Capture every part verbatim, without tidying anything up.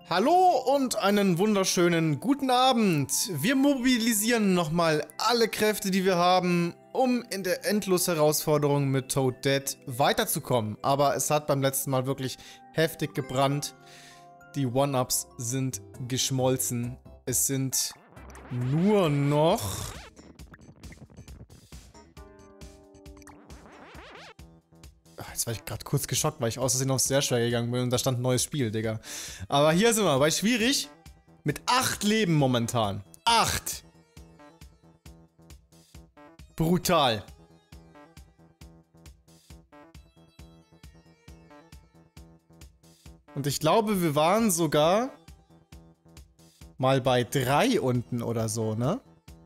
Hallo und einen wunderschönen guten Abend. Wir mobilisieren nochmal alle Kräfte, die wir haben, um in der Endlos-Herausforderung mit Toad Dead weiterzukommen. Aber es hat beim letzten Mal wirklich heftig gebrannt. Die One-Ups sind geschmolzen. Es sind nur noch... Jetzt war ich gerade kurz geschockt, weil ich aus Versehen auf sehr schwer gegangen bin und da stand ein neues Spiel, Digga. Aber hier sind wir bei schwierig. Mit acht Leben momentan. Acht! Brutal. Und ich glaube, wir waren sogar mal bei drei unten oder so, ne?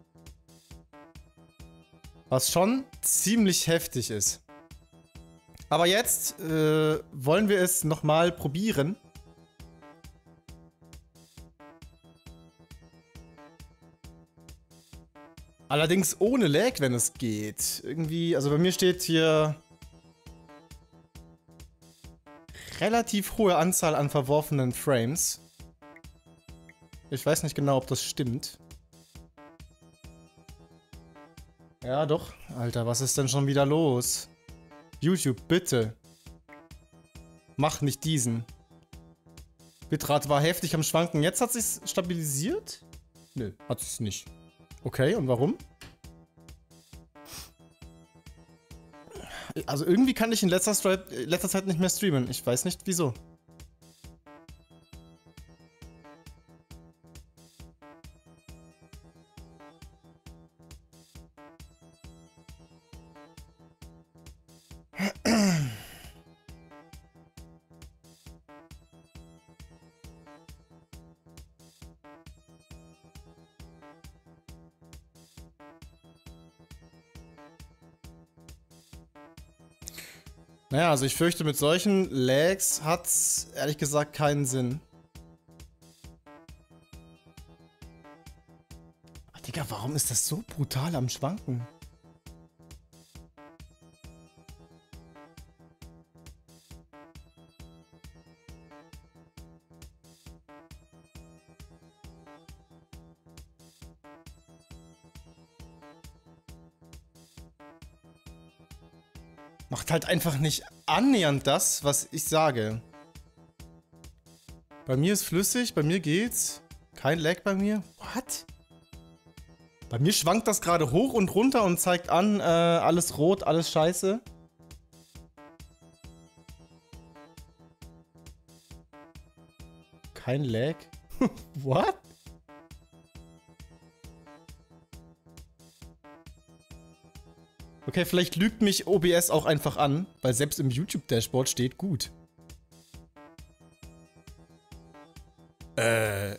Was schon ziemlich heftig ist. Aber jetzt äh, wollen wir es nochmal probieren. Allerdings ohne Lag, wenn es geht. Irgendwie, also bei mir steht hier relativ hohe Anzahl an verworfenen Frames. Ich weiß nicht genau, ob das stimmt. Ja, doch. Alter, was ist denn schon wieder los? YouTube, bitte. Mach nicht diesen. Bitrate war heftig am Schwanken. Jetzt hat sich's stabilisiert? Nö, hat es nicht. Okay, und warum? Also irgendwie kann ich in letzter, Stri- letzter Zeit nicht mehr streamen. Ich weiß nicht, wieso. Naja, also ich fürchte, mit solchen Lags hat's ehrlich gesagt keinen Sinn. Ach, Digga, warum ist das so brutal am Schwanken? Macht halt einfach nicht annähernd das, was ich sage. Bei mir ist flüssig, bei mir geht's. Kein Lag bei mir. What? Bei mir schwankt das gerade hoch und runter und zeigt an, äh, alles rot, alles scheiße. Kein Lag? What? Okay, vielleicht lügt mich O B S auch einfach an, weil selbst im YouTube-Dashboard steht gut. Äh.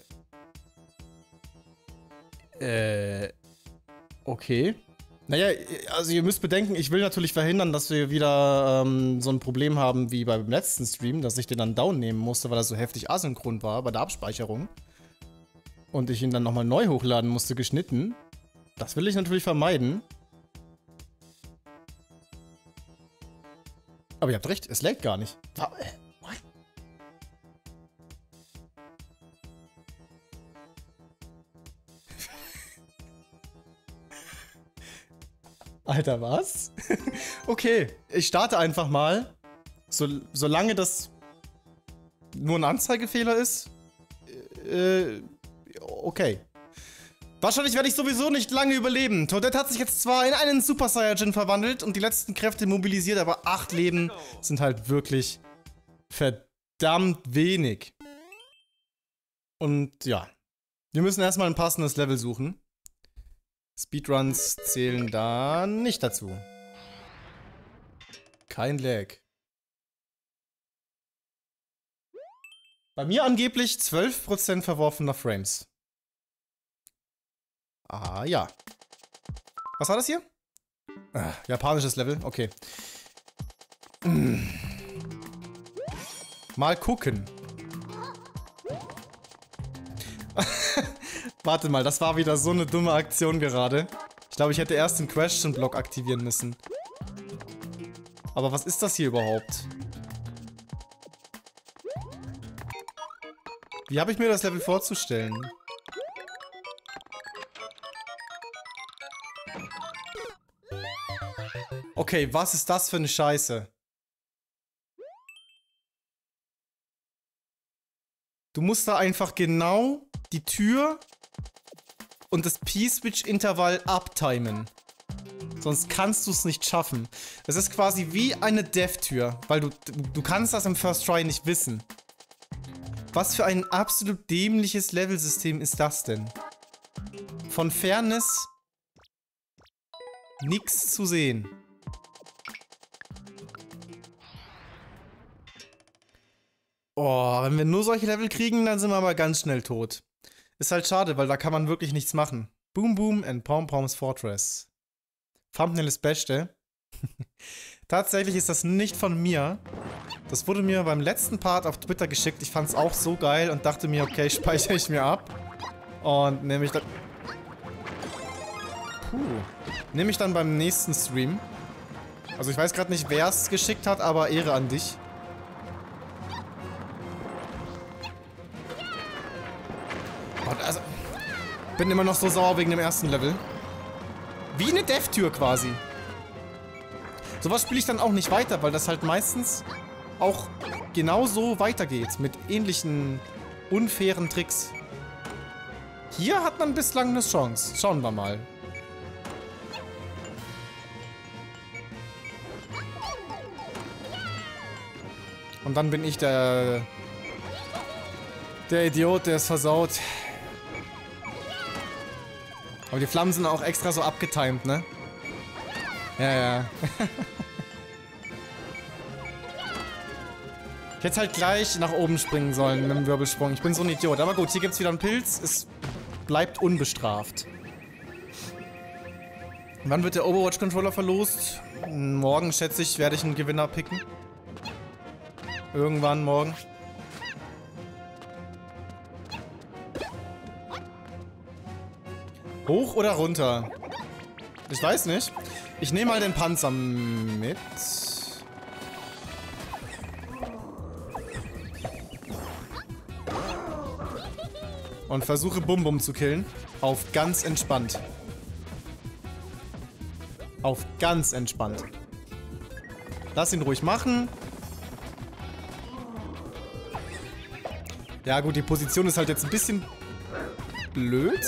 Äh. Okay. Naja, also ihr müsst bedenken, ich will natürlich verhindern, dass wir wieder ähm, so ein Problem haben wie beim letzten Stream, dass ich den dann down nehmen musste, weil er so heftig asynchron war bei der Abspeicherung. Und ich ihn dann nochmal neu hochladen musste, geschnitten. Das will ich natürlich vermeiden. Aber ihr habt recht, es laggt gar nicht. What? Alter, was? Okay, ich starte einfach mal. So, solange das nur ein Anzeigefehler ist. Äh, okay. Wahrscheinlich werde ich sowieso nicht lange überleben. Toadette hat sich jetzt zwar in einen Super Saiyajin verwandelt und die letzten Kräfte mobilisiert, aber acht Leben sind halt wirklich verdammt wenig. Und ja, wir müssen erstmal ein passendes Level suchen. Speedruns zählen da nicht dazu. Kein Lag. Bei mir angeblich zwölf Prozent verworfener Frames. Ah, ja. Was war das hier? Ah, japanisches Level, okay. Hm. Mal gucken. Warte mal, das war wieder so eine dumme Aktion gerade. Ich glaube, ich hätte erst den Question-Block aktivieren müssen. Aber was ist das hier überhaupt? Wie habe ich mir das Level vorzustellen? Okay, was ist das für eine Scheiße? Du musst da einfach genau die Tür und das P-Switch-Intervall abtimen. Sonst kannst du es nicht schaffen. Das ist quasi wie eine Dev-Tür, weil du, du kannst das im First Try nicht wissen. Was für ein absolut dämliches Levelsystem ist das denn? Von Fairness nichts zu sehen. Oh, wenn wir nur solche Level kriegen, dann sind wir aber ganz schnell tot. Ist halt schade, weil da kann man wirklich nichts machen. Boom Boom and Pom Pom's Fortress. Thumbnail ist Beste. Tatsächlich ist das nicht von mir. Das wurde mir beim letzten Part auf Twitter geschickt. Ich fand es auch so geil und dachte mir, okay, speichere ich mir ab. Und nehme ich dann... Puh. Nehme ich dann beim nächsten Stream. Also ich weiß gerade nicht, wer es geschickt hat, aber Ehre an dich. Also, bin immer noch so sauer wegen dem ersten Level. Wie eine Dev-Tür quasi. Sowas spiele ich dann auch nicht weiter, weil das halt meistens auch genauso weitergeht. Mit ähnlichen unfairen Tricks. Hier hat man bislang eine Chance. Schauen wir mal. Und dann bin ich der... Der Idiot, der es versaut. Aber die Flammen sind auch extra so abgetimed, ne? Ja, ja. Ich hätte halt gleich nach oben springen sollen mit dem Wirbelsprung. Ich bin so ein Idiot. Aber gut, hier gibt es wieder einen Pilz. Es bleibt unbestraft. Wann wird der Overwatch-Controller verlost? Morgen, schätze ich, werde ich einen Gewinner picken. Irgendwann morgen. Hoch oder runter? Ich weiß nicht. Ich nehme mal den Panzer mit. Und versuche Bum Bum zu killen. Auf ganz entspannt. Auf ganz entspannt. Lass ihn ruhig machen. Ja gut, die Position ist halt jetzt ein bisschen blöd.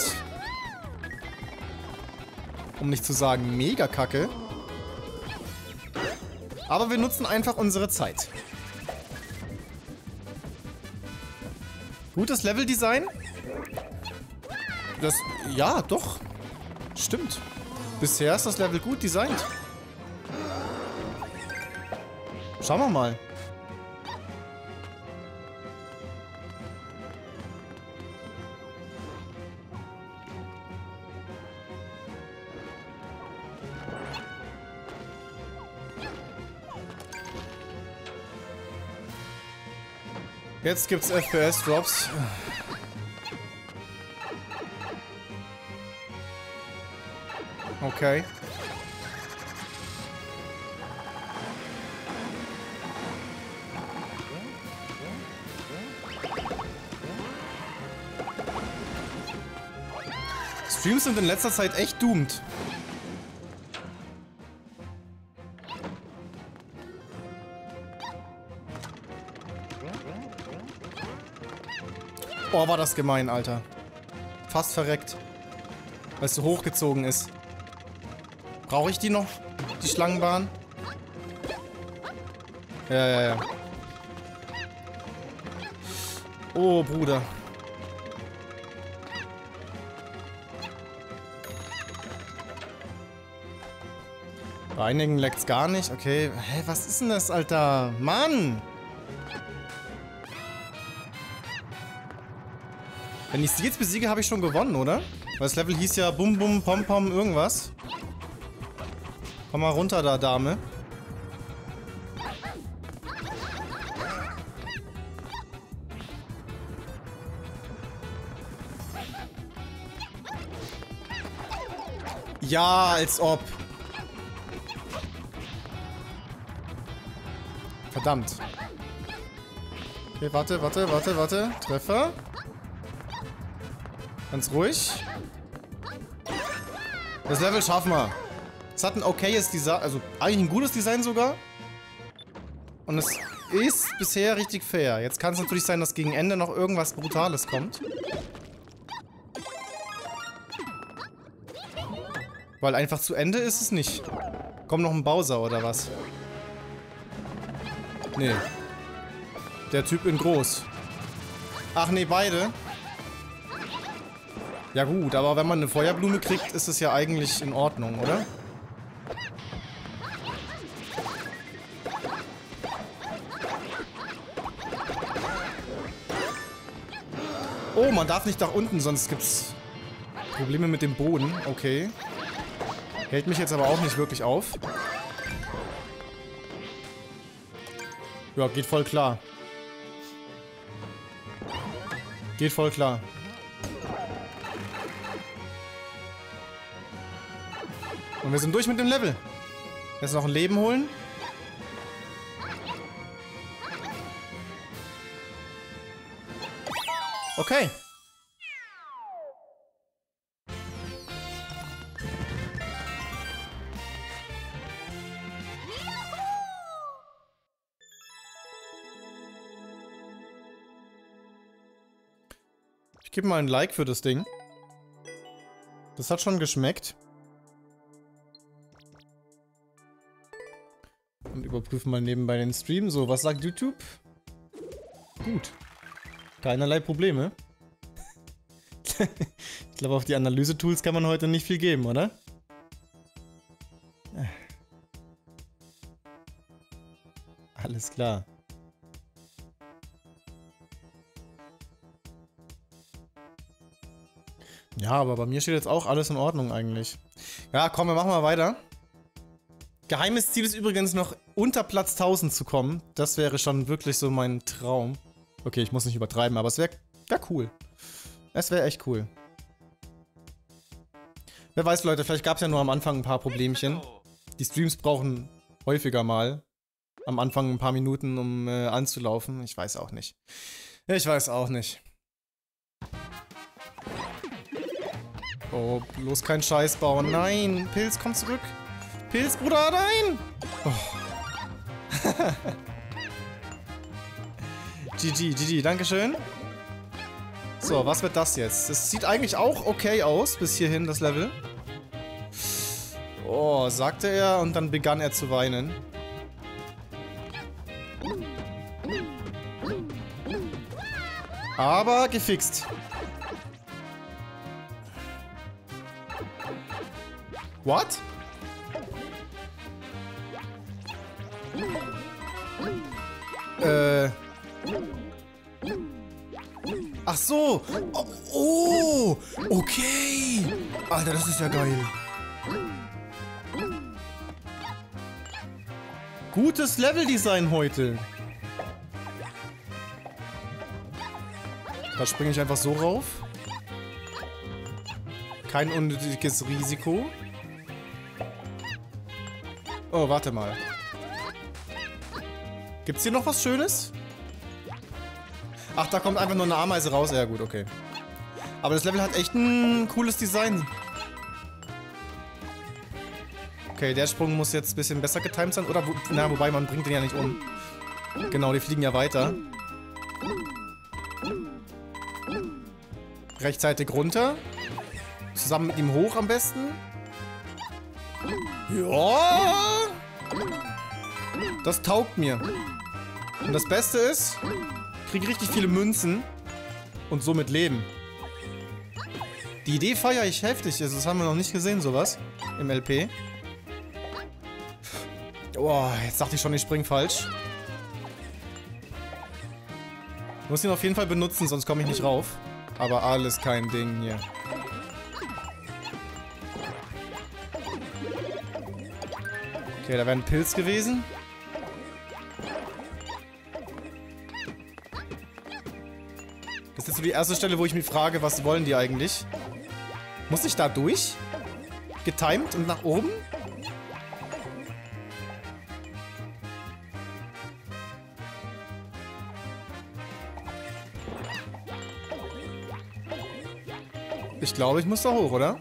Um nicht zu sagen, mega kacke. Aber wir nutzen einfach unsere Zeit. Gutes Leveldesign. Das, ja, doch. Stimmt. Bisher ist das Level gut designt. Schauen wir mal. Jetzt gibt's F P S-Drops. Okay. Streams sind in letzter Zeit echt doomed. Oh, war das gemein, Alter. Fast verreckt. Weil es so hochgezogen ist. Brauche ich die noch? Die Schlangenbahn? Ja, ja, ja. Oh, Bruder. Bei einigen leckt's gar nicht. Okay. Hä, was ist denn das, Alter? Mann! Wenn ich sie jetzt besiege, habe ich schon gewonnen, oder? Weil das Level hieß ja Bum Bum Pom Pom irgendwas. Komm mal runter da, Dame. Ja, als ob. Verdammt. Okay, warte, warte, warte, warte. Treffer. Ganz ruhig. Das Level schaffen wir. Es hat ein okayes Design, also eigentlich ein gutes Design sogar. Und es ist bisher richtig fair. Jetzt kann es natürlich sein, dass gegen Ende noch irgendwas Brutales kommt. Weil einfach zu Ende ist es nicht. Kommt noch ein Bowser oder was? Nee. Der Typ in groß. Ach nee, beide. Ja gut, aber wenn man eine Feuerblume kriegt, ist es ja eigentlich in Ordnung, oder? Oh, man darf nicht nach unten, sonst gibt's Probleme mit dem Boden. Okay. Hält mich jetzt aber auch nicht wirklich auf. Ja, geht voll klar. Geht voll klar. Und wir sind durch mit dem Level. Jetzt noch ein Leben holen. Okay. Ich gebe mal ein Like für das Ding. Das hat schon geschmeckt. Und überprüfen mal nebenbei den Stream. So, was sagt YouTube? Gut. Keinerlei Probleme. Ich glaube, auf die Analyse-Tools kann man heute nicht viel geben, oder? Alles klar. Ja, aber bei mir steht jetzt auch alles in Ordnung eigentlich. Ja, komm, wir machen mal weiter. Geheimes Ziel ist übrigens noch unter Platz tausend zu kommen. Das wäre schon wirklich so mein Traum. Okay, ich muss nicht übertreiben, aber es wäre wär cool. Es wäre echt cool. Wer weiß, Leute, vielleicht gab es ja nur am Anfang ein paar Problemchen. Die Streams brauchen häufiger mal am Anfang ein paar Minuten, um äh, anzulaufen. Ich weiß auch nicht. Ich weiß auch nicht. Oh, bloß kein Scheiß bauen. Nein, Pilz, komm zurück. Pilz, Bruder, nein! Oh. G G, G G, dankeschön. So, was wird das jetzt? Das sieht eigentlich auch okay aus, bis hierhin das Level. Oh, sagte er und dann begann er zu weinen. Aber gefixt. What? Äh. Ach so. Oh, oh, okay. Alter, das ist ja geil. Gutes Leveldesign heute. Da springe ich einfach so rauf. Kein unnötiges Risiko. Oh, warte mal. Gibt's hier noch was Schönes? Ach, da kommt einfach nur eine Ameise raus. Ja, gut, okay. Aber das Level hat echt ein cooles Design. Okay, der Sprung muss jetzt ein bisschen besser getimt sein. Oder, wo, na, wobei, man bringt den ja nicht um. Genau, die fliegen ja weiter. Rechtzeitig runter. Zusammen mit ihm hoch am besten. Ja. Das taugt mir. Und das Beste ist, ich kriege richtig viele Münzen und somit Leben. Die Idee feiere ich heftig. Also das haben wir noch nicht gesehen, sowas. Im L P. Boah, jetzt dachte ich schon, ich spring falsch. Ich muss ihn auf jeden Fall benutzen, sonst komme ich nicht rauf. Aber alles kein Ding hier. Okay, da wäre ein Pilz gewesen. Das ist jetzt so die erste Stelle, wo ich mich frage, was wollen die eigentlich? Muss ich da durch? Getimed und nach oben? Ich glaube, ich muss da hoch, oder?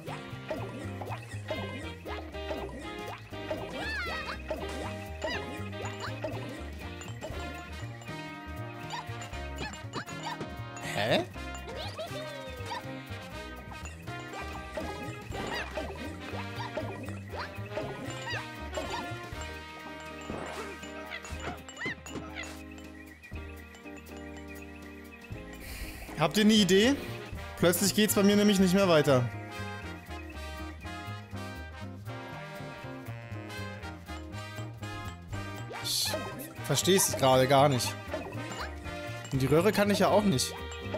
Hä? Habt ihr eine Idee? Plötzlich geht's bei mir nämlich nicht mehr weiter. Ich verstehe es gerade gar nicht. Und die Röhre kann ich ja auch nicht.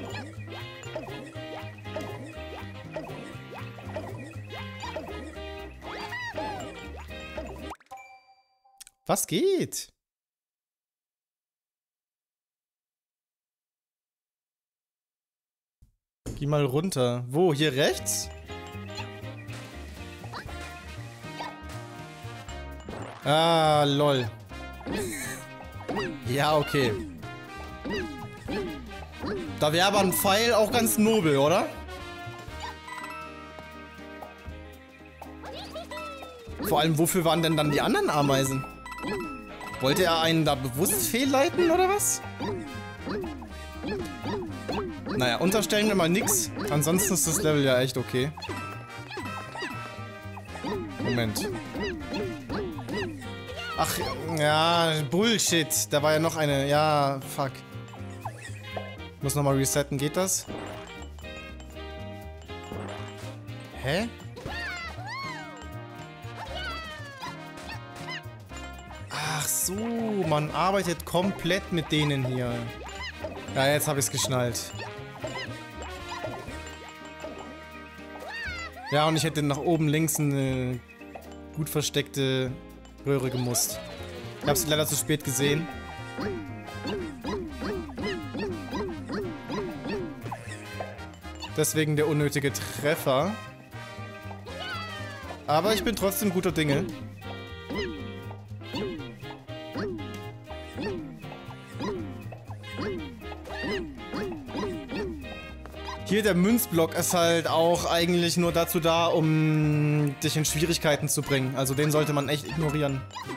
Was geht? Geh mal runter. Wo? Hier rechts? Ah, lol. Ja, okay. Da wäre aber ein Pfeil auch ganz nobel, oder? Vor allem, wofür waren denn dann die anderen Ameisen? Wollte er einen da bewusst fehlleiten, oder was? Naja, unterstellen wir mal nix. Ansonsten ist das Level ja echt okay. Moment. Ach, ja, Bullshit. Da war ja noch eine. Ja, fuck. Ich muss nochmal resetten. Geht das? Hä? Ach so, man arbeitet komplett mit denen hier. Ja, jetzt habe ich es geschnallt. Ja, und ich hätte nach oben links eine gut versteckte Röhre gemusst. Ich habe es leider zu spät gesehen. Deswegen der unnötige Treffer. Aber ich bin trotzdem guter Dinge. Hier, der Münzblock ist halt auch eigentlich nur dazu da, um dich in Schwierigkeiten zu bringen. Also den sollte man echt ignorieren.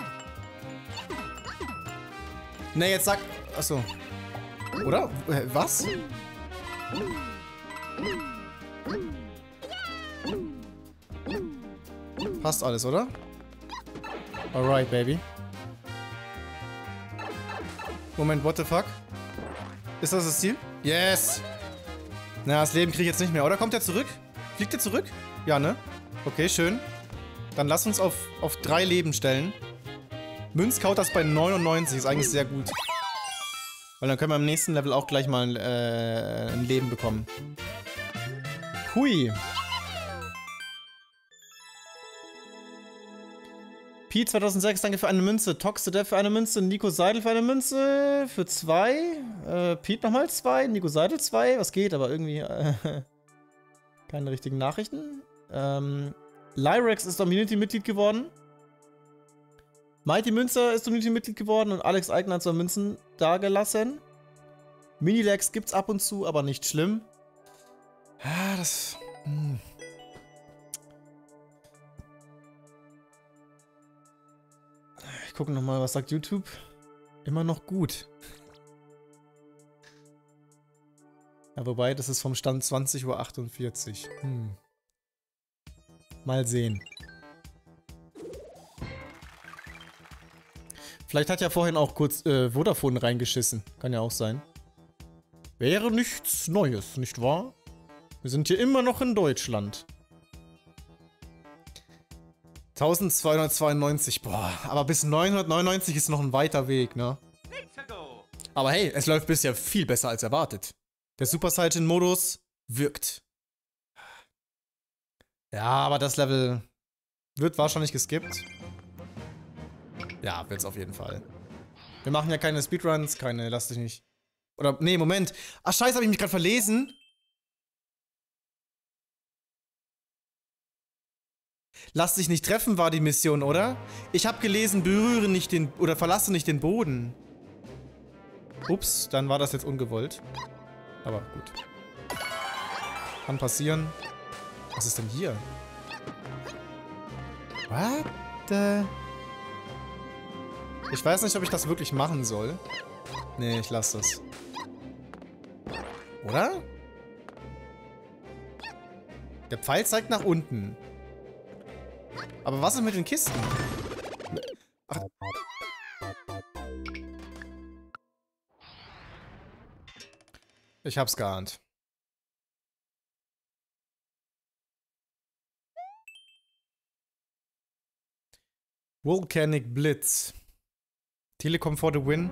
Ne, jetzt sag... Achso. Oder? Was? Passt alles, oder? Alright, baby. Moment, what the fuck? Ist das das Ziel? Yes! Na, das Leben kriege ich jetzt nicht mehr, oder? Kommt er zurück? Fliegt er zurück? Ja, ne? Okay, schön. Dann lass uns auf, auf drei Leben stellen. Münz kaut das bei neunundneunzig, ist eigentlich sehr gut. Weil dann können wir im nächsten Level auch gleich mal äh, ein Leben bekommen. Hui. Pete zweitausendsechs, danke für eine Münze. Toxedev für eine Münze. Nico Seidel für eine Münze. Für zwei. Äh, Pete nochmal zwei. Nico Seidel zwei. Was geht, aber irgendwie äh, keine richtigen Nachrichten. Ähm, Lyrex ist Community-Mitglied geworden. Mighty Münzer ist Community-Mitglied geworden und Alex Eigner hat zwei Münzen dagelassen. Minilex gibt's ab und zu, aber nicht schlimm. Ah, das... Hm. Ich gucke nochmal, was sagt YouTube? Immer noch gut. Ja, wobei, das ist vom Stand zwanzig Uhr achtundvierzig. Hm. Mal sehen. Vielleicht hat ja vorhin auch kurz äh, Vodafone reingeschissen. Kann ja auch sein. Wäre nichts Neues, nicht wahr? Wir sind hier immer noch in Deutschland. eintausendzweihundertzweiundneunzig, boah, aber bis neunhundertneunundneunzig ist noch ein weiter Weg, ne? Aber hey, es läuft bisher viel besser als erwartet. Der Super Saiyan-Modus wirkt. Ja, aber das Level wird wahrscheinlich geskippt. Ja, wird's auf jeden Fall. Wir machen ja keine Speedruns, keine, lass dich nicht. Oder, nee, Moment. Ach, scheiße, hab ich mich gerade verlesen? Lass dich nicht treffen war die Mission, oder? Ich habe gelesen, berühre nicht den... oder verlasse nicht den Boden. Ups, dann war das jetzt ungewollt. Aber gut. Kann passieren. Was ist denn hier? What the... Ich weiß nicht, ob ich das wirklich machen soll. Nee, ich lasse das. Oder? Der Pfeil zeigt nach unten. Aber was ist mit den Kisten? Ach. Ich hab's geahnt. Volcanic Blitz. Telekom for the win.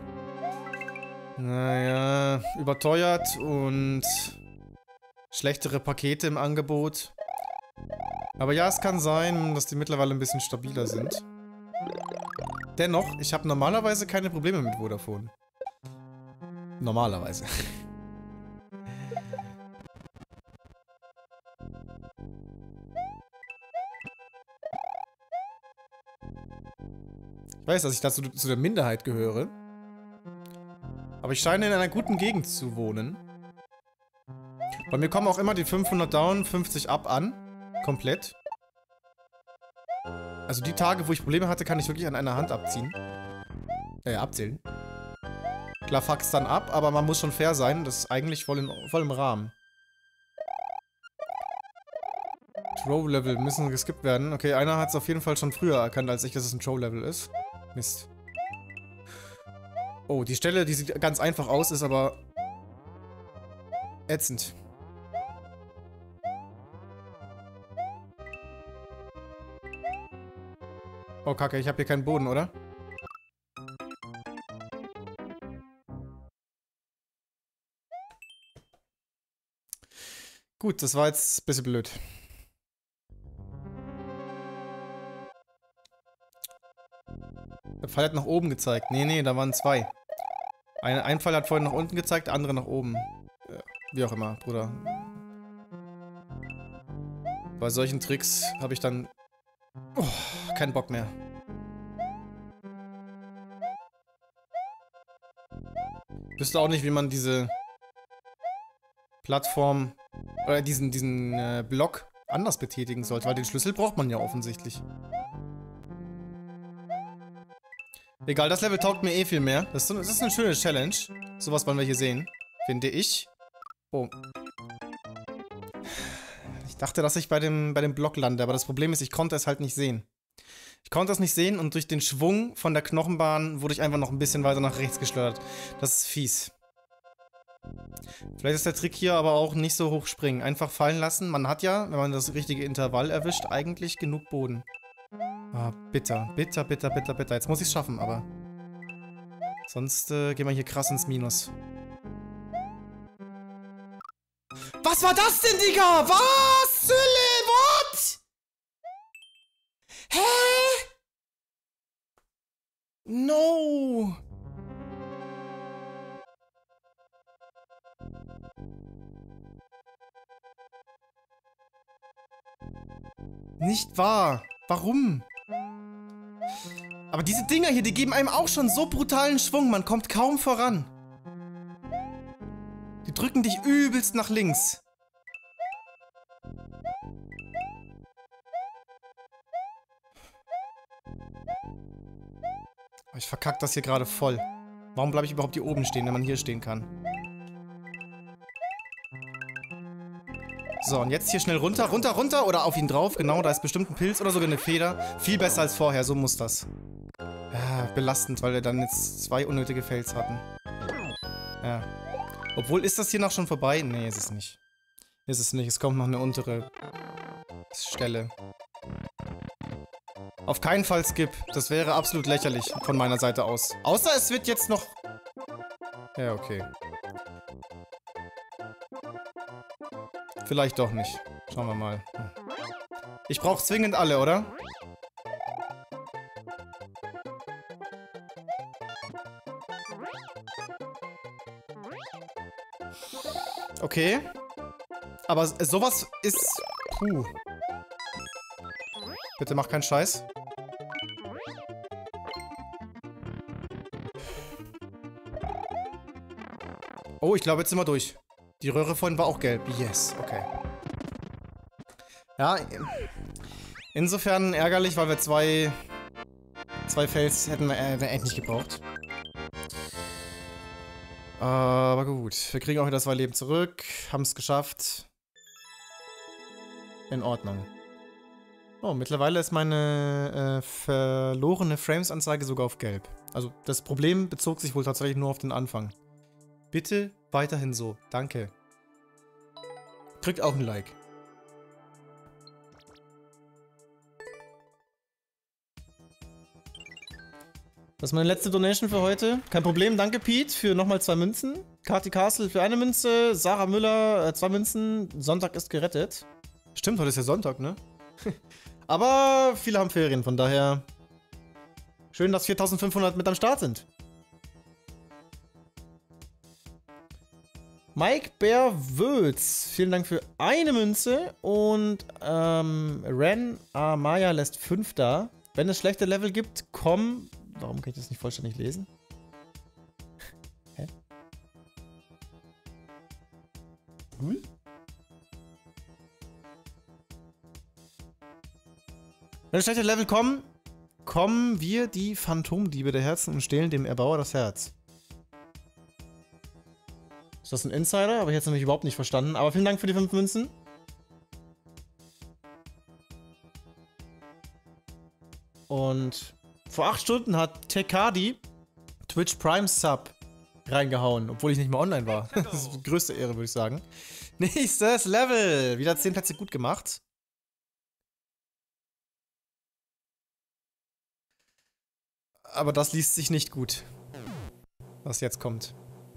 Naja, überteuert und schlechtere Pakete im Angebot. Aber ja, es kann sein, dass die mittlerweile ein bisschen stabiler sind. Dennoch, ich habe normalerweise keine Probleme mit Vodafone. Normalerweise. Ich weiß, dass ich dazu zu der Minderheit gehöre. Aber ich scheine in einer guten Gegend zu wohnen. Bei mir kommen auch immer die fünfhundert down, fünfzig up an. Komplett. Also die Tage, wo ich Probleme hatte, kann ich wirklich an einer Hand abziehen. Äh, abzählen. Klar fuckt's dann ab, aber man muss schon fair sein. Das ist eigentlich voll, in, voll im Rahmen. Troll-Level müssen geskippt werden. Okay, einer hat es auf jeden Fall schon früher erkannt als ich, dass es ein Troll-Level ist. Mist. Oh, die Stelle, die sieht ganz einfach aus, ist aber ätzend. Oh, Kacke, ich habe hier keinen Boden, oder? Gut, das war jetzt ein bisschen blöd. Der Pfeil hat nach oben gezeigt. Nee, nee, da waren zwei. Ein, ein Pfeil hat vorhin nach unten gezeigt, der andere nach oben. Ja, wie auch immer, Bruder. Bei solchen Tricks habe ich dann oh, keinen Bock mehr. Ich wüsste auch nicht, wie man diese Plattform oder diesen, diesen äh, Block anders betätigen sollte, weil den Schlüssel braucht man ja offensichtlich. Egal, das Level taugt mir eh viel mehr. Das ist, das ist eine schöne Challenge. Sowas wollen wir hier sehen. Finde ich. Oh. Ich dachte, dass ich bei dem, bei dem Block lande, aber das Problem ist, ich konnte es halt nicht sehen. Ich konnte es nicht sehen und durch den Schwung von der Knochenbahn wurde ich einfach noch ein bisschen weiter nach rechts geschleudert. Das ist fies. Vielleicht ist der Trick hier aber auch nicht so hoch springen. Einfach fallen lassen. Man hat ja, wenn man das richtige Intervall erwischt, eigentlich genug Boden. Ah, bitter, bitter, bitter, bitter, bitter. Jetzt muss ich es schaffen, aber sonst äh, gehen wir hier krass ins Minus. Was war das denn, Digga? Was? Sülle, what? Hä? No. Nicht wahr. Warum? Aber diese Dinger hier, die geben einem auch schon so brutalen Schwung. Man kommt kaum voran. Die drücken dich übelst nach links. Ich verkack das hier gerade voll. Warum bleibe ich überhaupt hier oben stehen, wenn man hier stehen kann? So, und jetzt hier schnell runter, runter, runter oder auf ihn drauf. Genau, da ist bestimmt ein Pilz oder sogar eine Feder. Viel besser als vorher, so muss das. Ja, belastend, weil wir dann jetzt zwei unnötige Fails hatten. Ja. Obwohl, ist das hier noch schon vorbei? Nee, ist es nicht. Ist es nicht, es kommt noch eine untere Stelle. Auf keinen Fall Skip. Das wäre absolut lächerlich von meiner Seite aus. Außer es wird jetzt noch... Ja, okay. Vielleicht doch nicht. Schauen wir mal. Ich brauche zwingend alle, oder? Okay. Aber sowas ist... Puh. Bitte mach keinen Scheiß. Oh, ich glaube, jetzt sind wir durch. Die Röhre vorhin war auch gelb. Yes, okay. Ja, insofern ärgerlich, weil wir zwei, zwei Fails hätten wir äh, echt nicht gebraucht. Aber gut, wir kriegen auch wieder zwei Leben zurück, haben es geschafft. In Ordnung. Oh, mittlerweile ist meine äh, verlorene Frames-Anzeige sogar auf gelb. Also das Problem bezog sich wohl tatsächlich nur auf den Anfang. Bitte weiterhin so. Danke. Drückt auch ein Like. Das ist meine letzte Donation für heute. Kein Problem, danke Pete für nochmal zwei Münzen. Kati Castle für eine Münze. Sarah Müller, äh, zwei Münzen. Sonntag ist gerettet. Stimmt, heute ist ja Sonntag, ne? Aber viele haben Ferien, von daher schön, dass viertausendfünfhundert mit am Start sind. Mike Bär Wötz, vielen Dank für eine Münze. Und ähm, Ren Amaya lässt fünf da. Wenn es schlechte Level gibt, komm. Warum kann ich das nicht vollständig lesen? Hä? Cool. Wenn schlechte Level kommen, kommen wir die Phantomdiebe der Herzen und stehlen dem Erbauer das Herz. Ist das ein Insider? Habe ich jetzt nämlich überhaupt nicht verstanden. Aber vielen Dank für die fünf Münzen. Und vor acht Stunden hat Tekadi Twitch Prime Sub reingehauen, obwohl ich nicht mehr online war. Das ist die größte Ehre, würde ich sagen. Nächstes Level. Wieder zehn Plätze gut gemacht. Aber das liest sich nicht gut, was jetzt kommt.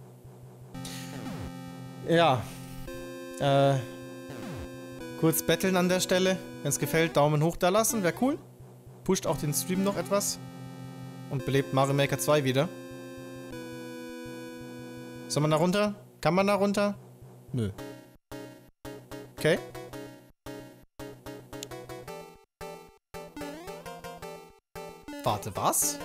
Ja. Äh. Kurz betteln an der Stelle. Wenn es gefällt, Daumen hoch da lassen, wäre cool. Pusht auch den Stream noch etwas. Und belebt Mario Maker zwei wieder. Soll man da runter? Kann man da runter? Nö. Okay. Warte, was?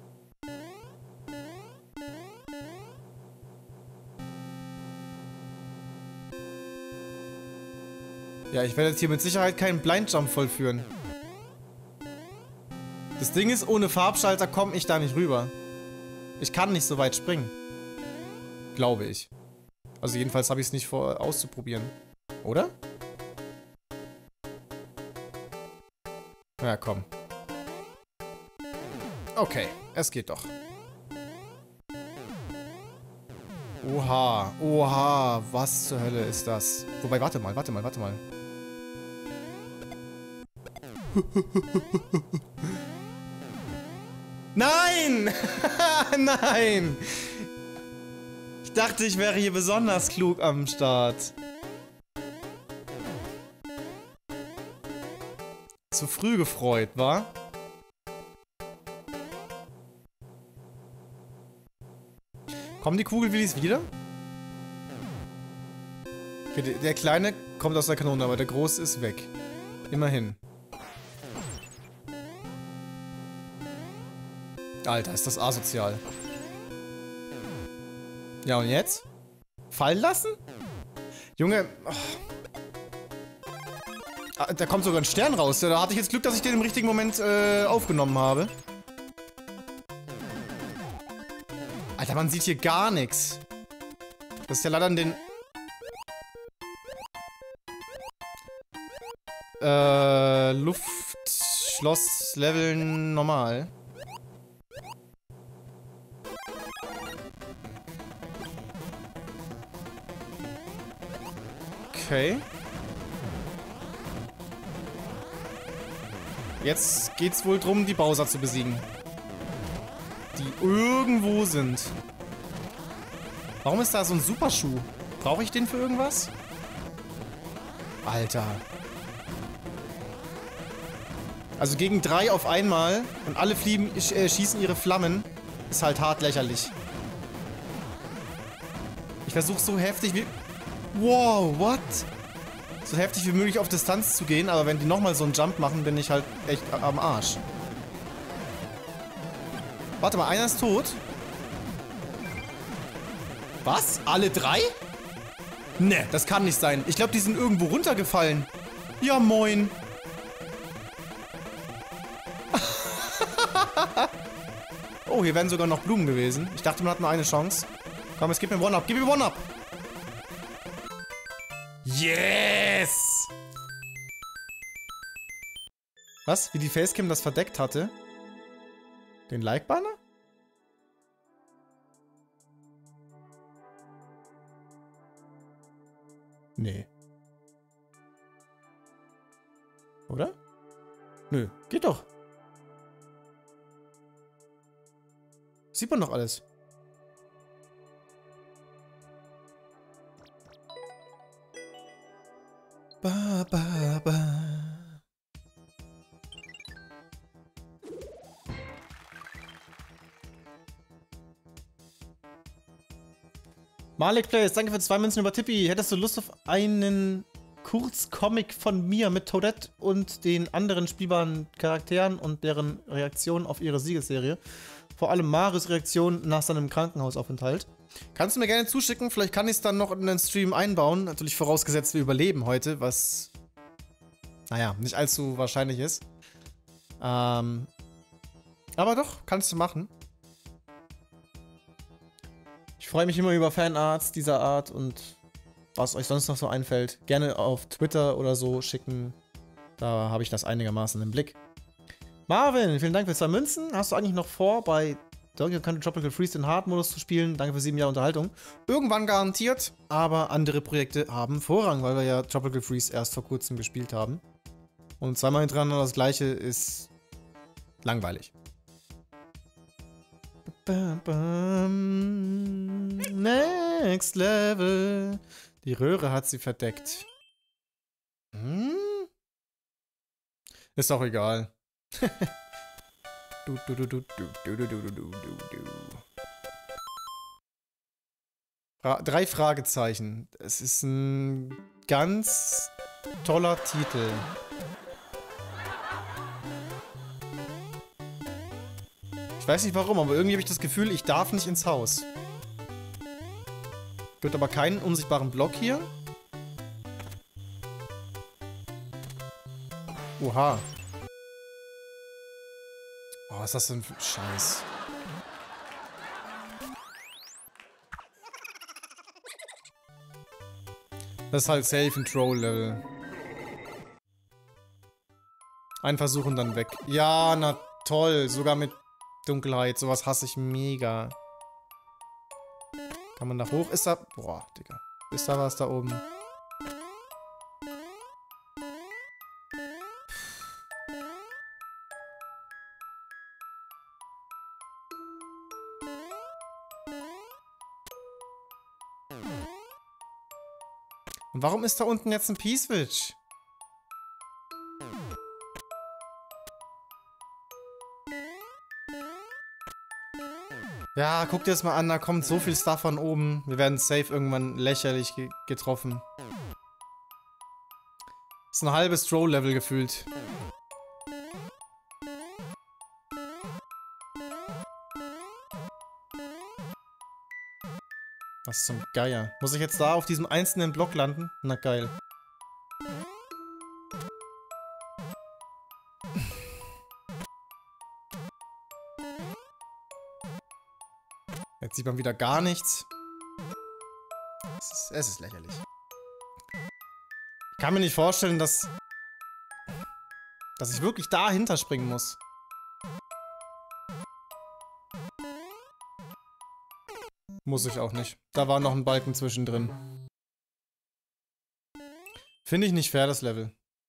Ja, ich werde jetzt hier mit Sicherheit keinen Blindjump vollführen. Das Ding ist, ohne Farbschalter komme ich da nicht rüber. Ich kann nicht so weit springen. Glaube ich. Also jedenfalls habe ich es nicht vor, auszuprobieren. Oder? Ja, komm. Okay, es geht doch. Oha, oha, was zur Hölle ist das? Wobei, warte mal, warte mal, warte mal. Nein! Nein! Ich dachte, ich wäre hier besonders klug am Start. Zu früh gefreut, wa? Kommen die Kugelwillis wieder? Okay, der, der Kleine kommt aus der Kanone, aber der Große ist weg. Immerhin. Alter, ist das asozial. Ja, und jetzt? Fallen lassen? Junge. Oh. Ah, da kommt sogar ein Stern raus. Da hatte ich jetzt Glück, dass ich den im richtigen Moment äh, aufgenommen habe. Alter, man sieht hier gar nichts. Das ist ja leider in den... Äh, Luftschloss-Leveln normal. Okay. Jetzt geht's wohl drum, die Bowser zu besiegen. Die irgendwo sind. Warum ist da so ein Superschuh? Brauche ich den für irgendwas? Alter. Also gegen drei auf einmal und alle fliegen, äh, schießen ihre Flammen, ist halt hart lächerlich. Ich versuche so heftig wie... Wow, what? So heftig wie möglich auf Distanz zu gehen, aber wenn die nochmal so einen Jump machen, bin ich halt echt am Arsch. Warte mal, einer ist tot. Was? Alle drei? Ne, das kann nicht sein. Ich glaube, die sind irgendwo runtergefallen. Ja, moin. Oh, hier wären sogar noch Blumen gewesen. Ich dachte, man hat nur eine Chance. Komm, jetzt gib mir One-Up. Gib mir One-Up. Yes! Was? Wie die Facecam das verdeckt hatte? Den Like-Banner? Nee. Oder? Nö, geht doch. Sieht man doch alles. Ba, ba, ba. Malik Plays, danke für zwei Münzen über Tippi. Hättest du Lust auf einen Kurzcomic von mir mit Toadette und den anderen spielbaren Charakteren und deren Reaktionen auf ihre Siegesserie? Vor allem Maris Reaktion nach seinem Krankenhausaufenthalt. Kannst du mir gerne zuschicken, vielleicht kann ich es dann noch in den Stream einbauen. Natürlich vorausgesetzt, wir überleben heute, was, naja, nicht allzu wahrscheinlich ist. Ähm, aber doch, kannst du machen. Ich freue mich immer über Fanarts dieser Art und was euch sonst noch so einfällt. Gerne auf Twitter oder so schicken. Da habe ich das einigermaßen im Blick. Marvin, vielen Dank für zwei Münzen. Hast du eigentlich noch vor, bei Donkey Kong Tropical Freeze den Hard-Modus zu spielen? Danke für sieben Jahre Unterhaltung. Irgendwann garantiert, aber andere Projekte haben Vorrang, weil wir ja Tropical Freeze erst vor kurzem gespielt haben. Und zweimal hintereinander das gleiche ist langweilig. Next Level. Die Röhre hat sie verdeckt. Hm? Ist auch egal. du, du, du, du, du, du, du, du, du, du. Fra- drei Fragezeichen. Es ist ein ganz toller Titel. Ich weiß nicht warum, aber irgendwie habe ich das Gefühl, ich darf nicht ins Haus. Gibt aber keinen unsichtbaren Block hier. Oha. Oh, was ist das denn für ein Scheiß? Das ist halt safe ein Troll-Level. Ein Versuch und dann weg. Ja, na toll. Sogar mit Dunkelheit. Sowas hasse ich mega. Kann man da hoch? Ist da... Boah, Digga. Ist da was da oben? Und warum ist da unten jetzt ein P-Switch? Ja, guck dir das mal an, da kommt so viel Stuff von oben. Wir werden safe irgendwann lächerlich ge getroffen. Das ist ein halbes Troll-Level gefühlt. Was zum Geier? Muss ich jetzt da auf diesem einzelnen Block landen? Na geil. Jetzt sieht man wieder gar nichts. Es ist, es ist lächerlich. Ich kann mir nicht vorstellen, dass... dass ich wirklich dahinter springen muss. Muss ich auch nicht. Da war noch ein Balken zwischendrin. Finde ich nicht fair, das Level.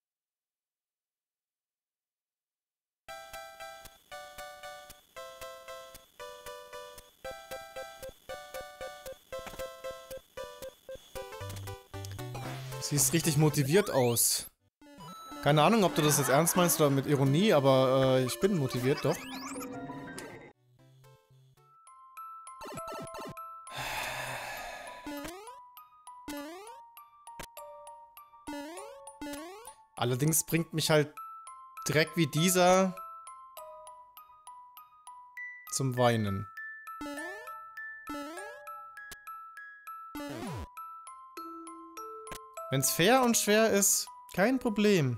Siehst richtig motiviert aus. Keine Ahnung, ob du das jetzt ernst meinst oder mit Ironie, aber äh, ich bin motiviert, doch. Allerdings bringt mich halt Dreck wie dieser zum Weinen. Wenn es fair und schwer ist, Kein Problem.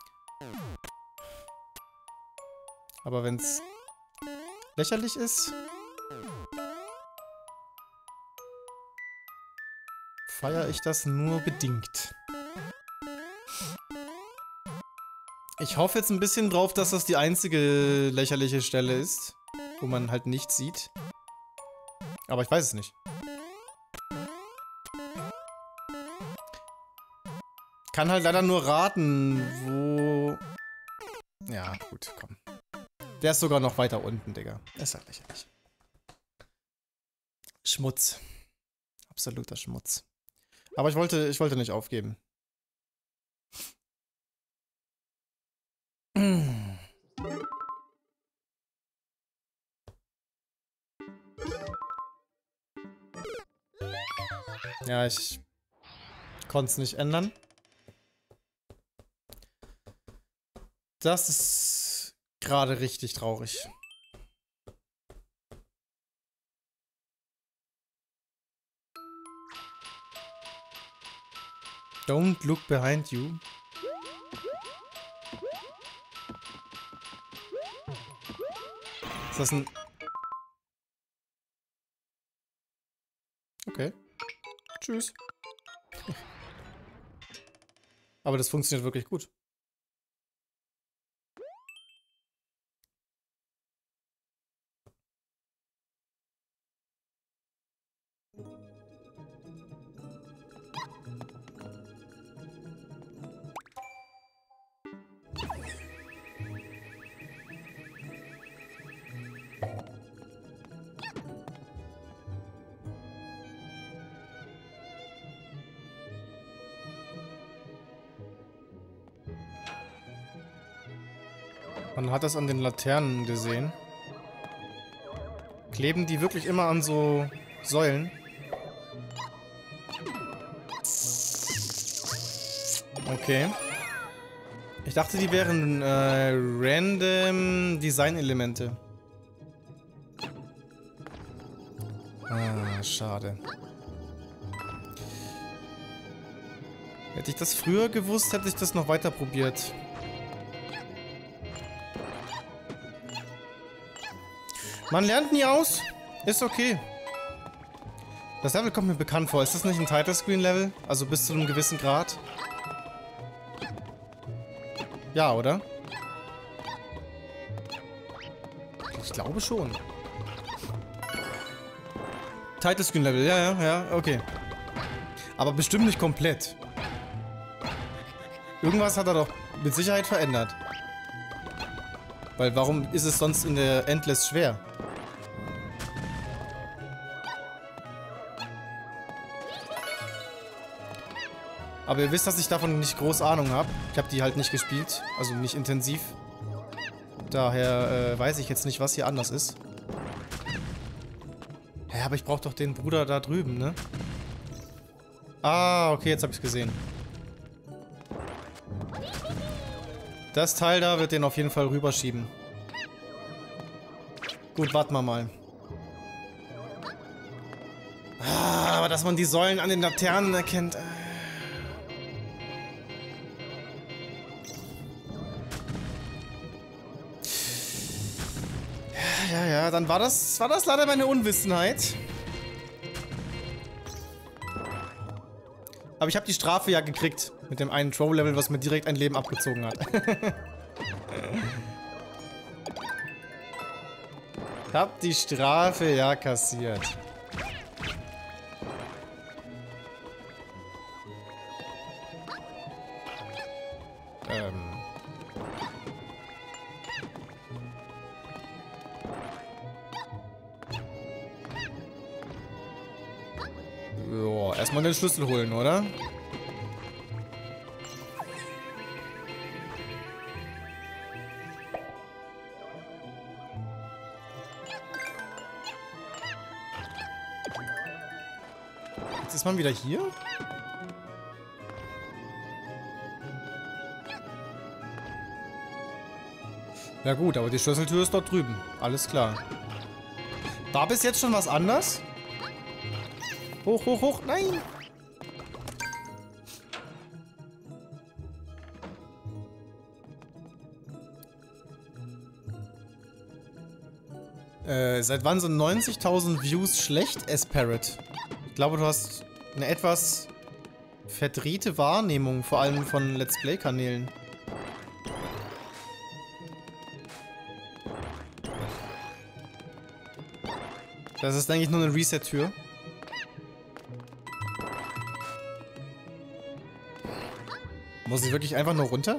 Aber wenn's lächerlich ist, feiere ich das nur bedingt. Ich hoffe jetzt ein bisschen drauf, dass das die einzige lächerliche Stelle ist, wo man halt nichts sieht. Aber ich weiß es nicht. Kann halt leider nur raten, wo... Ja, gut, komm. Der ist sogar noch weiter unten, Digga. Ist halt lächerlich. Schmutz. Absoluter Schmutz. Aber ich wollte, ich wollte nicht aufgeben. Ja, ich konnte es nicht ändern. Das ist gerade richtig traurig. Don't look behind you. Ist das ein... Okay. Tschüss. Aber das funktioniert wirklich gut. Man hat das an den Laternen gesehen. Kleben die wirklich immer an so Säulen? Okay. Ich dachte, die wären äh, random Design-Elemente. Ah, schade. Hätte ich das früher gewusst, hätte ich das noch weiter probiert. Man lernt nie aus. Ist okay. Das Level kommt mir bekannt vor. Ist das nicht ein Title-Screen-Level? Also bis zu einem gewissen Grad? Ja, oder? Ich glaube schon. Title-Screen-Level, ja, ja, ja, okay. Aber bestimmt nicht komplett. Irgendwas hat er doch mit Sicherheit verändert. Weil warum ist es sonst in der Endless schwer? Aber ihr wisst, dass ich davon nicht groß Ahnung habe. Ich habe die halt nicht gespielt, also nicht intensiv. Daher äh, weiß ich jetzt nicht, was hier anders ist. Hä, aber ich brauche doch den Bruder da drüben, ne? Ah, okay, jetzt habe ich es gesehen. Das Teil da wird den auf jeden Fall rüberschieben. Gut, warten wir mal. Ah, aber dass man die Säulen an den Laternen erkennt. Äh. Ja, ja, dann war das, war das leider meine Unwissenheit. Aber ich habe die Strafe ja gekriegt. Mit dem einen Troll-Level, was mir direkt ein Leben abgezogen hat. Ich hab die Strafe ja kassiert. Ähm... Jo, erstmal den Schlüssel holen, oder? Jetzt ist man wieder hier? Ja gut, aber die Schlüsseltür ist dort drüben. Alles klar. War bis jetzt schon was anders? Hoch, hoch, hoch. Nein! Äh, seit wann sind neunzigtausend Views schlecht, Esperit? Ich glaube, du hast eine etwas verdrehte Wahrnehmung, vor allem von Let's Play-Kanälen. Das ist eigentlich nur eine Reset-Tür. Muss ich wirklich einfach nur runter?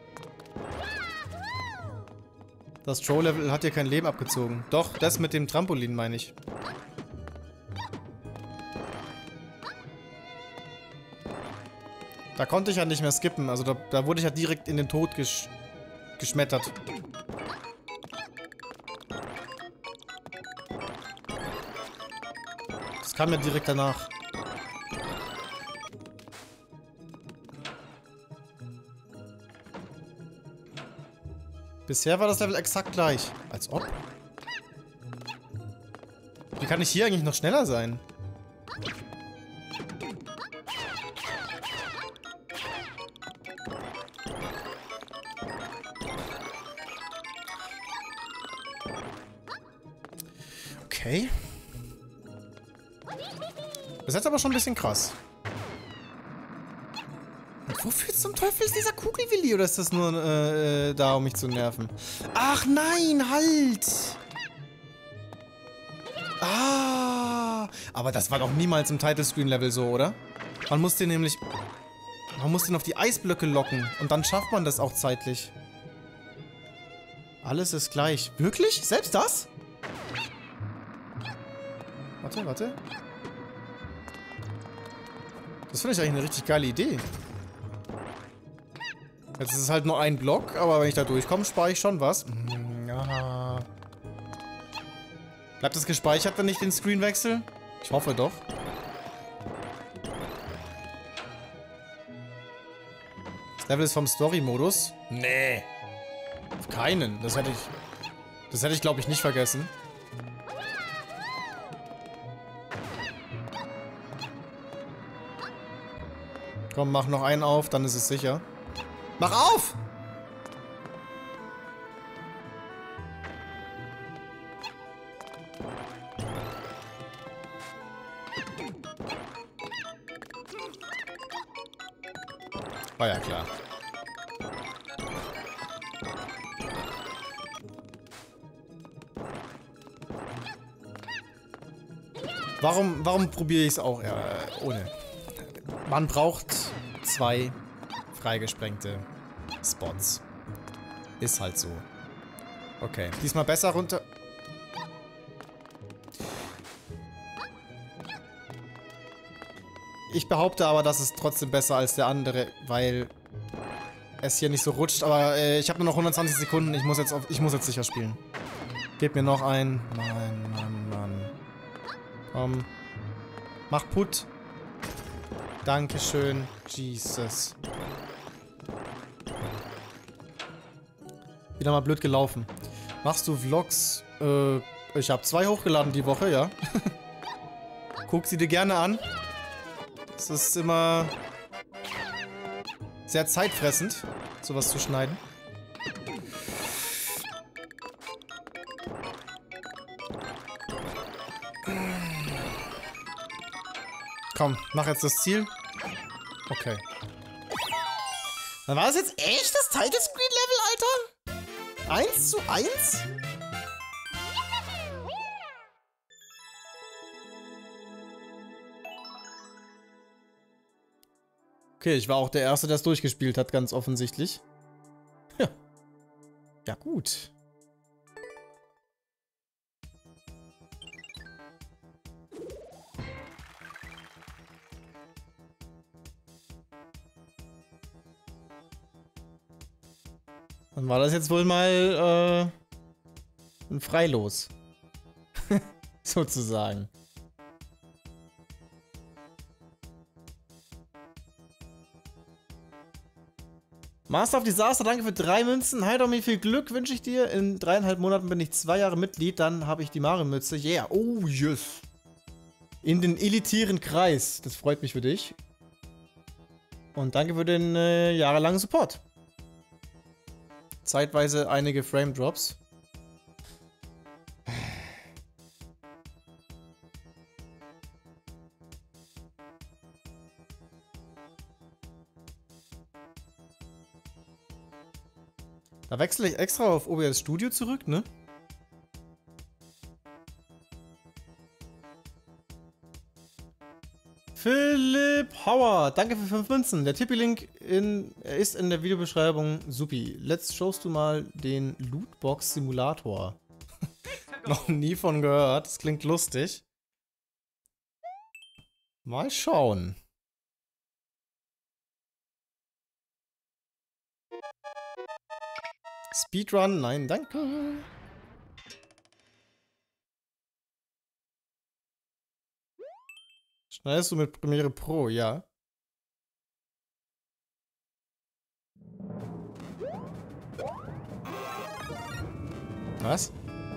Das Troll-Level hat hier kein Leben abgezogen. Doch, das mit dem Trampolin meine ich. Da konnte ich ja nicht mehr skippen. Also da, da wurde ich ja direkt in den Tod gesch geschmettert. Das kam ja direkt danach. Bisher war das Level exakt gleich. Als ob. Wie kann ich hier eigentlich noch schneller sein? Okay. Das ist jetzt aber schon ein bisschen krass. Und wofür zum Teufel ist dieser Kugelwilli? Oder ist das nur äh, da, um mich zu nerven? Ach nein, halt! Ah! Aber das war doch niemals im Title-Screen-Level so, oder? Man muss den nämlich... Man muss den auf die Eisblöcke locken. Und dann schafft man das auch zeitlich. Alles ist gleich. Wirklich? Selbst das? Warte, warte. Das finde ich eigentlich eine richtig geile Idee. Jetzt ist es halt nur ein Block, aber wenn ich da durchkomme, spare ich schon was. Ja. Bleibt das gespeichert, wenn ich den Screen wechsle? Ich hoffe doch. Das Level ist vom Story-Modus. Nee. Auf keinen. Das hätte ich... Das hätte ich, glaube ich, nicht vergessen. Komm, mach noch einen auf, dann ist es sicher. Mach auf! War ja klar. Warum, warum probiere ich es auch äh, ohne? Man braucht zwei freigesprengte Spots. Ist halt so. Okay. Diesmal besser runter. Ich behaupte aber, das ist trotzdem besser als der andere, weil es hier nicht so rutscht. Aber äh, ich habe nur noch hundertzwanzig Sekunden. Ich muss jetzt auf, ich muss jetzt sicher spielen. Gebt mir noch ein. Mann, Mann, Mann. Komm. Mach Put. Dankeschön. Jesus. Wieder mal blöd gelaufen. Machst du Vlogs? Äh, ich habe zwei hochgeladen die Woche, ja. Guck sie dir gerne an. Es ist immer sehr zeitfressend, sowas zu schneiden. Komm, mach jetzt das Ziel. Okay. Dann war das jetzt echt das Title-Screen-Level, Alter? eins zu eins? Okay, ich war auch der Erste, der es durchgespielt hat, ganz offensichtlich. Ja. Ja, gut. Dann war das jetzt wohl mal äh, ein Freilos. Sozusagen. Master of Disaster, danke für drei Münzen. Hi Domi, viel Glück wünsche ich dir. In dreieinhalb Monaten bin ich zwei Jahre Mitglied, dann habe ich die Mario-Mütze. Yeah, oh yes. In den elitären Kreis. Das freut mich für dich. Und danke für den äh, jahrelangen Support. Zeitweise einige Frame-Drops. Da wechsle ich extra auf O B S Studio zurück, ne? Philipp Howard, danke für fünf Münzen. Der Tippi-Link in, ist in der Videobeschreibung. Supi. Let's showst du mal den Lootbox-Simulator. Noch nie von gehört. Das klingt lustig. Mal schauen. Speedrun? Nein, danke. Schneidest du mit Premiere Pro, ja. Was?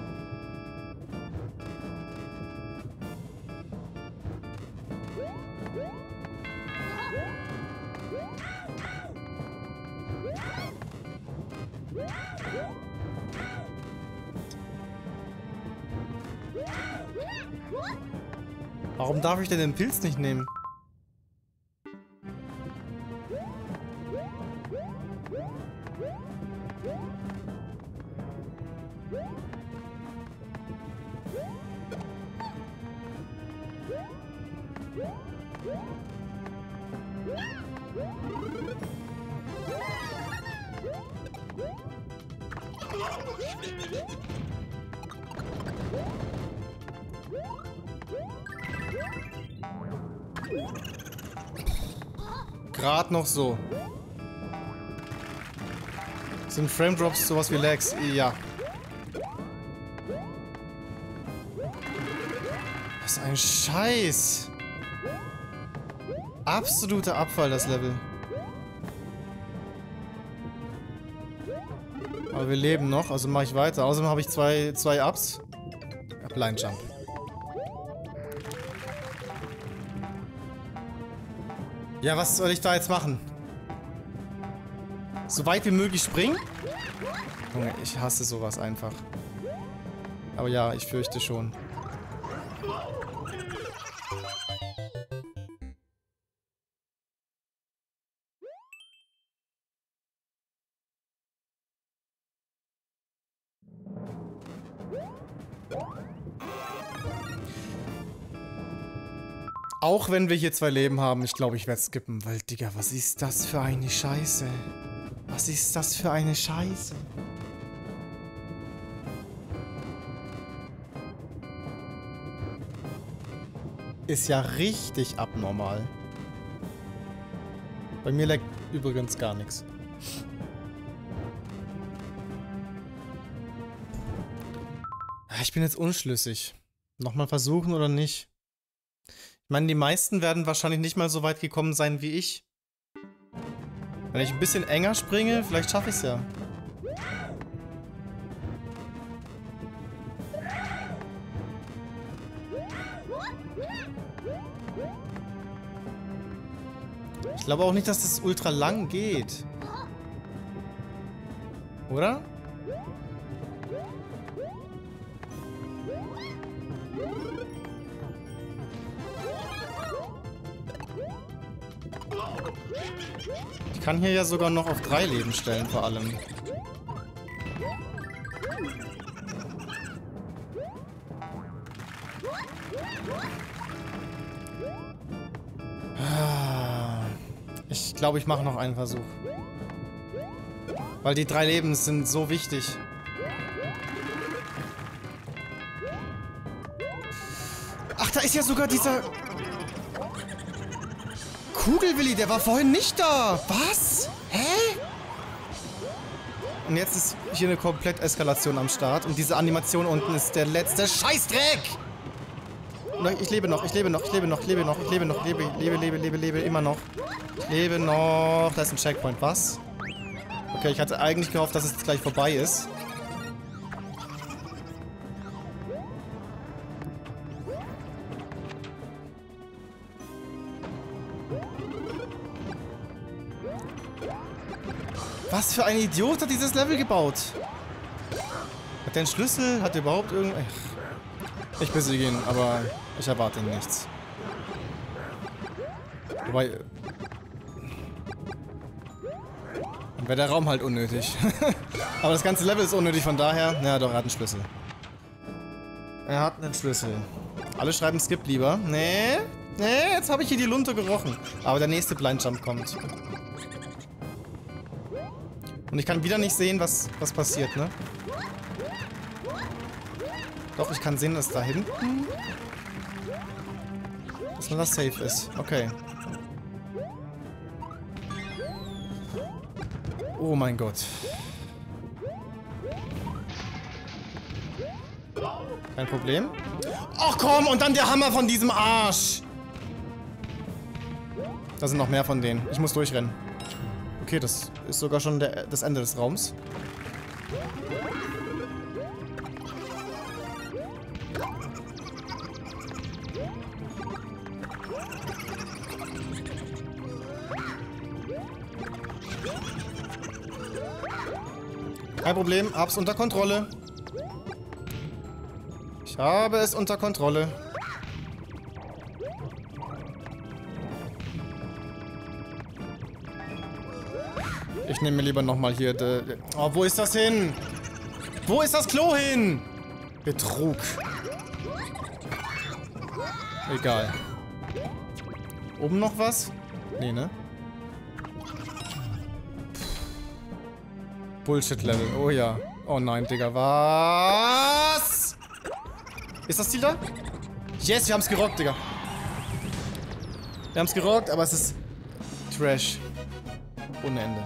Warum darf ich denn den Pilz nicht nehmen? Gerade noch so. Sind Frame Drops sowas wie Lags? Ja. Was ein Scheiß. Absoluter Abfall, das Level. Aber wir leben noch, also mache ich weiter. Außerdem habe ich zwei, zwei Ups. Blind Jump. Ja, was soll ich da jetzt machen? So weit wie möglich springen? Junge, ich hasse sowas einfach. Aber ja, ich fürchte schon. Auch wenn wir hier zwei Leben haben, ich glaube, ich werde skippen, weil, Digga, was ist das für eine Scheiße? Was ist das für eine Scheiße? Ist ja richtig abnormal. Bei mir leckt übrigens gar nichts. Ich bin jetzt unschlüssig. Nochmal versuchen oder nicht? Ich meine, die meisten werden wahrscheinlich nicht mal so weit gekommen sein wie ich. Wenn ich ein bisschen enger springe, vielleicht schaffe ich es ja. Ich glaube auch nicht, dass das ultra lang geht. Oder? Ich kann hier ja sogar noch auf drei Leben stellen, vor allem. Ich glaube, ich mache noch einen Versuch. Weil die drei Leben sind so wichtig. Ach, da ist ja sogar dieser... Kugelwilli, der war vorhin nicht da. Was? Hä? Und jetzt ist hier eine Komplett-Eskalation am Start. Und diese Animation unten ist der letzte Scheißdreck. Ich lebe noch, ich lebe noch, ich lebe noch, ich lebe noch, ich lebe noch, lebe, lebe, lebe, lebe, lebe, immer noch. Ich lebe noch. Da ist ein Checkpoint, was? Okay, ich hatte eigentlich gehofft, dass es jetzt gleich vorbei ist. Was für ein Idiot hat dieses Level gebaut? Hat der einen Schlüssel? Hat der überhaupt irgend... Ich besiege ihn, aber ich erwarte nichts. Wobei... wäre der Raum halt unnötig. Aber das ganze Level ist unnötig, von daher... Ja, doch, er hat einen Schlüssel. Er hat einen Schlüssel. Alle schreiben Skip lieber. Nee, nee, jetzt habe ich hier die Lunte gerochen. Aber der nächste Blind Jump kommt. Und ich kann wieder nicht sehen, was, was passiert, ne? Doch, ich kann sehen, dass da hinten... dass man das safe ist. Okay. Oh mein Gott. Kein Problem. Ach komm, und dann der Hammer von diesem Arsch. Da sind noch mehr von denen. Ich muss durchrennen. Okay, das ist sogar schon der, das Ende des Raums. Kein Problem, hab's unter Kontrolle. Ich habe es unter Kontrolle. Ich nehme mir lieber nochmal hier... De, de, oh, wo ist das hin? Wo ist das Klo hin? Betrug. Egal. Oben noch was? Nee, ne? Bullshit-Level. Oh ja. Oh nein, Digga. Was? Ist das Ziel da? Yes, wir haben es gerockt, Digga. Wir haben es gerockt, aber es ist Trash. Ohne Ende.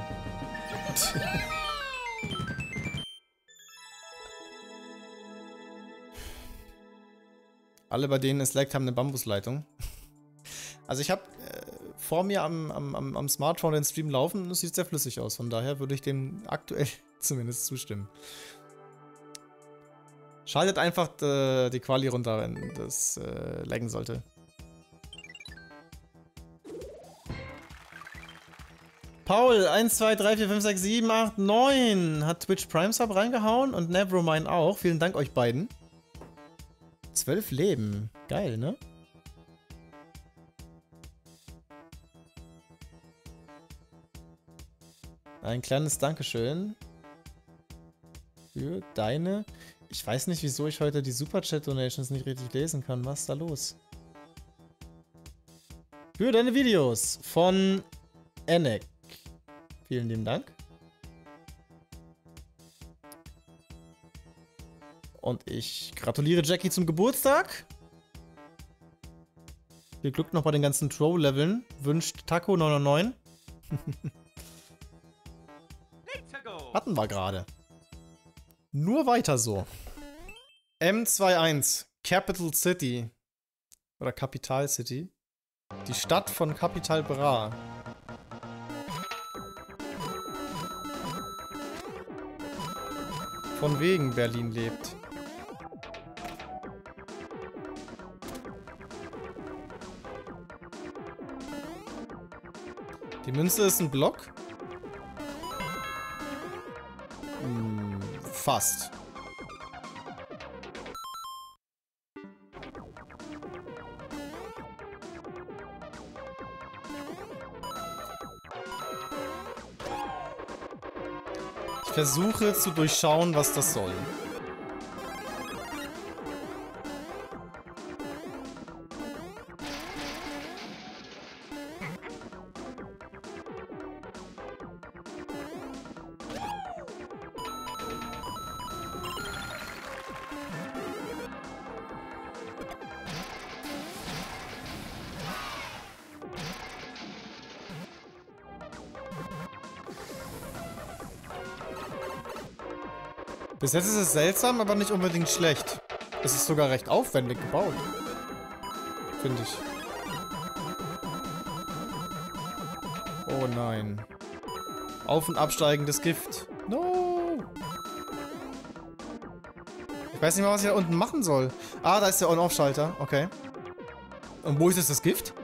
Alle, bei denen es leckt, haben eine Bambusleitung. Also ich habe äh, vor mir am, am, am Smartphone den Stream laufen und es sieht sehr flüssig aus. Von daher würde ich dem aktuell zumindest zustimmen. Schaltet einfach äh, die Quali runter, wenn das äh, laggen sollte. Paul, eins, zwei, drei, vier, fünf, sechs, sieben, acht, neun hat Twitch Prime Sub reingehauen und Nevermind auch. Vielen Dank euch beiden. Zwölf Leben. Geil, ne? Ein kleines Dankeschön für deine... Ich weiß nicht, wieso ich heute die Super-Chat-Donations nicht richtig lesen kann. Was ist da los? Für deine Videos von Enek. Vielen lieben Dank. Und ich gratuliere Jackie zum Geburtstag. Viel Glück noch bei den ganzen Troll-Leveln. Wünscht Taco neun neun neun. Hatten wir gerade. Nur weiter so. M einundzwanzig. Capital City. Oder Capital City. Die Stadt von Capital Bra. Von wegen Berlin lebt. Die Münze ist ein Block? Hm, fast. Ich versuche zu durchschauen, was das soll. Bis jetzt ist es seltsam, aber nicht unbedingt schlecht. Es ist sogar recht aufwendig gebaut. Finde ich. Oh nein. Auf- und absteigendes Gift. No! Ich weiß nicht mal, was ich da unten machen soll. Ah, da ist der On-Off-Schalter. Okay. Und wo ist jetzt das Gift?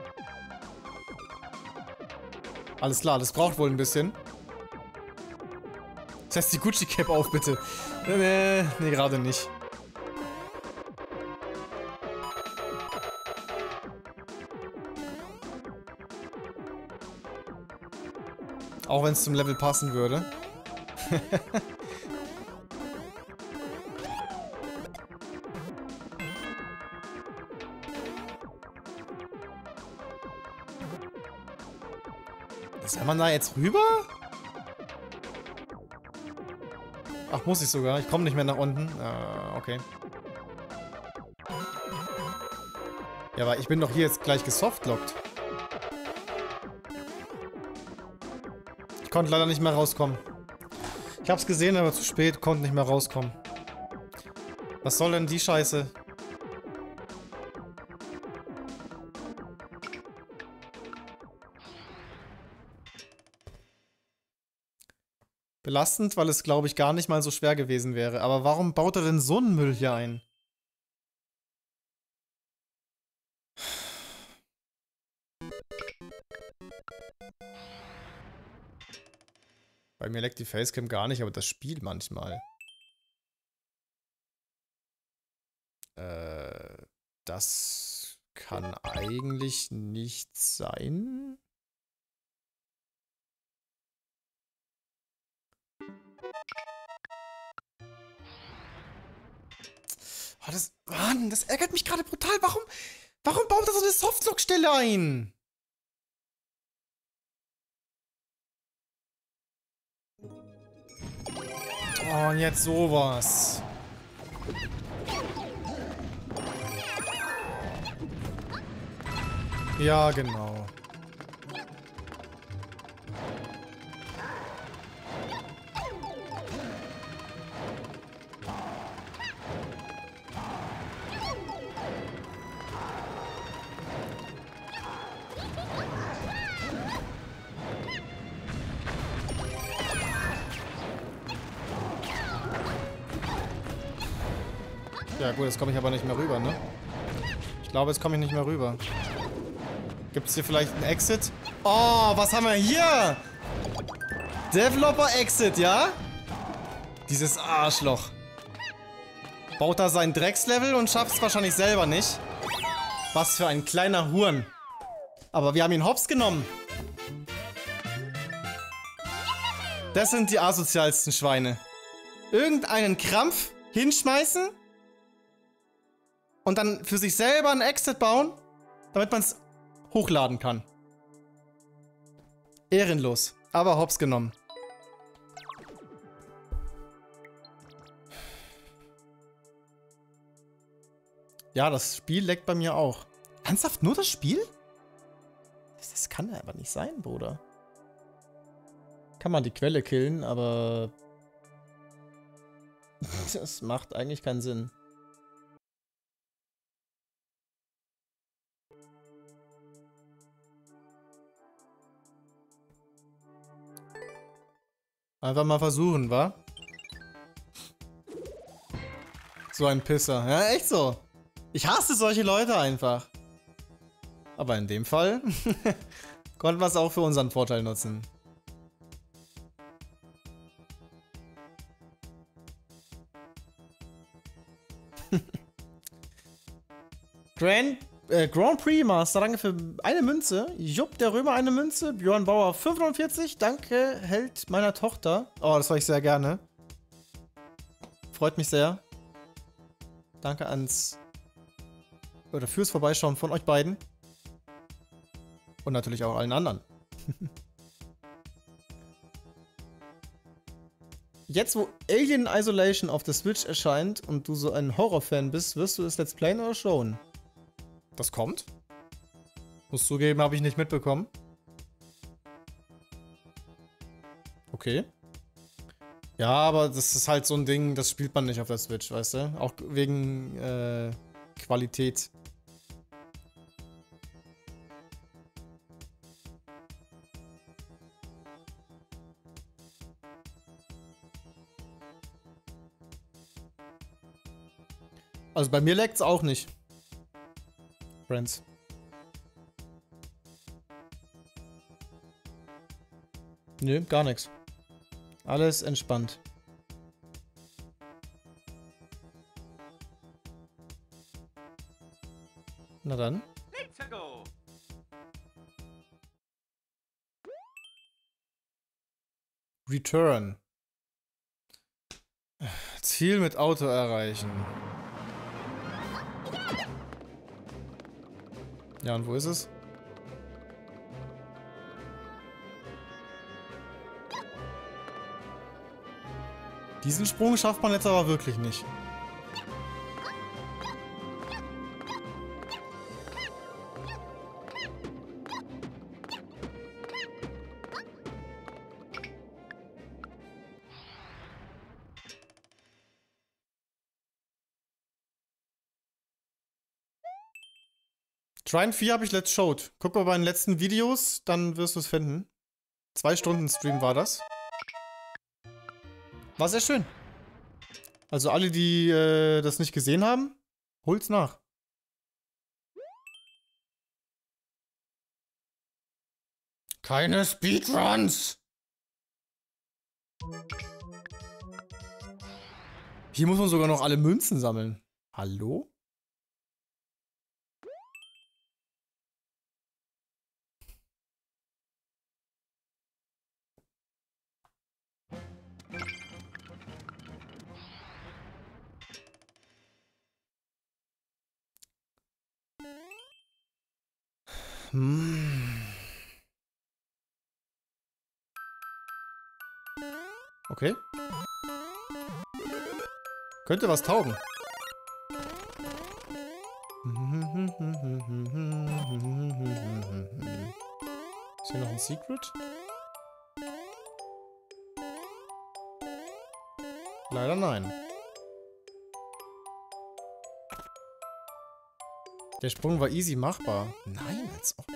Alles klar, das braucht wohl ein bisschen. Setz die Gucci-Cap auf, bitte. Nee, nee, nee, gerade nicht. Auch wenn es zum Level passen würde. Soll man da jetzt rüber? Ach, muss ich sogar. Ich komme nicht mehr nach unten. Ah, okay. Ja, aber ich bin doch hier jetzt gleich gesoftlockt. Ich konnte leider nicht mehr rauskommen. Ich hab's gesehen, aber zu spät, konnte nicht mehr rauskommen. Was soll denn die Scheiße? Belastend, weil es, glaube ich, gar nicht mal so schwer gewesen wäre. Aber warum baut er denn so einen Müll hier ein? Bei mir leckt die Facecam gar nicht, aber das Spiel manchmal. Äh, das kann eigentlich nicht sein. Oh, das, Mann, das ärgert mich gerade brutal. Warum, warum baut er so eine Softlock-Stelle ein? Oh, und jetzt sowas. Ja, genau. Ja gut, jetzt komme ich aber nicht mehr rüber, ne? Ich glaube, jetzt komme ich nicht mehr rüber. Gibt es hier vielleicht einen Exit? Oh, was haben wir hier? Developer-Exit, ja? Dieses Arschloch. Baut da sein Dreckslevel und schafft es wahrscheinlich selber nicht. Was für ein kleiner Huren. Aber wir haben ihn hops genommen. Das sind die asozialsten Schweine. Irgendeinen Krampf hinschmeißen und dann für sich selber einen Exit bauen, damit man es hochladen kann. Ehrenlos, aber hops genommen. Ja, das Spiel leckt bei mir auch. Ernsthaft nur das Spiel? Das kann aber nicht sein, Bruder. Kann man die Quelle killen, aber das macht eigentlich keinen Sinn. Einfach mal versuchen, wa? So ein Pisser. Ja, echt so. Ich hasse solche Leute einfach. Aber in dem Fall konnten wir es auch für unseren Vorteil nutzen. Grand, äh, Grand Prix Master, danke für eine Münze. Jupp, der Römer, eine Münze. Björn Bauer, fünfundvierzig. Danke, Held meiner Tochter. Oh, das war ich sehr gerne. Freut mich sehr. Danke ans... oder fürs Vorbeischauen von euch beiden. Und natürlich auch allen anderen. Jetzt, wo Alien Isolation auf der Switch erscheint und du so ein Horrorfan bist, wirst du es Let's Playen oder showen? Das kommt. Muss zugeben, habe ich nicht mitbekommen. Okay. Ja, aber das ist halt so ein Ding, das spielt man nicht auf der Switch, weißt du? Auch wegen äh, Qualität. Also bei mir leckt's auch nicht. Friends. Nö, gar nichts. Alles entspannt. Na dann. Return. Ziel mit Auto erreichen. Ja, und wo ist es? Diesen Sprung schafft man jetzt aber wirklich nicht. Trine vier habe ich let's showed. Guck mal bei den letzten Videos, dann wirst du es finden. Zwei Stunden Stream war das. War sehr schön. Also alle, die äh, das nicht gesehen haben, holt's nach. Keine Speedruns! Hier muss man sogar noch alle Münzen sammeln. Hallo? Hm. Okay. Könnte was taugen. Ist hier noch ein Secret? Leider nein. Der Sprung war easy machbar. Nein, als ob.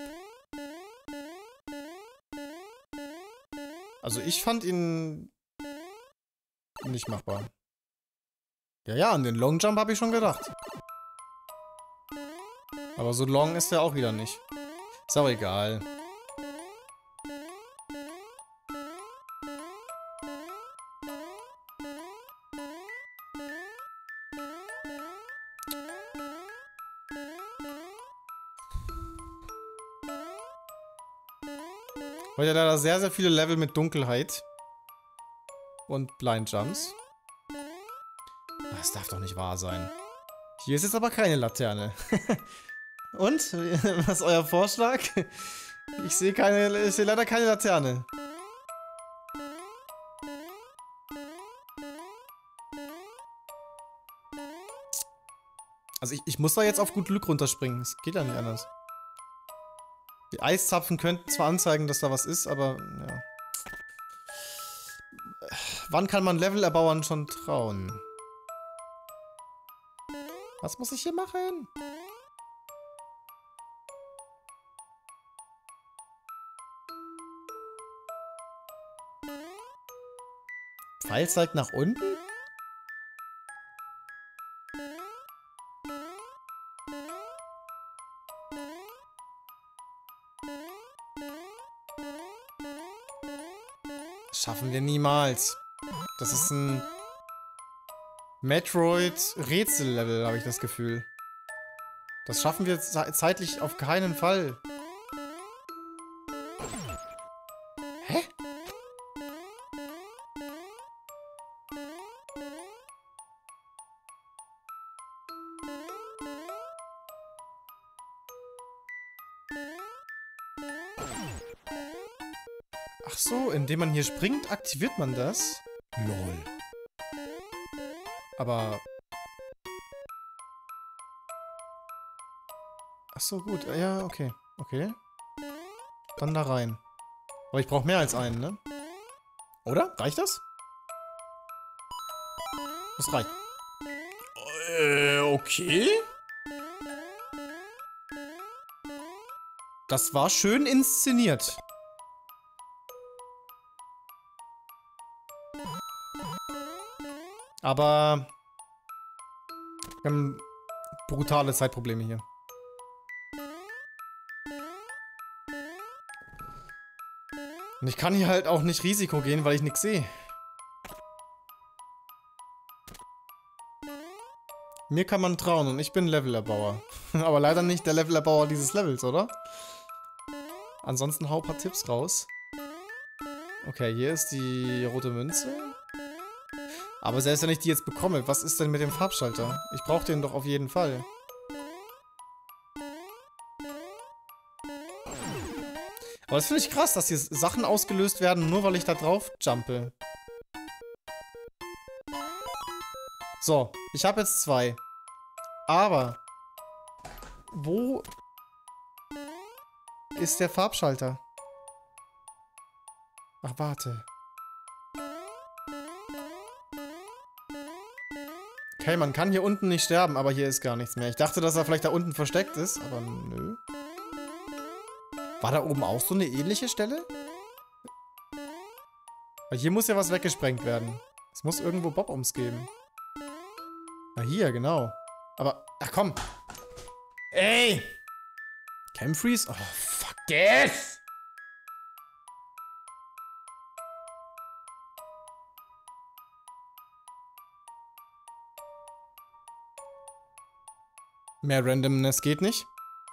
Also ich fand ihn nicht machbar. Ja, ja, an den Long Jump habe ich schon gedacht. Aber so long ist er auch wieder nicht. Ist aber egal. Heute leider sehr, sehr viele Level mit Dunkelheit. Und Blind Jumps. Das darf doch nicht wahr sein. Hier ist jetzt aber keine Laterne. Und? Was ist euer Vorschlag? Ich sehe keine, ich sehe leider keine Laterne. Also ich, ich muss da jetzt auf gut Glück runterspringen. Es geht ja nicht anders. Die Eiszapfen könnten zwar anzeigen, dass da was ist, aber ja. Wann kann man Level-Erbauern schon trauen? Was muss ich hier machen? Pfeil zeigt nach unten? Schaffen wir niemals. Das ist ein Metroid-Rätsel-Level, habe ich das Gefühl. Das schaffen wir ze zeitlich auf keinen Fall. Hä? Ach so, indem man hier springt, aktiviert man das? Lol. Aber... Ach so, gut. Ja, okay. Okay. Dann da rein. Aber ich brauche mehr als einen, ne? Oder? Reicht das? Das reicht. Äh, okay. Das war schön inszeniert. Aber wir haben brutale Zeitprobleme hier. Und ich kann hier halt auch nicht Risiko gehen, weil ich nichts sehe. Mir kann man trauen und ich bin Level-Erbauer. Aber leider nicht der Level-Erbauer dieses Levels, oder? Ansonsten hau ein paar Tipps raus. Okay, hier ist die rote Münze. Aber selbst wenn ich die jetzt bekomme, was ist denn mit dem Farbschalter? Ich brauche den doch auf jeden Fall. Aber das finde ich krass, dass hier Sachen ausgelöst werden, nur weil ich da drauf jumpe. So, ich habe jetzt zwei. Aber wo ist der Farbschalter? Ach, warte. Okay, man kann hier unten nicht sterben, aber hier ist gar nichts mehr. Ich dachte, dass er vielleicht da unten versteckt ist, aber nö. War da oben auch so eine ähnliche Stelle? Weil hier muss ja was weggesprengt werden. Es muss irgendwo Bob-Ums geben. Ah, hier, genau. Aber, ach komm. Ey! Cam Freeze? Oh, fuck this! Mehr Randomness geht nicht.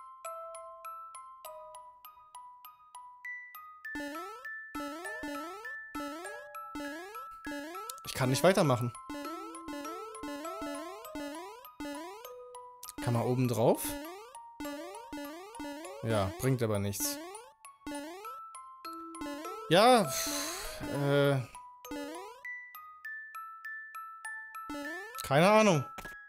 Ich kann nicht weitermachen. Kann man oben drauf? Ja, bringt aber nichts. Ja, pff, äh... keine Ahnung.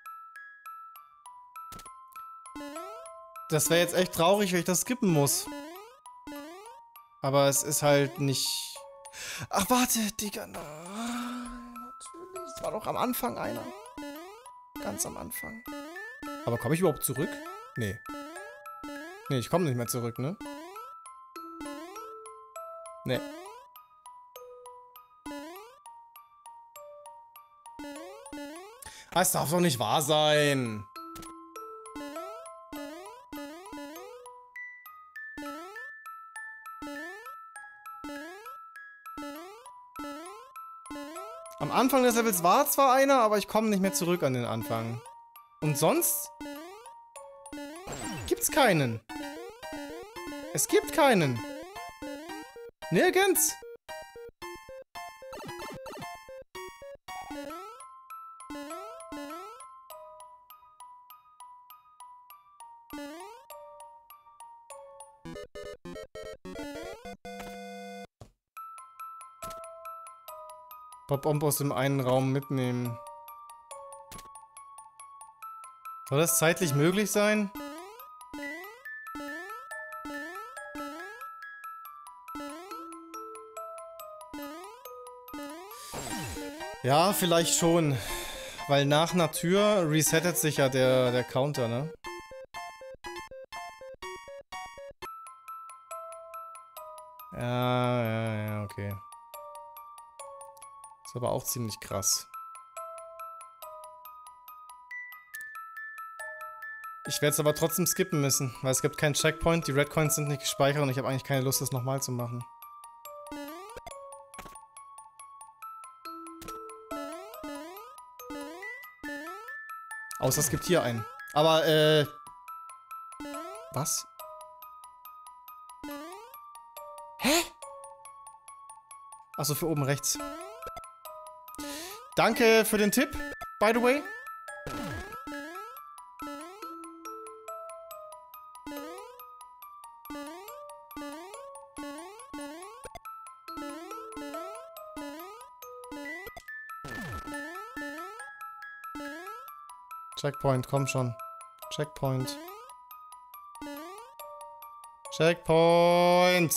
Das wäre jetzt echt traurig, wenn ich das skippen muss. Aber es ist halt nicht... Ach, warte, Digga. Na, natürlich. Es war doch am Anfang einer. Ganz am Anfang. Aber komme ich überhaupt zurück? Nee. Nee, ich komme nicht mehr zurück, ne? Nee. Das darf doch nicht wahr sein. Am Anfang des Levels war zwar einer, aber ich komme nicht mehr zurück an den Anfang. Und sonst gibt's keinen. Es gibt keinen. Nirgends. Bob-Omb aus dem einen Raum mitnehmen. Soll das zeitlich möglich sein? Ja, vielleicht schon. Weil nach einer Tür resettet sich ja der, der Counter, ne? Ja, ja, ja, okay. Ist aber auch ziemlich krass. Ich werde es aber trotzdem skippen müssen, weil es gibt keinen Checkpoint, die Red Coins sind nicht gespeichert und ich habe eigentlich keine Lust, das nochmal zu machen. Außer es gibt hier einen. Aber, äh... was? Hä? Achso, für oben rechts. Danke für den Tipp, by the way. Checkpoint, komm schon. Checkpoint. Checkpoint!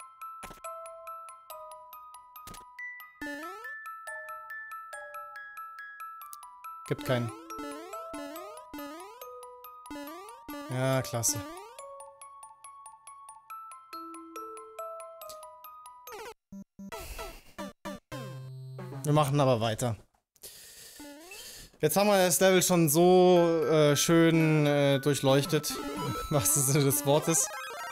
Gibt keinen. Ja, klasse. Wir machen aber weiter. Jetzt haben wir das Level schon so äh, schön äh, durchleuchtet, was ist Sinne des Wortes.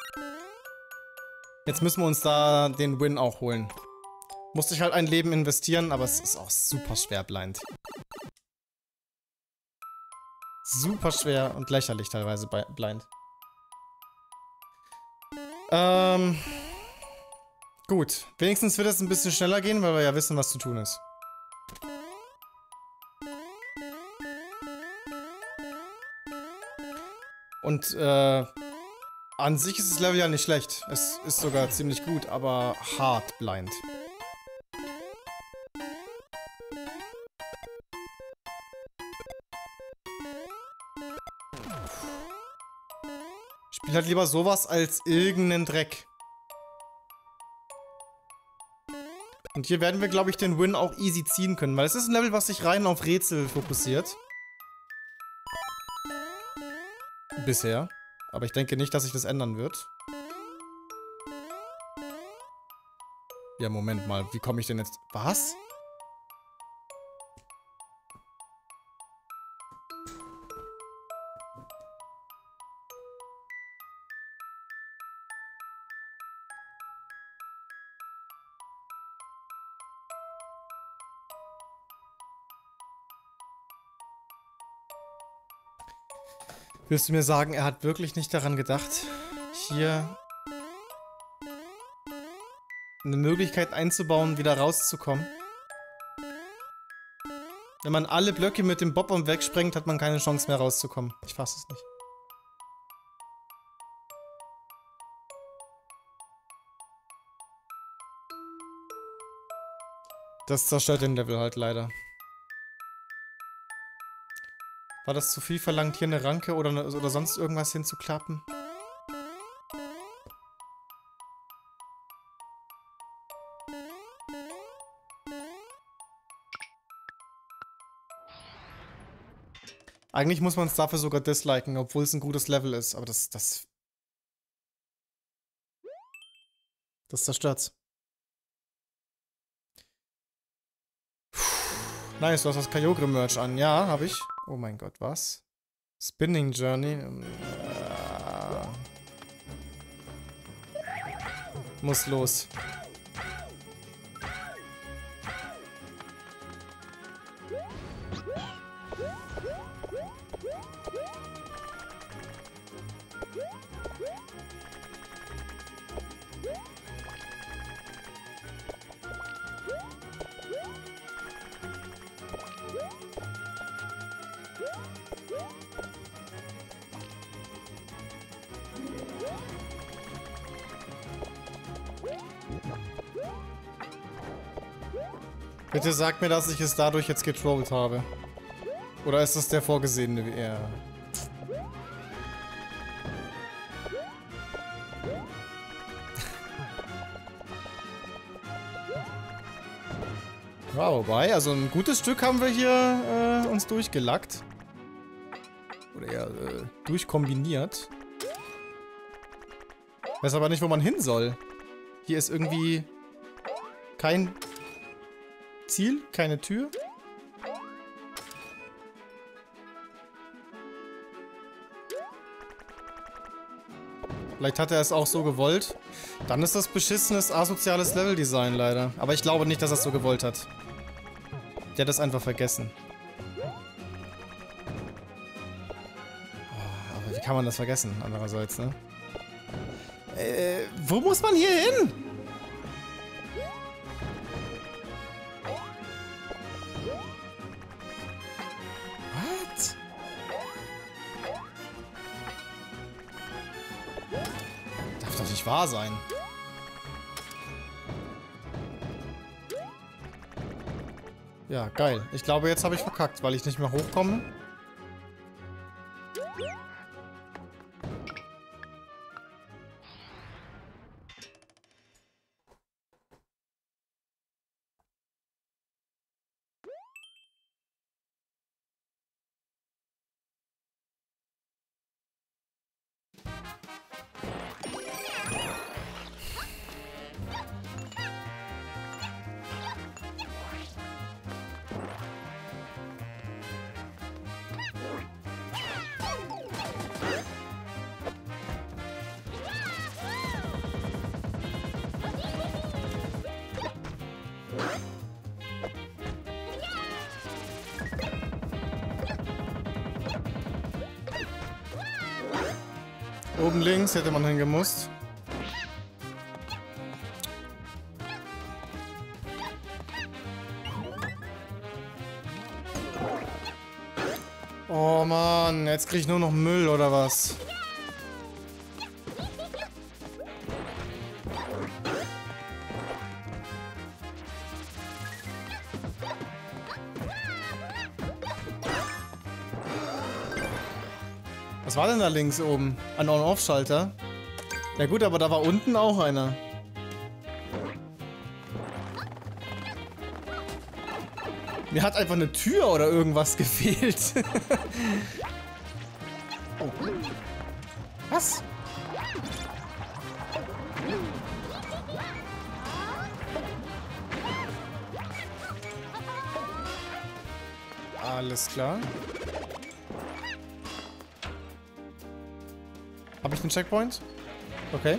Jetzt müssen wir uns da den Win auch holen. Musste ich halt ein Leben investieren, aber es ist auch super schwer blind. Super schwer und lächerlich teilweise blind. Ähm... Gut, wenigstens wird es ein bisschen schneller gehen, weil wir ja wissen, was zu tun ist. Und, äh, an sich ist das Level ja nicht schlecht. Es ist sogar ziemlich gut, aber hart blind. Ich spiele halt lieber sowas als irgendeinen Dreck. Und hier werden wir, glaube ich, den Win auch easy ziehen können, weil es ist ein Level, was sich rein auf Rätsel fokussiert. Bisher. Aber ich denke nicht, dass sich das ändern wird. Ja, Moment mal. Wie komme ich denn jetzt... Was? Willst du mir sagen, er hat wirklich nicht daran gedacht, hier eine Möglichkeit einzubauen, wieder rauszukommen? Wenn man alle Blöcke mit dem Bob-Omb wegsprengt, hat man keine Chance mehr rauszukommen. Ich fasse es nicht. Das zerstört den Level halt leider. War das zu viel verlangt, hier eine Ranke oder, eine, oder sonst irgendwas hinzuklappen? Eigentlich muss man es dafür sogar disliken, obwohl es ein gutes Level ist, aber das, das... Das zerstört's. Nice, du hast das Kyogre-Merch an. Ja, habe ich. Oh mein Gott, was? Spinning Journey. Äh, muss los. Bitte sag mir, dass ich es dadurch jetzt getrollt habe. Oder ist das der vorgesehene W R? Ja, wobei, also ein gutes Stück haben wir hier äh, uns durchgelackt. Oder eher äh, durchkombiniert. Weiß aber nicht, wo man hin soll. Hier ist irgendwie kein Ziel, keine Tür. Vielleicht hat er es auch so gewollt. Dann ist das beschissenes, asoziales Leveldesign leider. Aber ich glaube nicht, dass er es so gewollt hat. Der hat es einfach vergessen. Oh, aber wie kann man das vergessen, andererseits, ne? Äh, wo muss man hier hin? What? Darf doch nicht wahr sein. Ja, geil. Ich glaube, jetzt habe ich verkackt, weil ich nicht mehr hochkomme. Oben links hätte man hingemusst. Oh Mann, jetzt krieg ich nur noch Müll oder was? Was war denn da links oben? Ein On-Off-Schalter? Ja gut, aber da war unten auch einer. Mir hat einfach eine Tür oder irgendwas gefehlt. Oh. Was? Alles klar. Habe ich einen Checkpoint? Okay.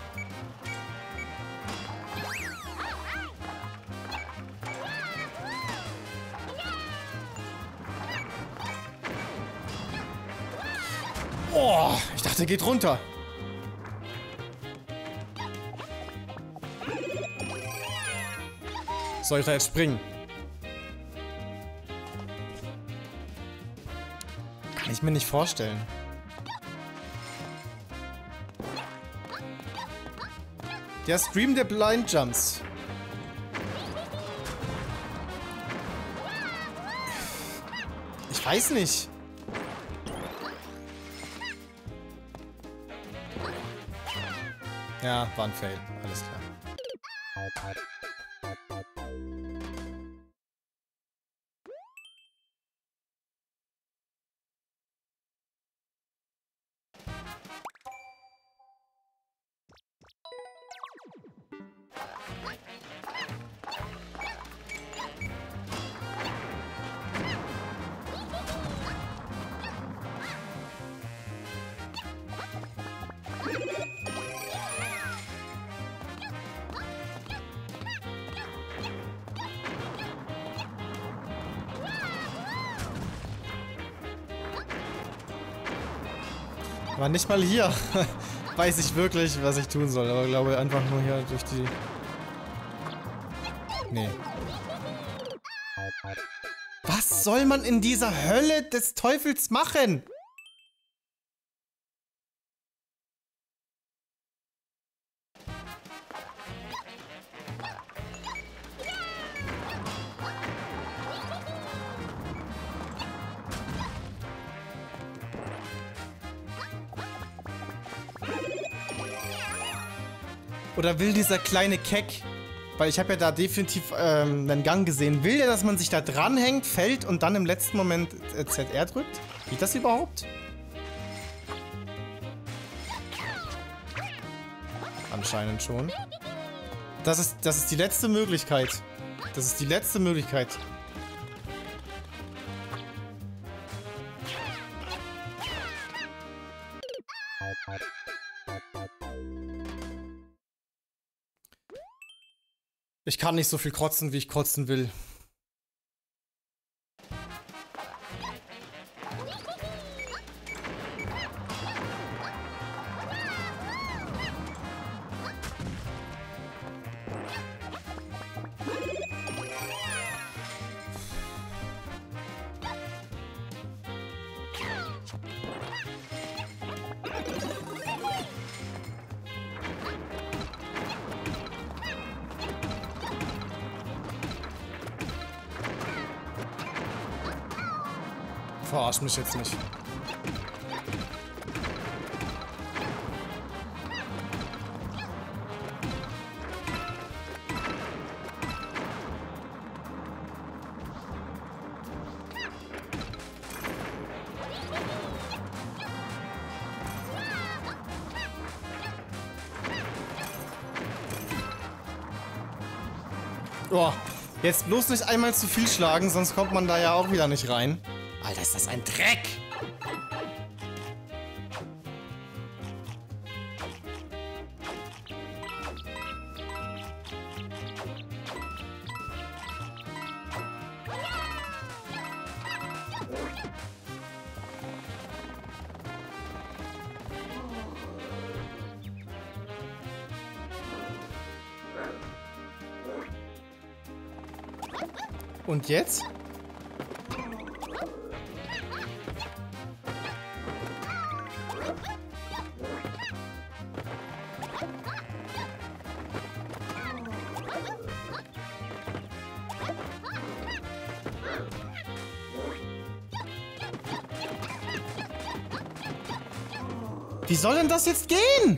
Oh, ich dachte, er geht runter. Soll ich da jetzt springen? Kann ich mir nicht vorstellen. Der Stream der Blind Jumps. Ich weiß nicht. Ja, war ein Fail. Alles klar. Aber nicht mal hier weiß ich wirklich, was ich tun soll. Aber glaube einfach nur hier durch die... Nee. Was soll man in dieser Hölle des Teufels machen? Oder will dieser kleine Keck, weil ich habe ja da definitiv ähm, einen Gang gesehen, will der, dass man sich da dranhängt, fällt und dann im letzten Moment äh, Z R drückt? Geht das überhaupt? Anscheinend schon. Das ist, das ist die letzte Möglichkeit. Das ist die letzte Möglichkeit. Ich kann nicht so viel kotzen, wie ich kotzen will. Verarsch mich jetzt nicht. Oh, jetzt bloß nicht einmal zu viel schlagen, sonst kommt man da ja auch wieder nicht rein. Alter, ist das ein Dreck! Und jetzt? Wie soll denn das jetzt gehen?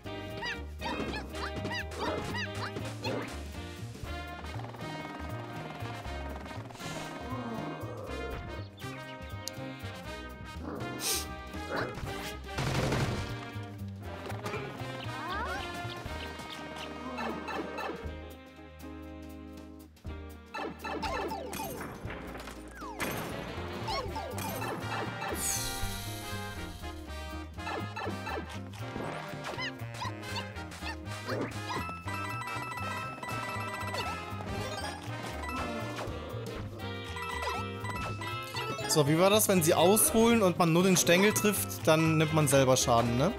So, wie war das, wenn sie ausholen und man nur den Stängel trifft, dann nimmt man selber Schaden, ne?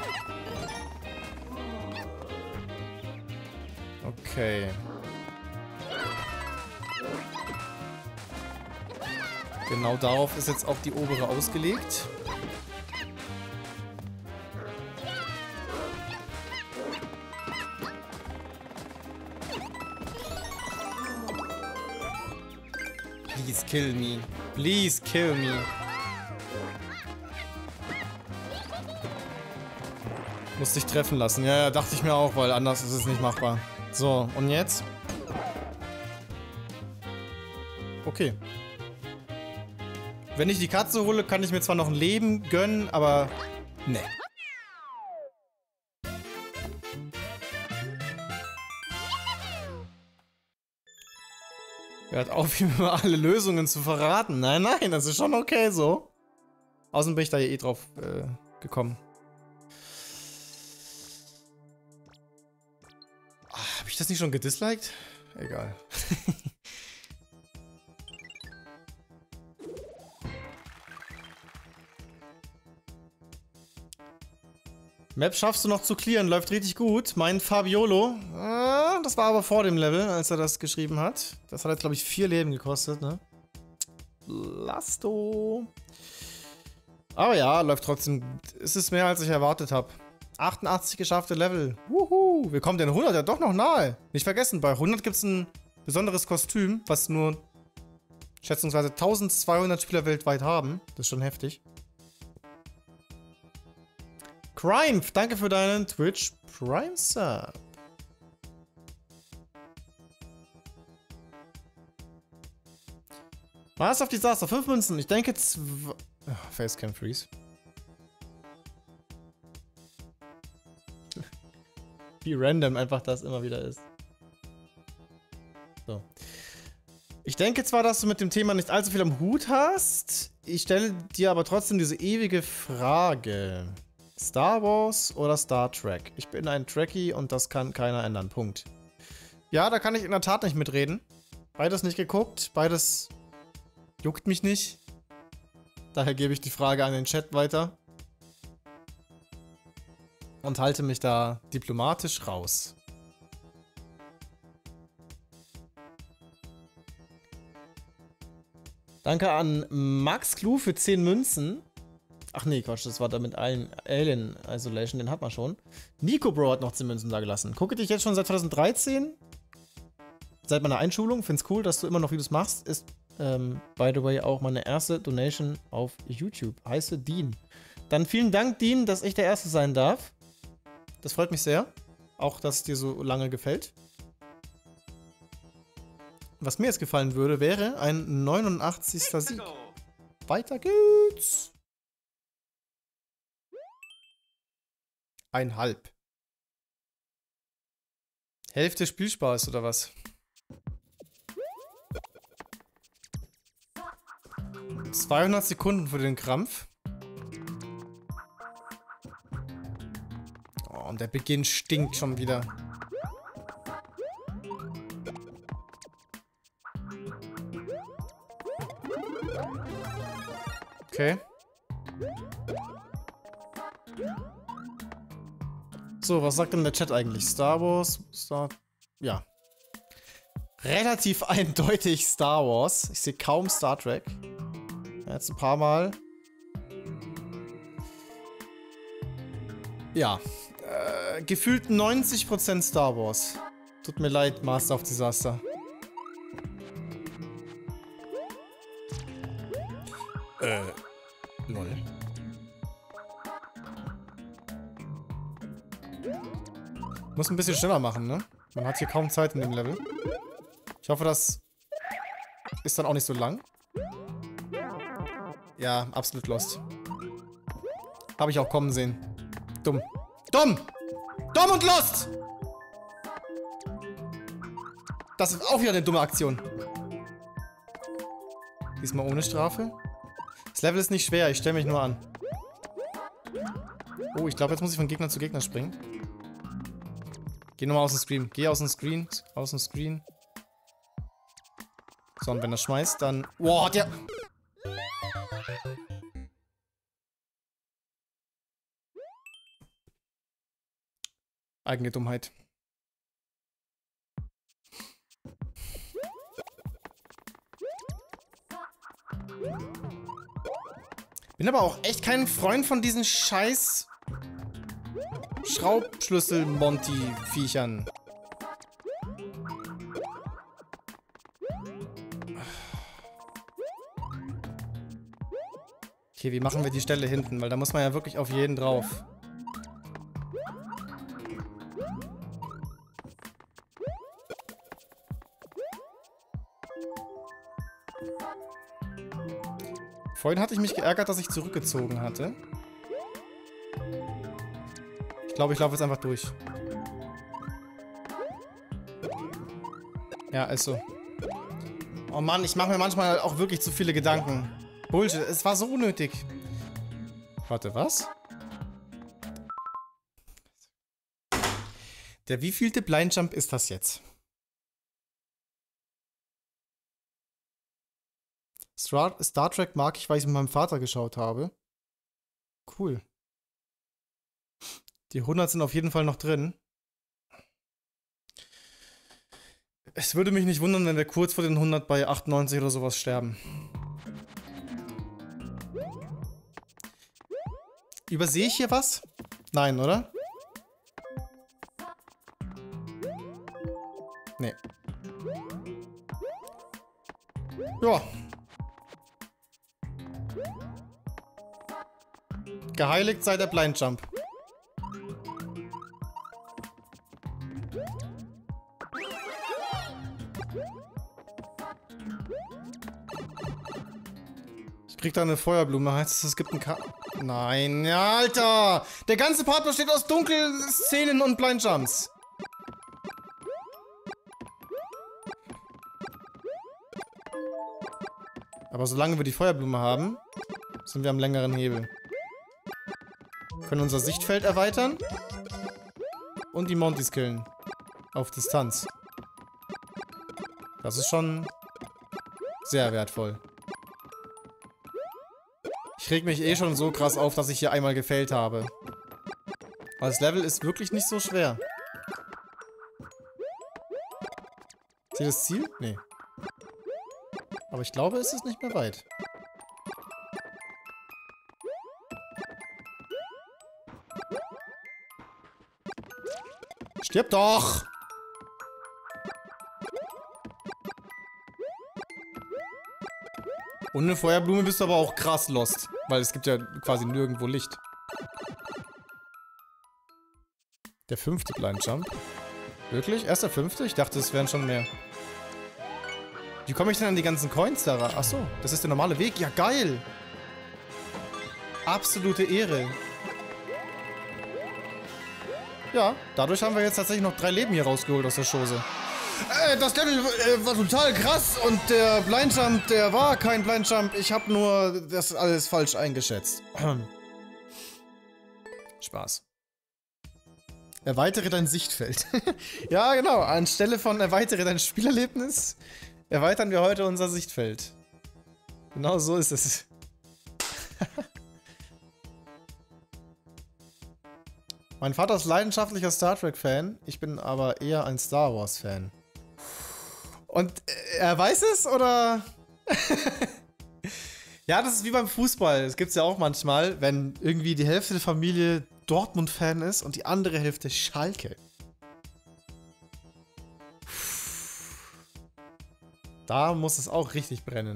Okay. Genau darauf ist jetzt auch die obere ausgelegt. Please kill me. Please kill me. Muss dich treffen lassen. Ja, ja, dachte ich mir auch, weil anders ist es nicht machbar. So, und jetzt? Okay. Wenn ich die Katze hole, kann ich mir zwar noch ein Leben gönnen, aber... Ne. Hört auf, mir alle Lösungen zu verraten. Nein, nein, das ist schon okay so. Außerdem bin ich da ja eh drauf äh, gekommen. Ach, hab ich das nicht schon gedisliked? Egal. Map schaffst du noch zu clearen, läuft richtig gut. Mein Fabiolo, äh, das war aber vor dem Level, als er das geschrieben hat. Das hat jetzt, glaube ich, vier Leben gekostet, ne? Blasto. Aber ja, läuft trotzdem. Es ist mehr, als ich erwartet habe. achtundachtzig geschaffte Level. Wuhu. Wir kommen den hundert ja doch noch nahe. Nicht vergessen, bei hundert gibt es ein besonderes Kostüm, was nur schätzungsweise eintausendzweihundert Spieler weltweit haben. Das ist schon heftig. Crime, danke für deinen Twitch Prime Sub. Was auf Disaster? Fünf Münzen. Ich denke zwei... Oh, Facecam Freeze. Wie random einfach das immer wieder ist. So. Ich denke zwar, dass du mit dem Thema nicht allzu viel am Hut hast. Ich stelle dir aber trotzdem diese ewige Frage. Star Wars oder Star Trek? Ich bin ein Trekkie und das kann keiner ändern. Punkt. Ja, da kann ich in der Tat nicht mitreden. Beides nicht geguckt, beides juckt mich nicht. Daher gebe ich die Frage an den Chat weiter. Und halte mich da diplomatisch raus. Danke an Max Clue für zehn Münzen. Ach nee, Quatsch, das war da mit allen Alien Isolation, den hat man schon. Nico Bro hat noch zehn Münzen da gelassen. Gucke dich jetzt schon seit zweitausenddreizehn. Seit meiner Einschulung. Find's cool, dass du immer noch Videos machst. Ist, ähm, by the way, auch meine erste Donation auf YouTube. Heiße Dean. Dann vielen Dank, Dean, dass ich der Erste sein darf. Das freut mich sehr. Auch, dass es dir so lange gefällt. Was mir jetzt gefallen würde, wäre ein neunundachtzigster Sieg. Weiter geht's. Ein halb. Hälfte Spielspaß, oder was? zweihundert Sekunden für den Krampf. Oh, und der Beginn stinkt schon wieder. Okay. So, was sagt denn der Chat eigentlich? Star Wars? Star... Ja. Relativ eindeutig Star Wars. Ich sehe kaum Star Trek. Jetzt ein paar Mal. Ja. Äh, gefühlt neunzig Prozent Star Wars. Tut mir leid, Master of Disaster. Äh. Lol. Muss ein bisschen schneller machen, ne? Man hat hier kaum Zeit in dem Level. Ich hoffe, das ist dann auch nicht so lang. Ja, absolut lost. Habe ich auch kommen sehen. Dumm. Dumm! Dumm und lost! Das ist auch wieder eine dumme Aktion. Diesmal ohne Strafe. Das Level ist nicht schwer, ich stelle mich nur an. Oh, ich glaube, jetzt muss ich von Gegner zu Gegner springen. Geh nochmal aus dem Screen. Geh aus dem Screen. Aus dem Screen. So, und wenn er schmeißt, dann... Wow, der... Eigene Dummheit. Bin aber auch echt kein Freund von diesen scheiß Schraubschlüssel-Monty-Viechern. Okay, wie machen wir die Stelle hinten? Weil da muss man ja wirklich auf jeden drauf. Vorhin hatte ich mich geärgert, dass ich zurückgezogen hatte. Ich glaube, ich laufe jetzt einfach durch. Ja, ist so. Oh Mann, ich mache mir manchmal auch wirklich zu viele Gedanken. Bullshit, es war so unnötig. Warte, was? Der wievielte Blind Jump ist das jetzt? Star, Star Trek mag ich, weil ich mit meinem Vater geschaut habe. Cool. Die hundert sind auf jeden Fall noch drin. Es würde mich nicht wundern, wenn wir kurz vor den hundert bei achtundneunzig oder sowas sterben. Übersehe ich hier was? Nein, oder? Nee. Ja. Geheiligt sei der Blind Jump. Ich krieg da eine Feuerblume. Heißt es, es gibt einen Ka... Nein, ja, Alter! Der ganze Part besteht aus Dunkelszenen und Blind Jumps. Aber solange wir die Feuerblume haben, sind wir am längeren Hebel. Wir können unser Sichtfeld erweitern. Und die Montys killen. Auf Distanz. Das ist schon sehr wertvoll. Ich reg mich eh schon so krass auf, dass ich hier einmal gefailt habe. Aber das Level ist wirklich nicht so schwer. Ist hier das Ziel? Nee. Aber ich glaube, es ist nicht mehr weit. Stirb doch! Ohne Feuerblume bist du aber auch krass lost. Weil es gibt ja quasi nirgendwo Licht. Der fünfte Blind Jump. Wirklich? Erst der fünfte? Ich dachte, es wären schon mehr. Wie komme ich denn an die ganzen Coins da ran? Achso, das ist der normale Weg. Ja, geil! Absolute Ehre. Ja, dadurch haben wir jetzt tatsächlich noch drei Leben hier rausgeholt aus der Chose. Äh, das Level äh, war total krass und der Blind Jump, der war kein Blind Jump. Ich habe nur das alles falsch eingeschätzt. Spaß. Erweitere dein Sichtfeld. Ja, genau. Anstelle von erweitere dein Spielerlebnis, erweitern wir heute unser Sichtfeld. Genau so ist es. Mein Vater ist leidenschaftlicher Star Trek-Fan, ich bin aber eher ein Star Wars-Fan. Und äh, er weiß es, oder? Ja, das ist wie beim Fußball. Das gibt es ja auch manchmal, wenn irgendwie die Hälfte der Familie Dortmund-Fan ist und die andere Hälfte Schalke. Da muss es auch richtig brennen.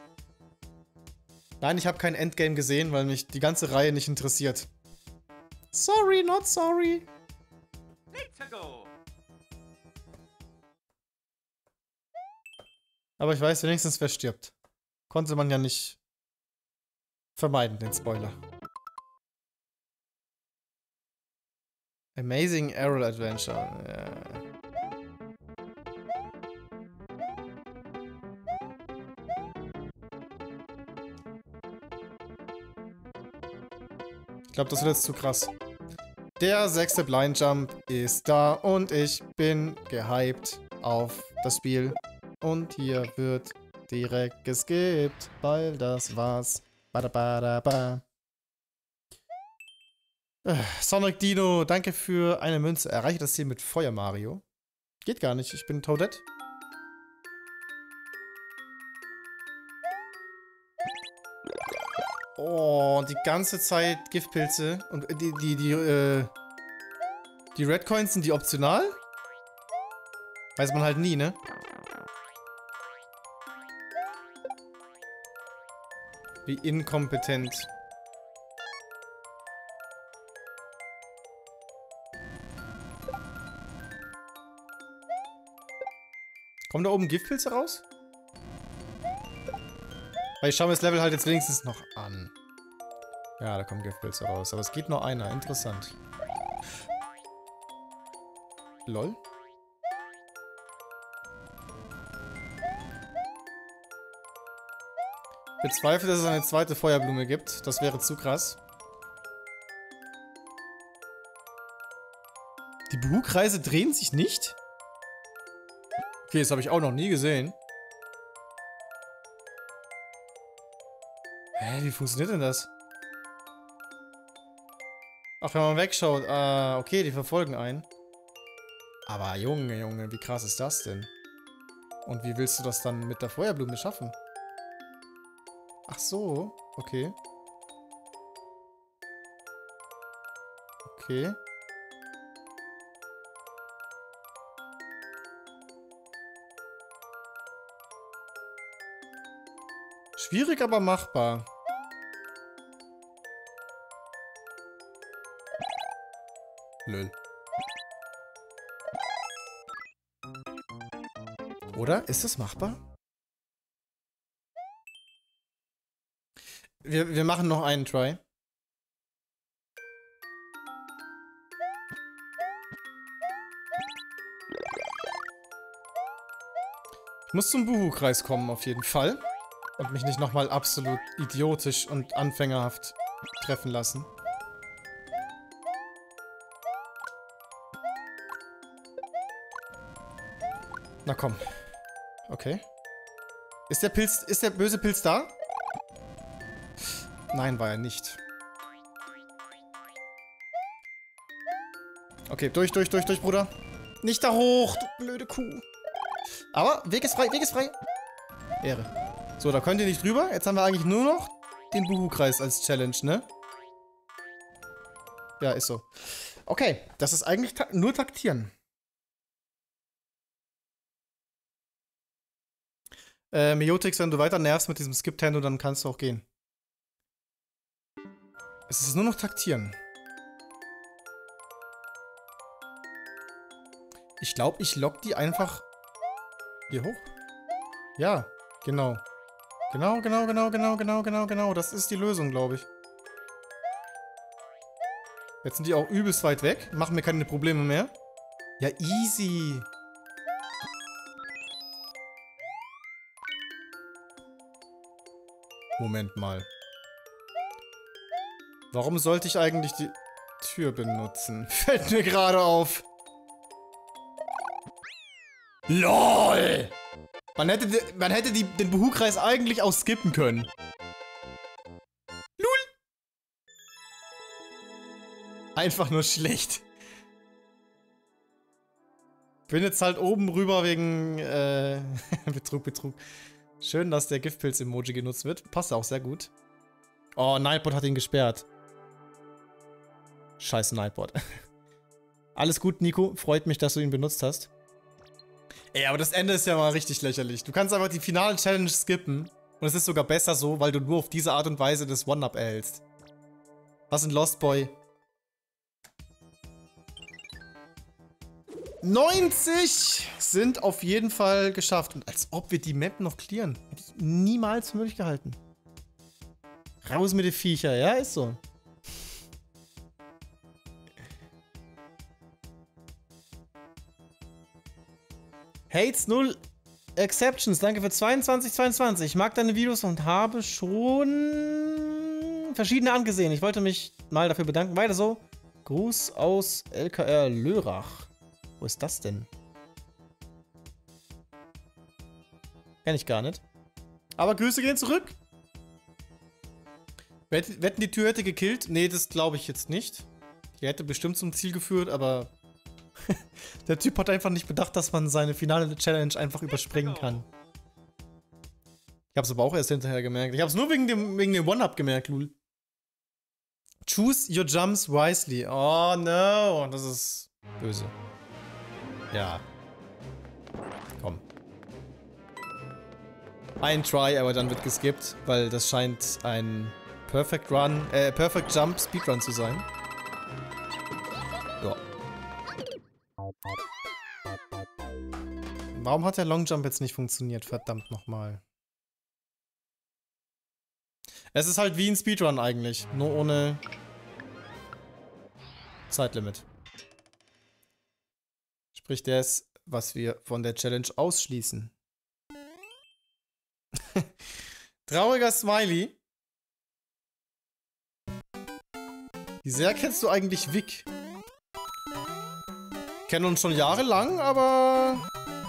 Nein, ich habe kein Endgame gesehen, weil mich die ganze Reihe nicht interessiert. Sorry, not sorry. Let's go. Aber ich weiß wenigstens, wer stirbt. Konnte man ja nicht vermeiden, den Spoiler. Amazing Aerial Adventure. Ja. Ich glaube, das wird jetzt zu krass. Der sechste Blind Jump ist da und ich bin gehypt auf das Spiel. Und hier wird direkt geskippt, weil das war's. Badabadaba. Äh, Sonic Dino, danke für eine Münze. Erreiche das Ziel mit Feuer, Mario. Geht gar nicht, ich bin Toadette. Oh, die ganze Zeit Giftpilze. Und die, die, die, äh... Die Red Coins, sind die optional? Weiß man halt nie, ne? Wie inkompetent. Kommen da oben Giftpilze raus? Weil ich schaue mir das Level halt jetzt wenigstens noch an. Ja, da kommen Giftpilze raus. Aber es geht nur einer. Interessant. Lol. Ich bezweifle, dass es eine zweite Feuerblume gibt. Das wäre zu krass. Die Buhu-Kreise drehen sich nicht? Okay, das habe ich auch noch nie gesehen. Hä, wie funktioniert denn das? Ach, wenn man wegschaut. Ah, okay, die verfolgen einen. Aber Junge, Junge, wie krass ist das denn? Und wie willst du das dann mit der Feuerblume schaffen? Ach so, okay. Okay. Schwierig, aber machbar. Lol. Oder? Ist das machbar? Wir, wir machen noch einen Try. Ich muss zum Buhu-Kreis kommen, auf jeden Fall. Und mich nicht nochmal absolut idiotisch und anfängerhaft treffen lassen. Na komm. Okay. Ist der Pilz, ist der böse Pilz da? Nein, war er nicht. Okay, durch, durch, durch, durch, Bruder. Nicht da hoch, du blöde Kuh. Aber, Weg ist frei, Weg ist frei. Ehre. So, da könnt ihr nicht drüber. Jetzt haben wir eigentlich nur noch den Buhu-Kreis als Challenge, ne? Ja, ist so. Okay, das ist eigentlich ta nur taktieren. Äh, Miotix, wenn du weiter nervst mit diesem Skip-Tendo, dann kannst du auch gehen. Es ist nur noch taktieren. Ich glaube, ich lock die einfach hier hoch. Ja, genau. Genau, genau, genau, genau, genau, genau, genau. Das ist die Lösung, glaube ich. Jetzt sind die auch übelst weit weg. Machen mir keine Probleme mehr. Ja, easy. Moment mal. Warum sollte ich eigentlich die Tür benutzen? Fällt mir gerade auf. LOL! Man hätte, man hätte die, den Buhu-Kreis eigentlich auch skippen können. Lul! Einfach nur schlecht. Bin jetzt halt oben rüber wegen äh, Betrug, Betrug. Schön, dass der Giftpilz-Emoji genutzt wird. Passt auch sehr gut. Oh, Nightbot hat ihn gesperrt. Scheiße Nightbot. Alles gut, Nico. Freut mich, dass du ihn benutzt hast. Ey, aber das Ende ist ja mal richtig lächerlich. Du kannst einfach die finale Challenge skippen. Und es ist sogar besser so, weil du nur auf diese Art und Weise das One-Up erhältst. Was ein Lost Boy. neunzig sind auf jeden Fall geschafft. Und als ob wir die Map noch clearen. Hätte ich niemals für möglich gehalten. Raus mit den Viecher, ja, ist so. Hates null Exceptions, danke für zweiundzwanzig zweiundzwanzig. Ich mag deine Videos und habe schon verschiedene angesehen. Ich wollte mich mal dafür bedanken. Weiter so. Gruß aus L K R Lörrach. Wo ist das denn? Kenn ich gar nicht. Aber Grüße gehen zurück. Wetten, die Tür hätte gekillt? Nee, das glaube ich jetzt nicht. Die hätte bestimmt zum Ziel geführt, aber der Typ hat einfach nicht bedacht, dass man seine finale Challenge einfach überspringen kann. Ich habe es aber auch erst hinterher gemerkt. Ich habe es nur wegen dem, wegen dem One-Up gemerkt, Lul. Choose your jumps wisely. Oh no, das ist böse. Ja. Komm. Ein Try, aber dann wird geskippt, weil das scheint ein Perfect Run, äh, Perfect Jump Speedrun zu sein. Ja. Warum hat der Long Jump jetzt nicht funktioniert? Verdammt nochmal. Es ist halt wie ein Speedrun eigentlich, nur ohne Zeitlimit. Sprich, der ist, was wir von der Challenge ausschließen. Trauriger Smiley. Wie sehr kennst du eigentlich Vic? Kennen uns schon jahrelang, aber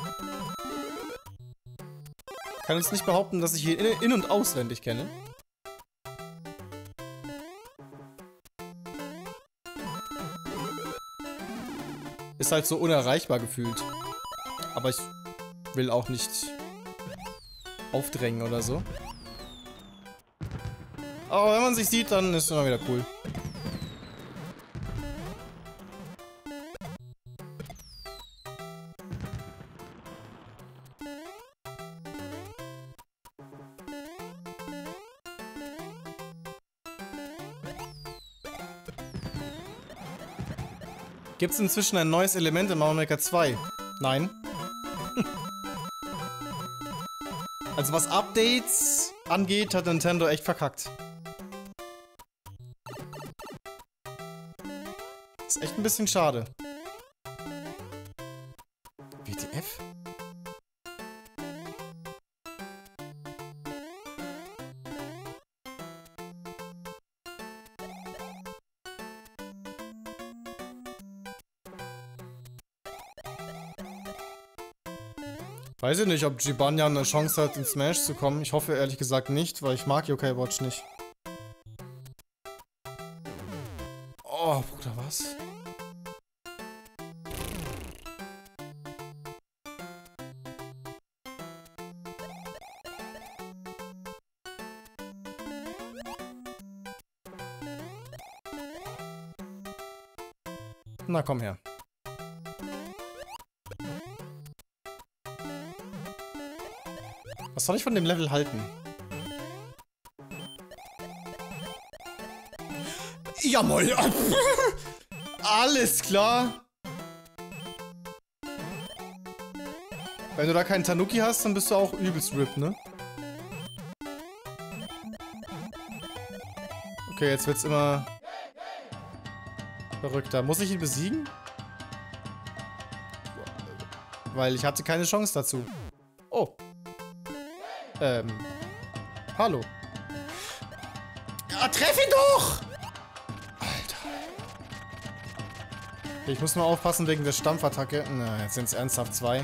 kann uns nicht behaupten, dass ich ihn in- und auswendig kenne. Ist halt so unerreichbar gefühlt. Aber ich will auch nicht aufdrängen oder so. Aber wenn man sich sieht, dann ist es immer wieder cool. Gibt es inzwischen ein neues Element in Mario Maker zwei? Nein. Also was Updates angeht, hat Nintendo echt verkackt. Ist echt ein bisschen schade. W T F? Weiß ich nicht, ob Jibanyan eine Chance hat, in Smash zu kommen. Ich hoffe ehrlich gesagt nicht, weil ich mag Yokai Watch nicht. Oh, Bruder, was? Na, komm her. Was soll ich von dem Level halten? Ja, moin. Alles klar. Wenn du da keinen Tanuki hast, dann bist du auch übelst RIP, ne? Okay, jetzt wird's immer verrückter. Muss ich ihn besiegen? Weil ich hatte keine Chance dazu. Oh. Ähm. Hallo. Ja, treff ihn doch! Alter. Okay, ich muss nur aufpassen wegen der Stampfattacke. Na, jetzt sind es ernsthaft zwei.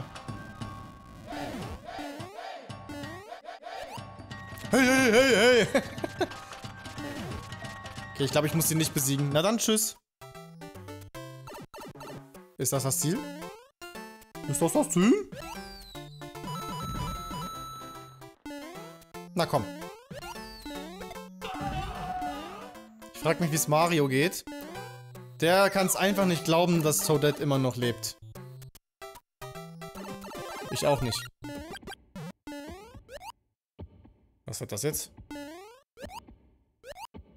Hey, hey, hey, hey! Okay, ich glaube, ich muss ihn nicht besiegen. Na dann, tschüss. Ist das das Ziel? Ist das das Ziel? Na komm. Ich frag mich, wie es Mario geht. Der kann es einfach nicht glauben, dass Toadette immer noch lebt. Ich auch nicht. Was wird das jetzt?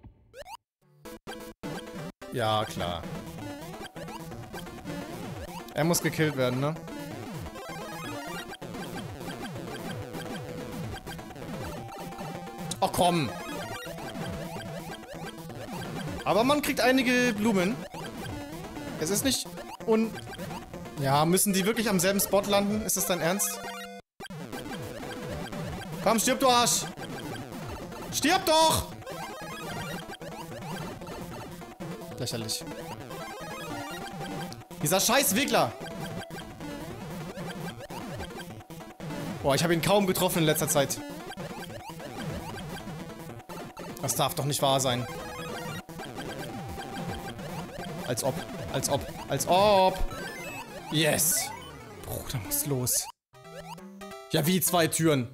Ja, klar. Er muss gekillt werden, ne? Oh, komm! Aber man kriegt einige Blumen. Es ist nicht un... Ja, müssen die wirklich am selben Spot landen? Ist das dein Ernst? Komm, stirb, du Arsch! Stirb doch! Lächerlich. Dieser scheiß Wiggler! Boah, ich habe ihn kaum getroffen in letzter Zeit. Das darf doch nicht wahr sein. Als ob, als ob, als ob. Yes. Bruder, muss los. Ja, wie zwei Türen.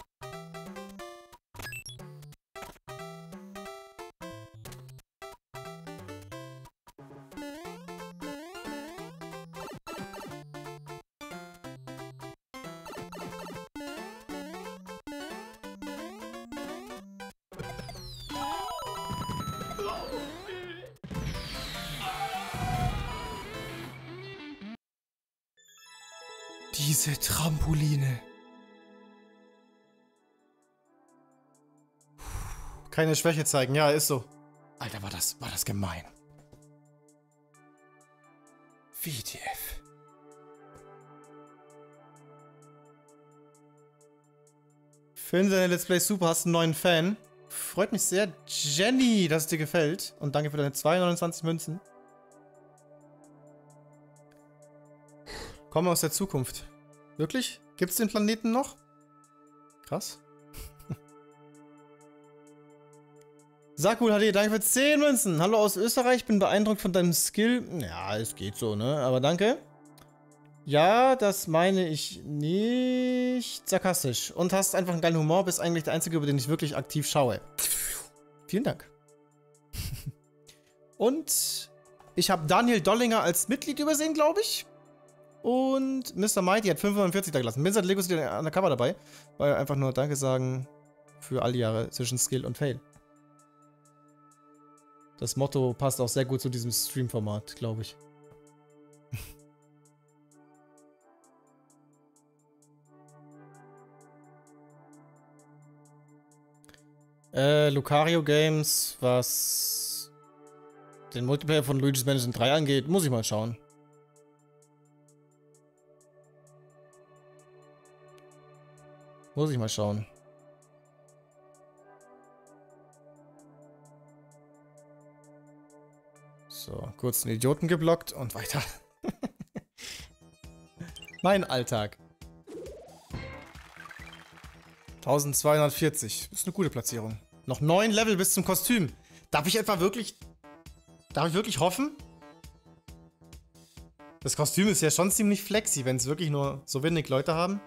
Diese Trampoline. Keine Schwäche zeigen, ja, ist so. Alter, war das, war das gemein. W T F. Finde deine Let's Play super, hast einen neuen Fan. Freut mich sehr, Jenny, dass es dir gefällt. Und danke für deine zweihundertneunundzwanzig Münzen. Komme aus der Zukunft. Wirklich? Gibt's den Planeten noch? Krass. Sakul H D, danke für zehn Münzen. Hallo aus Österreich, bin beeindruckt von deinem Skill. Ja, es geht so, ne? Aber danke. Ja, das meine ich nicht sarkastisch. Und hast einfach einen geilen Humor, bist eigentlich der Einzige, über den ich wirklich aktiv schaue. Vielen Dank. Und ich habe Daniel Dollinger als Mitglied übersehen, glaube ich. Und Mister Mighty hat fünfundvierzig da gelassen. Bin seit Lego City Undercover dabei, weil einfach nur Danke sagen für all die Jahre zwischen Skill und Fail. Das Motto passt auch sehr gut zu diesem Stream-Format, glaube ich. äh, Lucario Games, was den Multiplayer von Luigi's Mansion drei angeht, muss ich mal schauen. Muss ich mal schauen. So, kurz den Idioten geblockt und weiter. Mein Alltag. eintausendzweihundertvierzig. Ist eine gute Platzierung. Noch neun Level bis zum Kostüm. Darf ich etwa wirklich... Darf ich wirklich hoffen? Das Kostüm ist ja schon ziemlich flexi, wenn es wirklich nur so wenig Leute haben.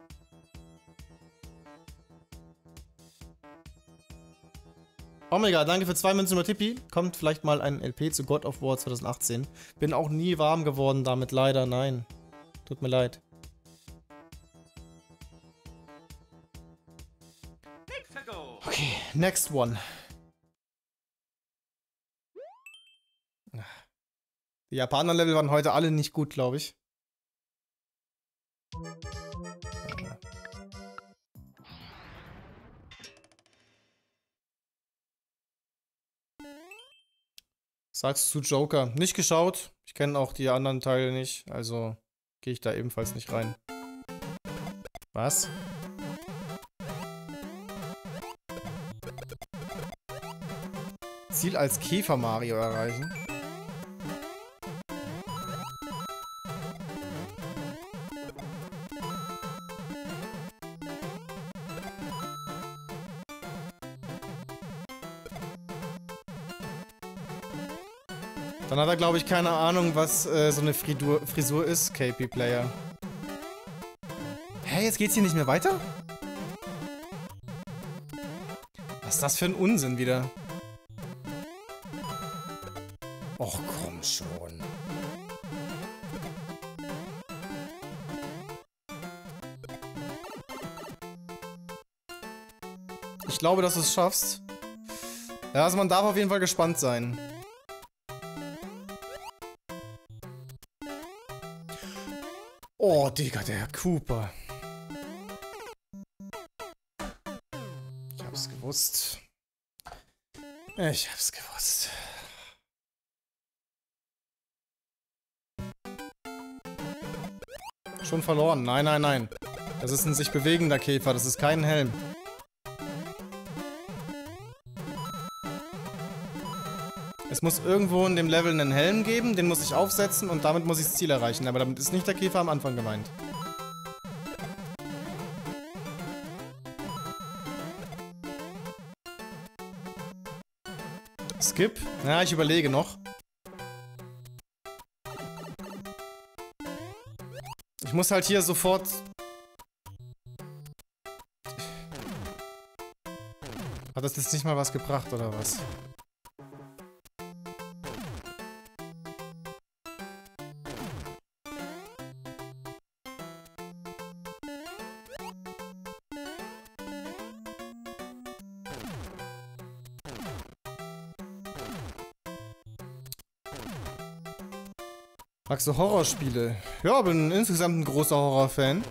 Omega, danke für zwei Münzen über Tippi. Kommt vielleicht mal ein L P zu God of War zwanzig achtzehn. Bin auch nie warm geworden damit, leider, nein. Tut mir leid. Okay, next one. Die Japaner-Level waren heute alle nicht gut, glaube ich. Sagst du Joker? Nicht geschaut. Ich kenne auch die anderen Teile nicht, also gehe ich da ebenfalls nicht rein. Was? Ziel als Käfer Mario erreichen. Dann hat er, glaube ich, keine Ahnung, was äh, so eine Fridur, Frisur ist, K P-Player. Hä, jetzt geht's hier nicht mehr weiter? Was ist das für ein Unsinn wieder? Och, komm schon. Ich glaube, dass du es schaffst. Ja, also man darf auf jeden Fall gespannt sein. Digga, der Cooper. Ich hab's gewusst. Ich hab's gewusst. Schon verloren. Nein, nein, nein. Das ist ein sich bewegender Käfer. Das ist kein Helm. Es muss irgendwo in dem Level einen Helm geben. Den muss ich aufsetzen und damit muss ich das Ziel erreichen. Aber damit ist nicht der Käfer am Anfang gemeint. Skip? Ja, ich überlege noch. Ich muss halt hier sofort... Hat das jetzt nicht mal was gebracht, oder was? Magst du Horrorspiele? Ja, bin insgesamt ein großer Horrorfan.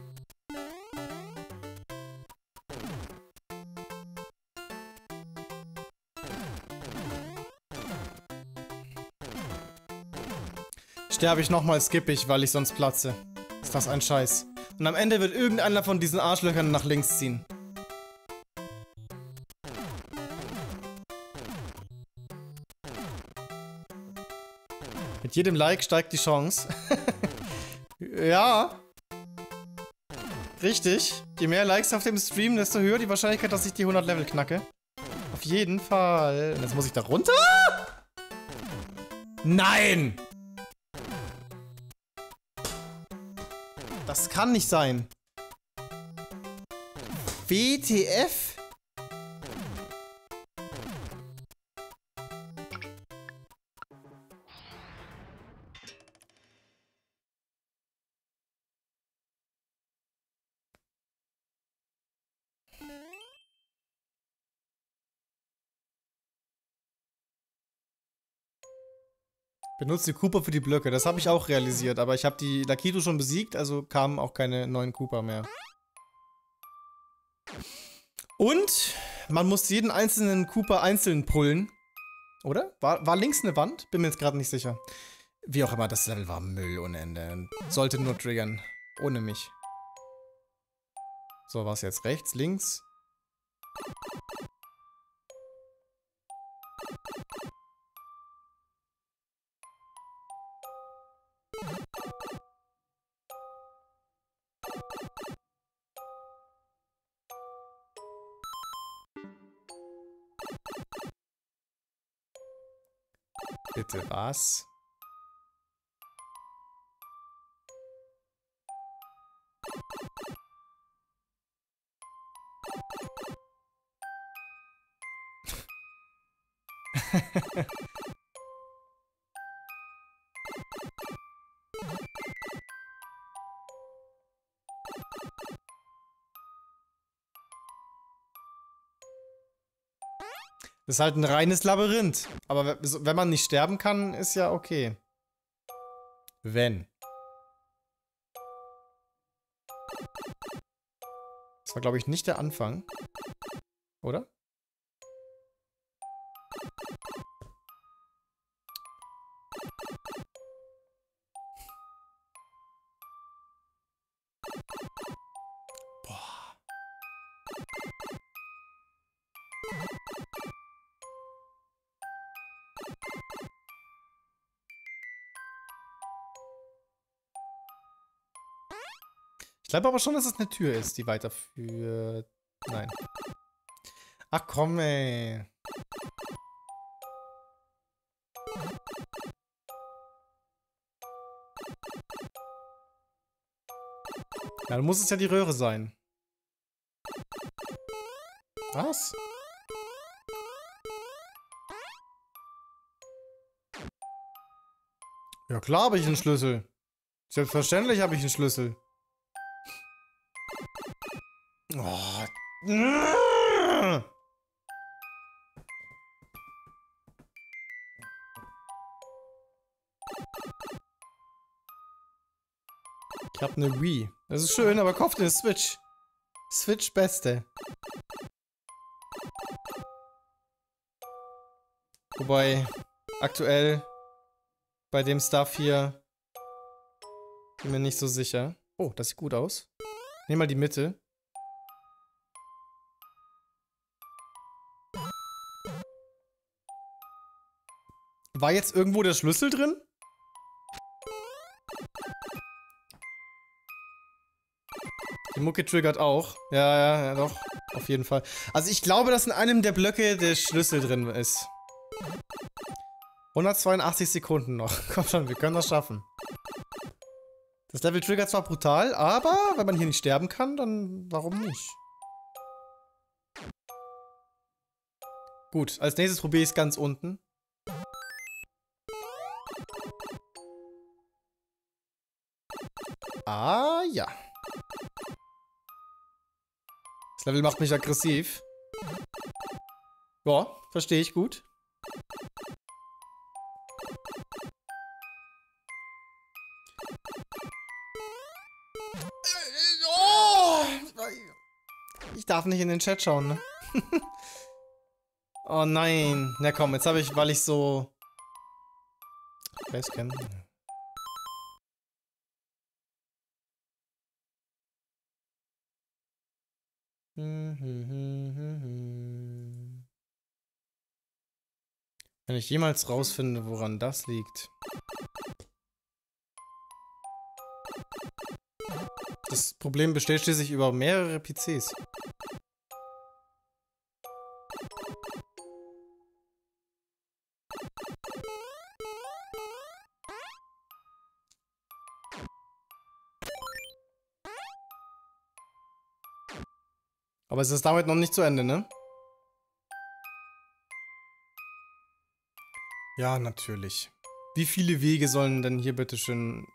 Sterbe ich nochmal, skippe ich, weil ich sonst platze. Ist das ein Scheiß. Und am Ende wird irgendeiner von diesen Arschlöchern nach links ziehen. Mit jedem Like steigt die Chance. Ja. Richtig. Je mehr Likes auf dem Stream, desto höher die Wahrscheinlichkeit, dass ich die hundert Level knacke. Auf jeden Fall. Und jetzt muss ich da runter? Nein! Das kann nicht sein. W T F? Benutzt die Cooper für die Blöcke. Das habe ich auch realisiert, aber ich habe die Lakitu schon besiegt, also kamen auch keine neuen Cooper mehr. Und man muss jeden einzelnen Cooper einzeln pullen. Oder? War, war links eine Wand? Bin mir jetzt gerade nicht sicher. Wie auch immer, das Level war Müll ohne Ende. Sollte nur triggern. Ohne mich. So, was jetzt? Rechts, links? Bitte was? Das ist halt ein reines Labyrinth. Aber wenn man nicht sterben kann, ist ja okay. Wenn. Das war, glaube ich, nicht der Anfang. Oder? Boah. Ich glaube aber schon, dass es eine Tür ist, die weiterführt. Nein. Ach komm, ey. Ja, dann muss es ja die Röhre sein. Was? Ja klar habe ich einen Schlüssel. Selbstverständlich habe ich einen Schlüssel. Oh. Ich hab eine Wii. Das ist schön, aber kauft eine Switch. Switch Beste. Wobei, aktuell bei dem Stuff hier bin mir nicht so sicher. Oh, das sieht gut aus. Nehmen mal die Mitte. War jetzt irgendwo der Schlüssel drin? Die Mucke triggert auch. Ja, ja, ja, doch. Auf jeden Fall. Also ich glaube, dass in einem der Blöcke der Schlüssel drin ist. hundertzweiundachtzig Sekunden noch. Komm schon, wir können das schaffen. Das Level triggert zwar brutal, aber wenn man hier nicht sterben kann, dann warum nicht? Gut, als nächstes probiere ich es ganz unten. Ah, ja. Das Level macht mich aggressiv. Ja, verstehe ich gut. Oh! Ich darf nicht in den Chat schauen, ne? Oh nein. Na komm, jetzt habe ich, weil ich so... Facecam. Wenn ich jemals rausfinde, woran das liegt. Das Problem besteht schließlich über mehrere P Cs. Aber es ist damit noch nicht zu Ende, ne? Ja, natürlich. Wie viele Wege sollen denn hier bitte schön...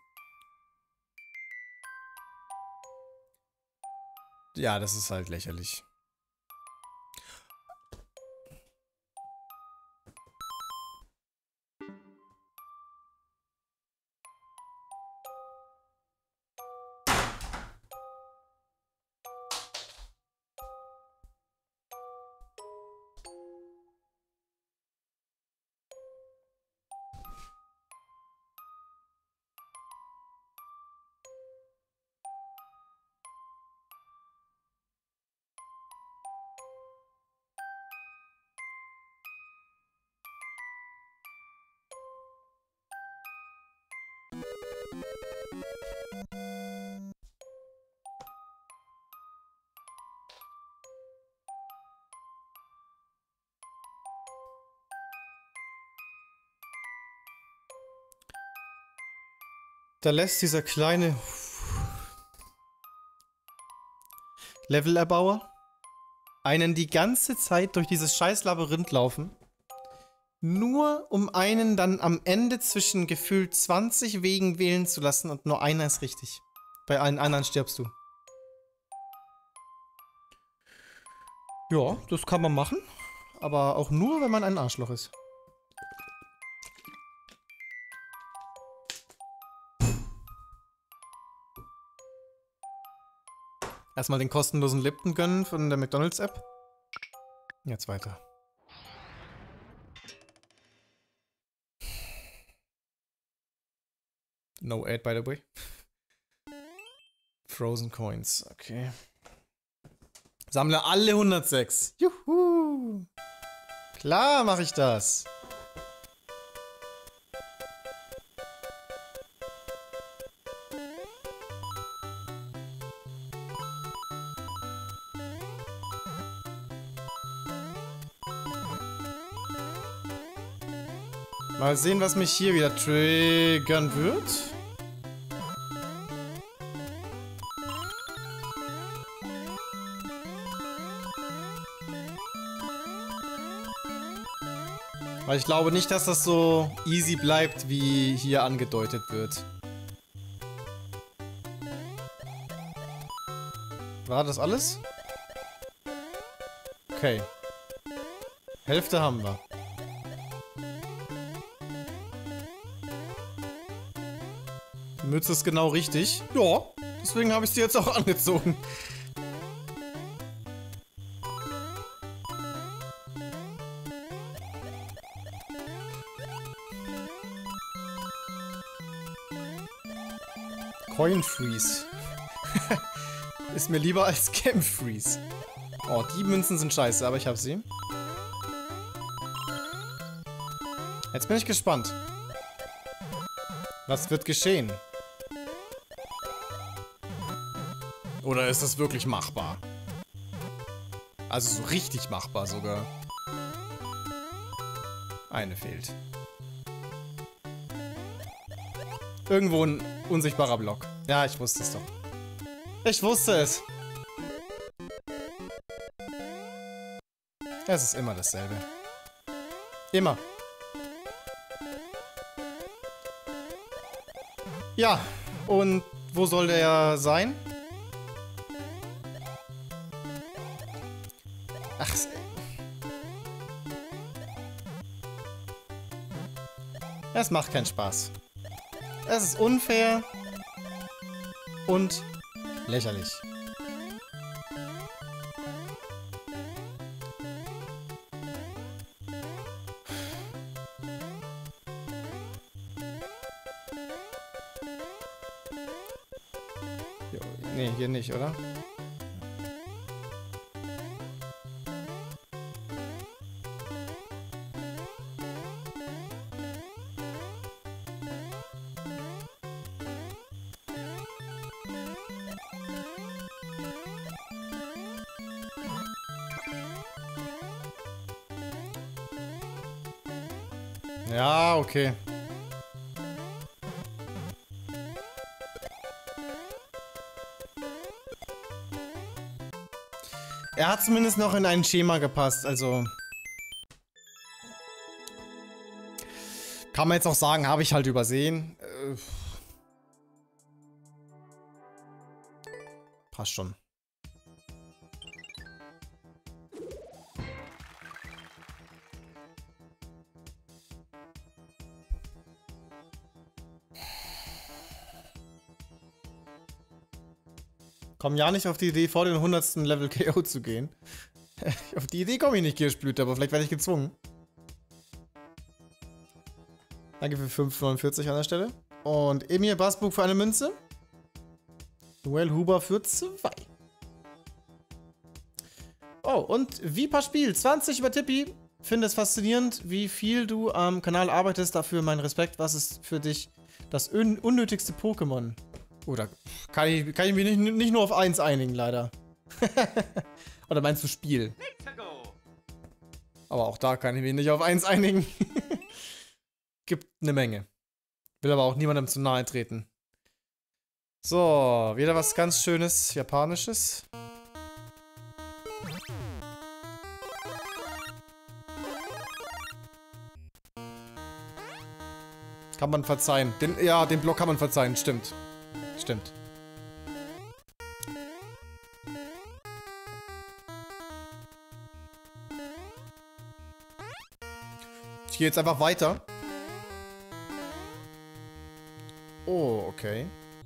Ja, das ist halt lächerlich. Da lässt dieser kleine Levelerbauer einen die ganze Zeit durch dieses scheiß Labyrinth laufen. Nur um einen dann am Ende zwischen gefühlt zwanzig Wegen wählen zu lassen und nur einer ist richtig. Bei allen anderen stirbst du. Ja, das kann man machen. Aber auch nur, wenn man ein Arschloch ist. Erstmal den kostenlosen Lipton gönnen von der McDonald's-App. Jetzt weiter. No ad, by the way. Frozen Coins, okay. Sammle alle hundertsechs. Juhu! Klar mache ich das. Mal sehen, was mich hier wieder triggern wird. Weil ich glaube nicht, dass das so easy bleibt, wie hier angedeutet wird. War das alles? Okay. Hälfte haben wir. Die Mütze ist genau richtig. Ja. Deswegen habe ich sie jetzt auch angezogen. Coin Freeze. Ist mir lieber als Camp Freeze. Oh, die Münzen sind scheiße, aber ich habe sie. Jetzt bin ich gespannt. Was wird geschehen? Oder ist das wirklich machbar? Also so richtig machbar sogar. Eine fehlt. Irgendwo ein unsichtbarer Block. Ja, ich wusste es doch. Ich wusste es. Es ist immer dasselbe. Immer. Ja, und wo soll der sein? Ach, es macht keinen Spaß. Es ist unfair und lächerlich. Jo, nee, hier nicht, oder? Ja, okay. Er hat zumindest noch in ein Schema gepasst, also... Kann man jetzt auch sagen, habe ich halt übersehen. Äh, passt schon. Komm ja nicht auf die Idee, vor den hundertsten Level K O zu gehen. Auf die Idee komme ich nicht, Kirschblüte, aber vielleicht werde ich gezwungen. Danke für fünf neunundvierzig an der Stelle. Und Emil Basbuk für eine Münze. Noel Huber für zwei. Oh, und Vipa Spiel, zwanzig über Tippi. Finde es faszinierend, wie viel du am Kanal arbeitest. Dafür mein Respekt. Was ist für dich das un unnötigste Pokémon? Oder kann ich, kann ich mich nicht, nicht nur auf eins einigen, leider. Oder meinst du Spiel? Aber auch da kann ich mich nicht auf eins einigen. Gibt eine Menge. Will aber auch niemandem zu nahe treten. So, wieder was ganz Schönes, Japanisches. Kann man verzeihen. Den, ja, den Block kann man verzeihen, stimmt. Stimmt. Ich gehe jetzt einfach weiter. Oh, okay.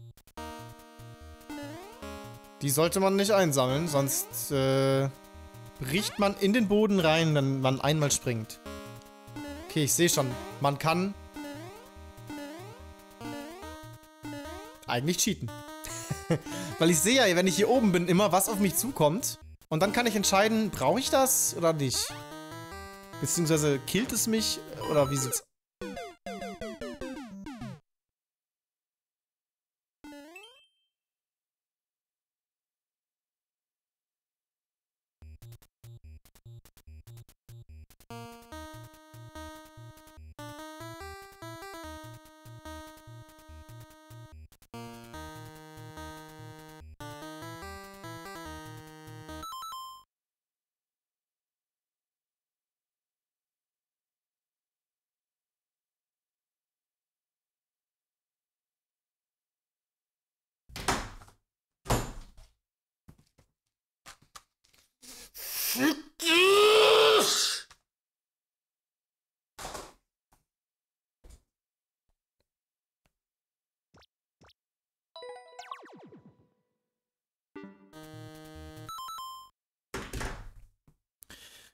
Die sollte man nicht einsammeln, sonst äh, bricht man in den Boden rein, wenn man einmal springt. Okay, ich sehe schon. Man kann eigentlich cheaten. Weil ich sehe ja, wenn ich hier oben bin, immer, was auf mich zukommt. Und dann kann ich entscheiden, brauche ich das oder nicht? Beziehungsweise killt es mich oder wie sieht's aus?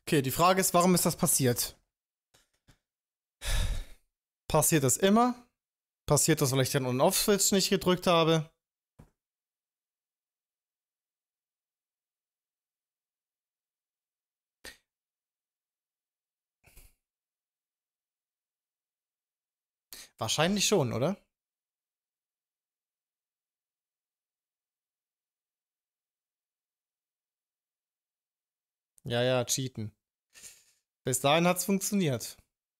Okay, die Frage ist, warum ist das passiert? Passiert das immer? Passiert das, weil ich den On-Off-Switch nicht gedrückt habe? Wahrscheinlich schon, oder? Ja, ja, cheaten. Bis dahin hat's funktioniert.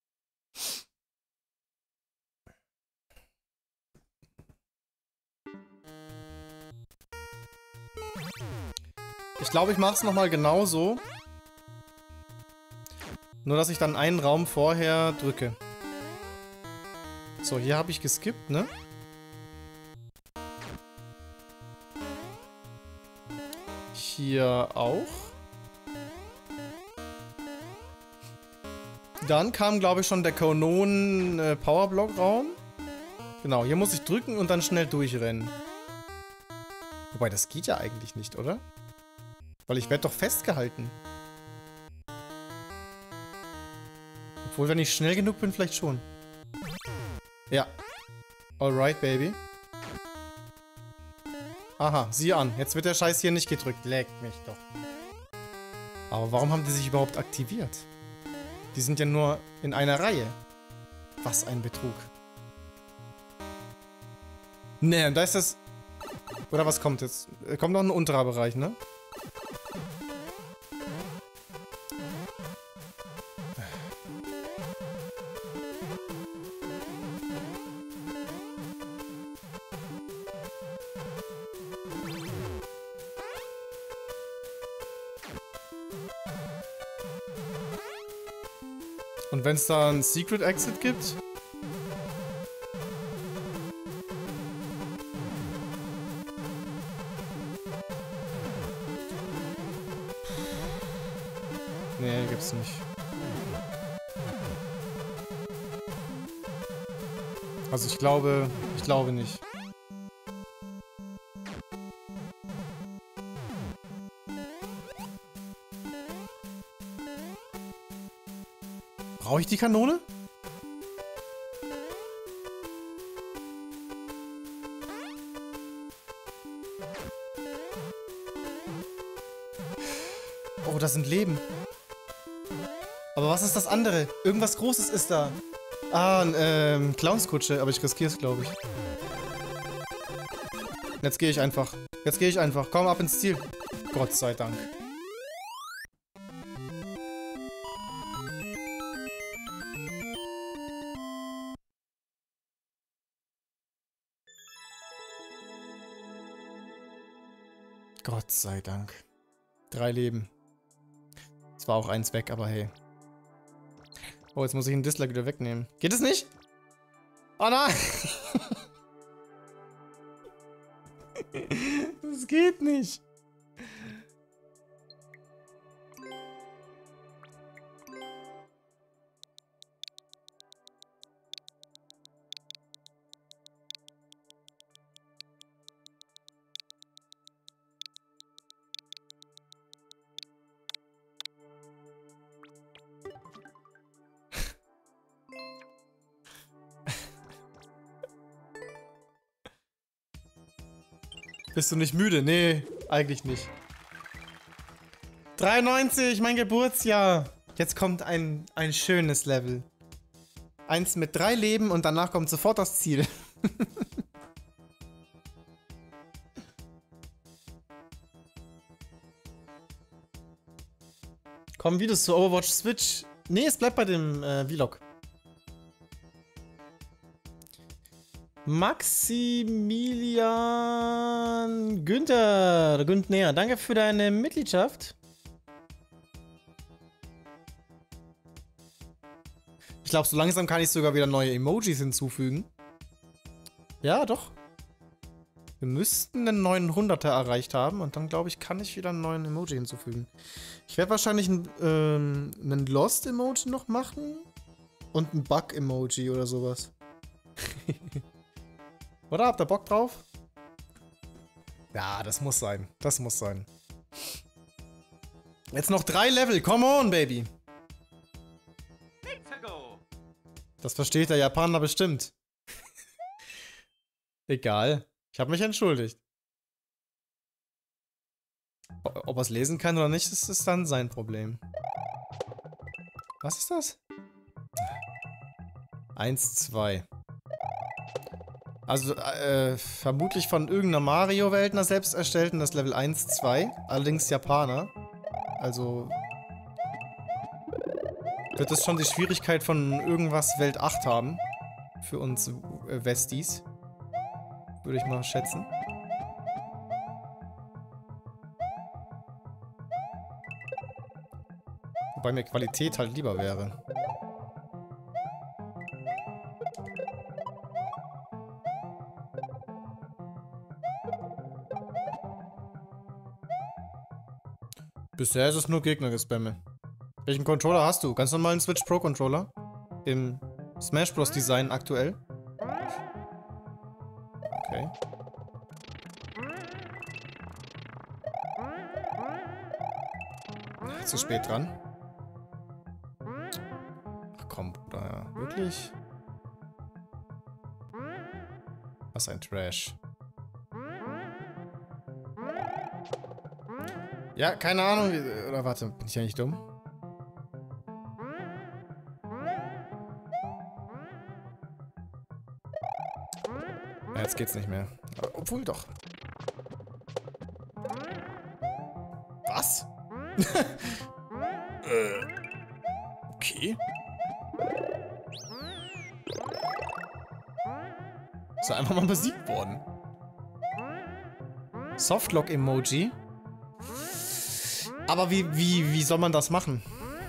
Ich glaube, ich mache es nochmal genauso. Nur, dass ich dann einen Raum vorher drücke. So, hier habe ich geskippt, ne? Hier auch. Dann kam, glaube ich, schon der Konon äh, Powerblock-Raum. Genau, hier muss ich drücken und dann schnell durchrennen. Wobei, das geht ja eigentlich nicht, oder? Weil ich werde doch festgehalten. Obwohl, wenn ich schnell genug bin, vielleicht schon. Ja. Alright, Baby. Aha, sieh an. Jetzt wird der Scheiß hier nicht gedrückt. Leckt mich doch. Aber warum haben die sich überhaupt aktiviert? Die sind ja nur in einer Reihe. Was ein Betrug. Ne, und da ist das... Oder was kommt jetzt? Kommt noch ein unterer Bereich, ne? Und wenn es da einen Secret Exit gibt? Nee, gibt's nicht. Also ich glaube, ich glaube nicht. Brauche ich die Kanone? Oh, das sind Leben. Aber was ist das andere? Irgendwas Großes ist da. Ah, ein ähm, Clownskutsche, aber ich riskiere es, glaube ich. Jetzt gehe ich einfach. Jetzt gehe ich einfach. Komm ab ins Ziel. Gott sei Dank. Gott sei Dank. Drei Leben. Es war auch eins weg, aber hey. Oh, jetzt muss ich den Dislike wieder wegnehmen. Geht es nicht? Oh nein! Das geht nicht. Bist du nicht müde? Nee, eigentlich nicht. dreiundneunzig, mein Geburtsjahr. Jetzt kommt ein, ein schönes Level. Eins mit drei Leben und danach kommt sofort das Ziel. Kommen Videos zu Overwatch Switch? Nee, es bleibt bei dem äh, Vlog. Maximilian Günther, Günther, danke für deine Mitgliedschaft. Ich glaube, so langsam kann ich sogar wieder neue Emojis hinzufügen. Ja, doch. Wir müssten den neunhunderter erreicht haben und dann, glaube ich, kann ich wieder einen neuen Emoji hinzufügen. Ich werde wahrscheinlich einen, ähm, einen Lost-Emoji noch machen und ein Bug-Emoji oder sowas. Oder? Habt ihr Bock drauf? Ja, das muss sein. Das muss sein. Jetzt noch drei Level. Come on, Baby. Let's go. Das versteht der Japaner bestimmt. Egal. Ich habe mich entschuldigt. Ob er es lesen kann oder nicht, das ist dann sein Problem. Was ist das? Eins, zwei. Also, äh, vermutlich von irgendeiner Mario-Welt selbst erstellten, das Level eins, zwei. Allerdings Japaner. Also wird es schon die Schwierigkeit von irgendwas Welt acht haben. Für uns äh, Westies. Würde ich mal schätzen. Wobei mir Qualität halt lieber wäre. Bisher ist es nur Gegner-Gespamme. Welchen Controller hast du? Ganz normalen Switch Pro Controller? Im Smash Bros. Design aktuell? Okay. Zu spät dran. Ach komm, Bruder. Wirklich? Was ein Trash. Ja, keine Ahnung. Oder warte, bin ich ja nicht dumm? Ja, jetzt geht's nicht mehr. Aber, obwohl doch. Was? äh. Okay. Ist er einfach mal besiegt worden. Softlock-Emoji. Aber wie, wie, wie soll man das machen?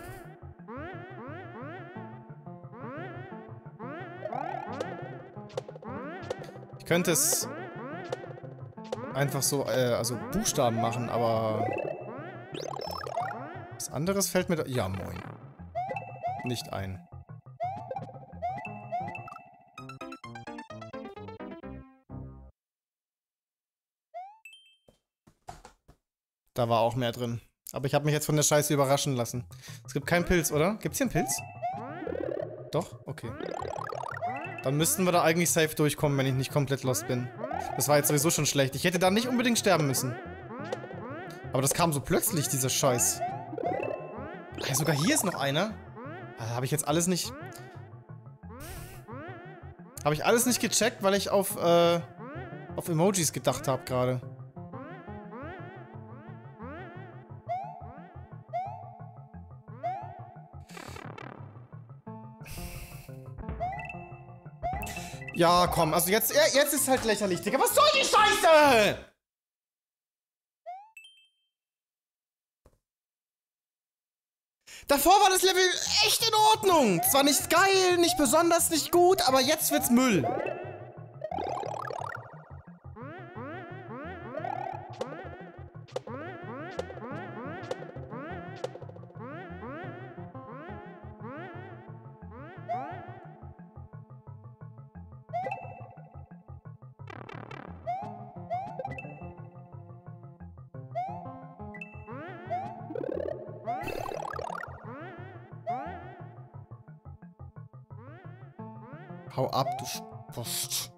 Ich könnte es einfach so, äh, also Buchstaben machen, aber was anderes fällt mir da... Ja, moin. Nicht ein. Da war auch mehr drin. Aber ich habe mich jetzt von der Scheiße überraschen lassen. Es gibt keinen Pilz, oder? Gibt's hier einen Pilz? Doch? Okay. Dann müssten wir da eigentlich safe durchkommen, wenn ich nicht komplett lost bin. Das war jetzt sowieso schon schlecht. Ich hätte da nicht unbedingt sterben müssen. Aber das kam so plötzlich, dieser Scheiß. Ach, sogar hier ist noch einer. Habe ich jetzt alles nicht... Habe ich alles nicht gecheckt, weil ich auf, äh, auf Emojis gedacht habe gerade. Ja, komm, also jetzt, ja, jetzt ist halt lächerlich, Digga. Was soll die Scheiße? Davor war das Level echt in Ordnung. Zwar nicht geil, nicht besonders, nicht gut, aber jetzt wird's Müll. Hau ab, du Spost.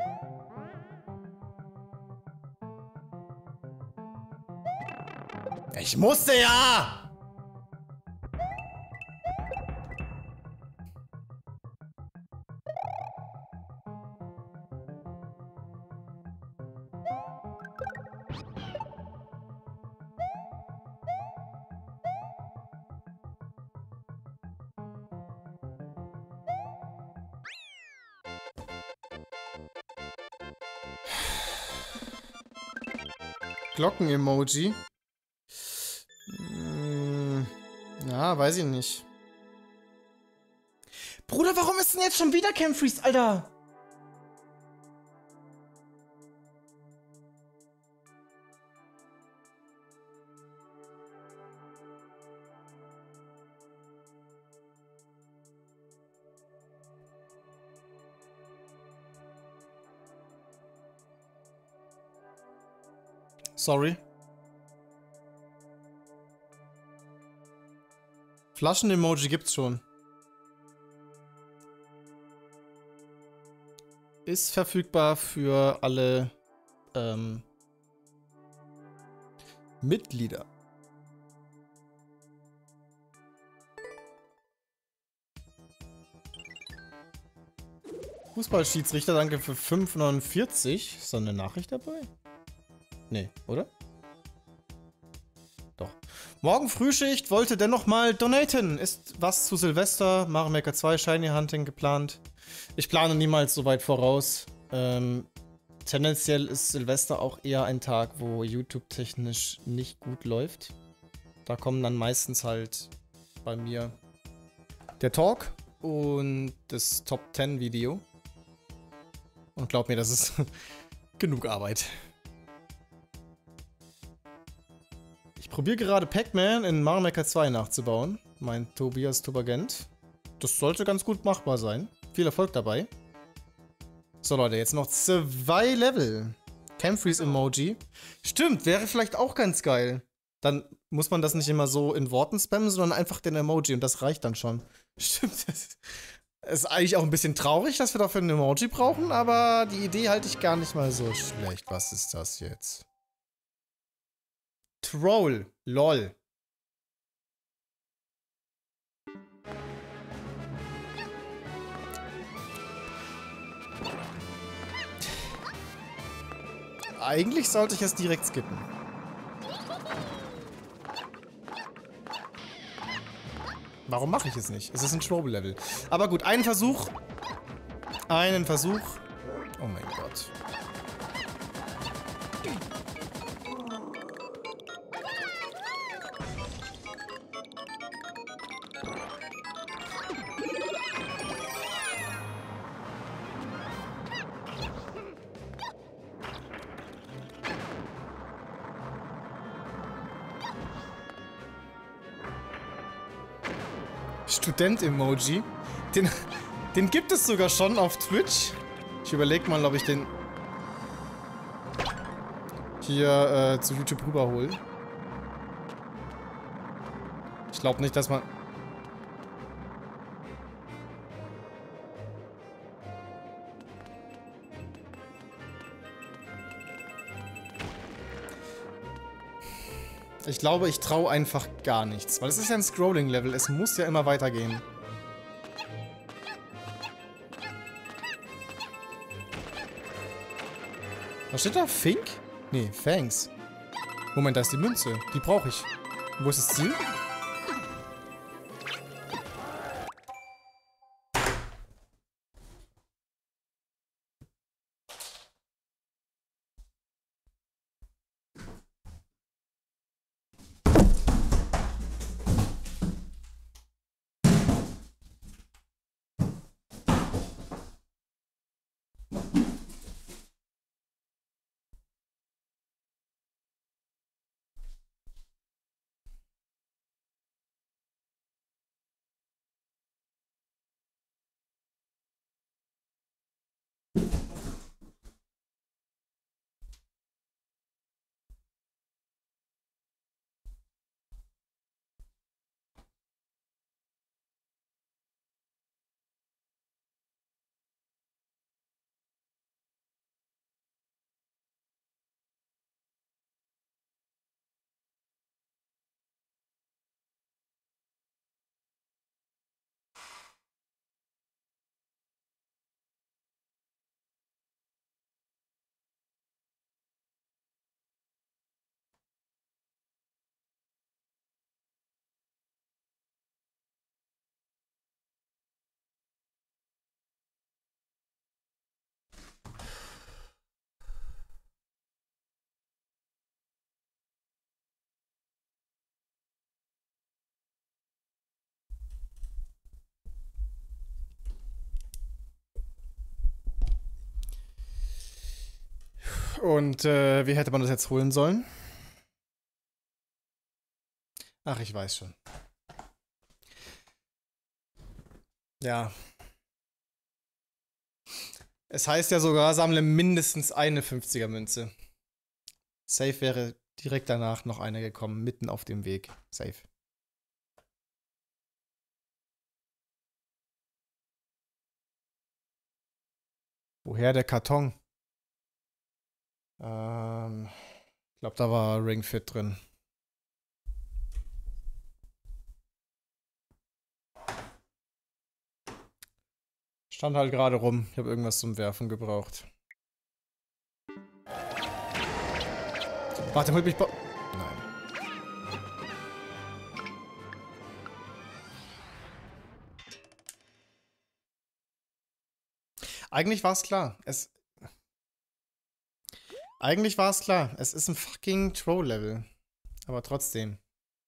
Ich musste ja! Glocken-Emoji. Hm, ja, weiß ich nicht. Bruder, warum ist denn jetzt schon wieder Camp Freeze, Alter? Sorry. Flaschen-Emoji gibt's schon. Ist verfügbar für alle ähm, Mitglieder. Fußballschiedsrichter, danke für fünf neunundvierzig. Ist da eine Nachricht dabei? Nee, oder? Doch. Morgen Frühschicht, wollte dennoch mal donaten. Ist was zu Silvester, Mario Maker zwei Shiny Hunting geplant. Ich plane niemals so weit voraus. Ähm, tendenziell ist Silvester auch eher ein Tag, wo YouTube technisch nicht gut läuft. Da kommen dann meistens halt bei mir der Talk und das Top zehn Video. Und glaub mir, das ist genug Arbeit. Ich probiere gerade Pac-Man in Mario Maker zwei nachzubauen, meint Tobias Tobagent. Das sollte ganz gut machbar sein. Viel Erfolg dabei. So Leute, jetzt noch zwei Level. Camfreeze-Emoji. Stimmt, wäre vielleicht auch ganz geil. Dann muss man das nicht immer so in Worten spammen, sondern einfach den Emoji und das reicht dann schon. Stimmt, das ist eigentlich auch ein bisschen traurig, dass wir dafür ein Emoji brauchen, aber die Idee halte ich gar nicht mal so schlecht. Was ist das jetzt? Troll. Lol. Eigentlich sollte ich es direkt skippen. Warum mache ich es nicht? Es ist ein Troll-Level. Aber gut, einen Versuch. Einen Versuch. Oh mein Gott. Student-Emoji. Den, den gibt es sogar schon auf Twitch. Ich überlege mal, ob ich den hier äh, zu YouTube rüberhole. Ich glaube nicht, dass man... Ich glaube, ich traue einfach gar nichts. Weil es ist ja ein Scrolling-Level. Es muss ja immer weitergehen. Was steht da? Fink? Nee, Fangs. Moment, da ist die Münze. Die brauche ich. Wo ist das Ziel? Und äh, wie hätte man das jetzt holen sollen? Ach, ich weiß schon. Ja. Es heißt ja sogar, sammle mindestens eine fünfziger Münze. Safe wäre direkt danach noch eine gekommen, mitten auf dem Weg. Safe. Woher der Karton? Ähm, ich glaube, da war Ring Fit drin. Stand halt gerade rum. Ich habe irgendwas zum Werfen gebraucht. Warte, holt mich. Nein. Eigentlich war es klar. Es. Eigentlich war es klar. Es ist ein fucking Troll-Level. Aber trotzdem.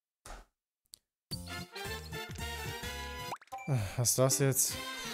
Was ist das jetzt?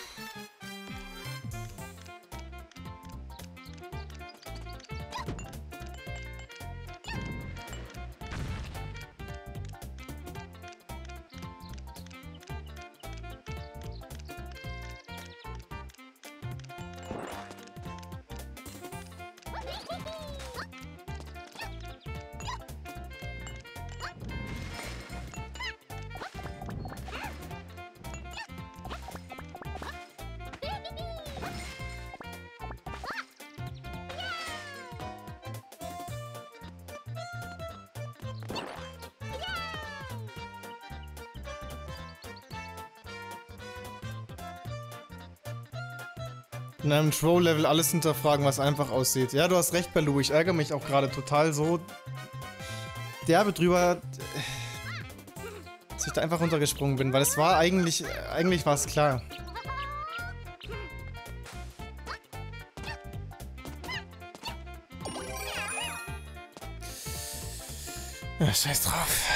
In einem Troll-Level alles hinterfragen, was einfach aussieht. Ja, du hast recht, Baloo. Ich ärgere mich auch gerade total so derbe drüber, dass ich da einfach runtergesprungen bin, weil es war eigentlich, eigentlich war es klar. Ja, scheiß drauf.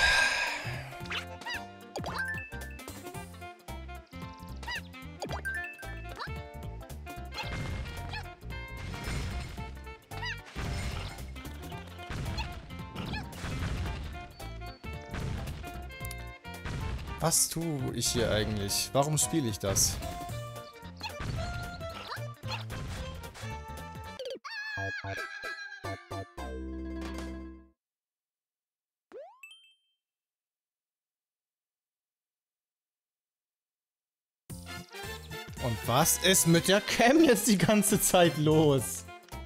Was tue ich hier eigentlich? Warum spiele ich das? Und was ist mit der Cam jetzt die ganze Zeit los?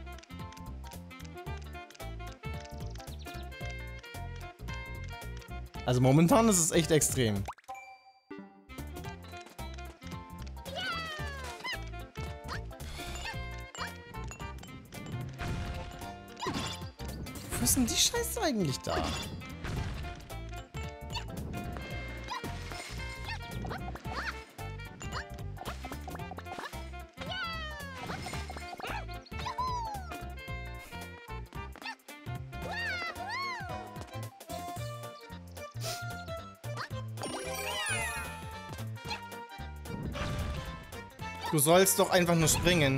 Also momentan ist es echt extrem. Wo ist denn die Scheiße eigentlich da? Du sollst doch einfach nur springen.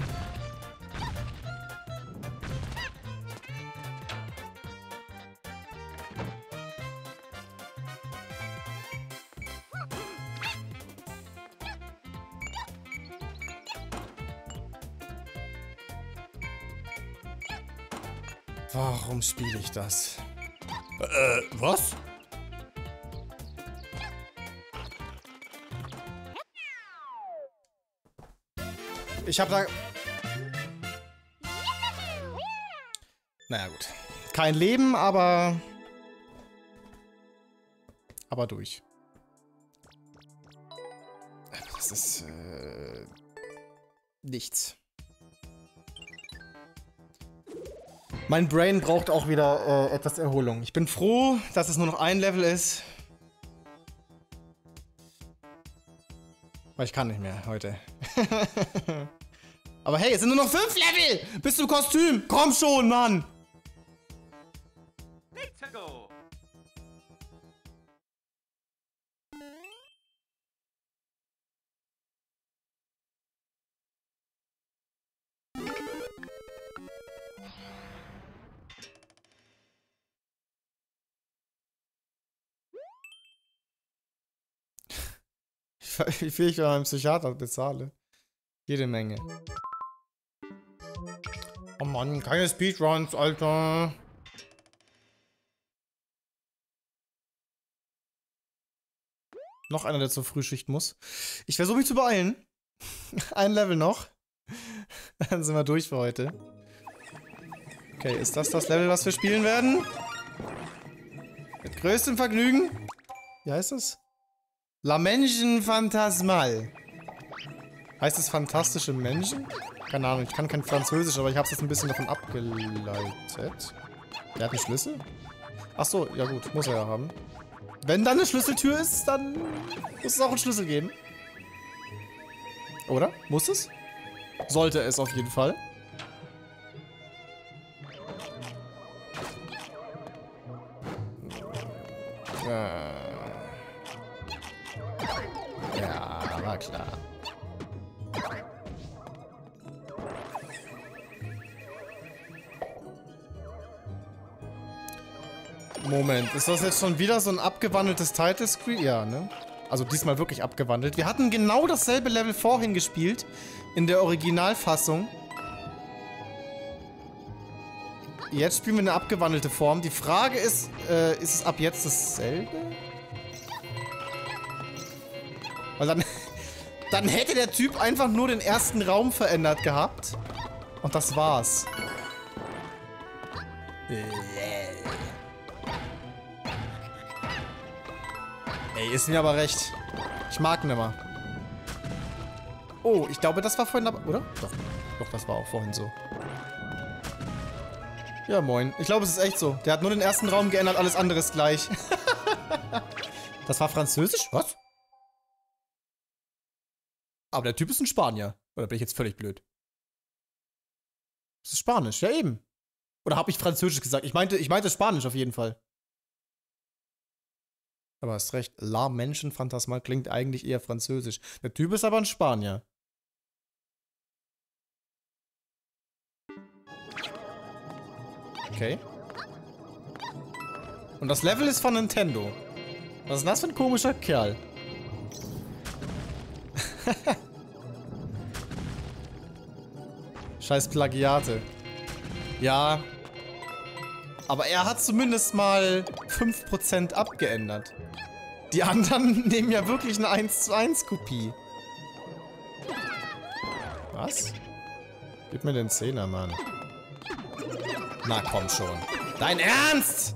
Warum spiele ich das? Äh, was? Ich hab da... Naja, gut. Kein Leben, aber... Aber durch. Das ist... Äh, nichts. Mein Brain braucht auch wieder äh, etwas Erholung. Ich bin froh, dass es nur noch ein Level ist. Weil ich kann nicht mehr heute. Aber hey, es sind nur noch fünf Level! Bis zum Kostüm! Komm schon, Mann! Let's go! Wie viel ich bei meinem Psychiater bezahle. Jede Menge. Oh Mann, keine Speedruns, Alter. Noch einer, der zur Frühschicht muss. Ich versuche mich zu beeilen. Ein Level noch. Dann sind wir durch für heute. Okay, ist das das Level, was wir spielen werden? Mit größtem Vergnügen. Wie heißt es? La Menschen Phantasmal. Heißt es fantastische Menschen? Keine Ahnung, ich kann kein Französisch, aber ich habe es jetzt ein bisschen davon abgeleitet. Der hat einen Schlüssel? Achso, ja gut, muss er ja haben. Wenn da eine Schlüsseltür ist, dann muss es auch einen Schlüssel geben. Oder? Muss es? Sollte es auf jeden Fall. Ja, war klar. Moment, ist das jetzt schon wieder so ein abgewandeltes Title Screen? Ja, ne? Also diesmal wirklich abgewandelt. Wir hatten genau dasselbe Level vorhin gespielt. In der Originalfassung. Jetzt spielen wir eine abgewandelte Form. Die Frage ist, äh, ist es ab jetzt dasselbe? Weil dann, dann hätte der Typ einfach nur den ersten Raum verändert gehabt. Und das war's. Ey, ist mir aber recht. Ich mag ihn immer. Oh, ich glaube, das war vorhin aber... Oder? Doch. Doch, das war auch vorhin so. Ja, moin. Ich glaube, es ist echt so. Der hat nur den ersten Raum geändert, alles andere ist gleich. Das war Französisch? Was? Aber der Typ ist ein Spanier. Oder bin ich jetzt völlig blöd? Das ist Spanisch, ja eben. Oder habe ich Französisch gesagt? Ich meinte, ich meinte Spanisch auf jeden Fall. Aber hast recht. La Menschen Phantasmal klingt eigentlich eher französisch. Der Typ ist aber ein Spanier. Okay. Und das Level ist von Nintendo. Was ist denn das für ein komischer Kerl? Scheiß Plagiate. Ja. Aber er hat zumindest mal fünf Prozent abgeändert. Die anderen nehmen ja wirklich eine eins zu eins Kopie. Was? Gib mir den Zehner, Mann. Na komm schon. Dein Ernst?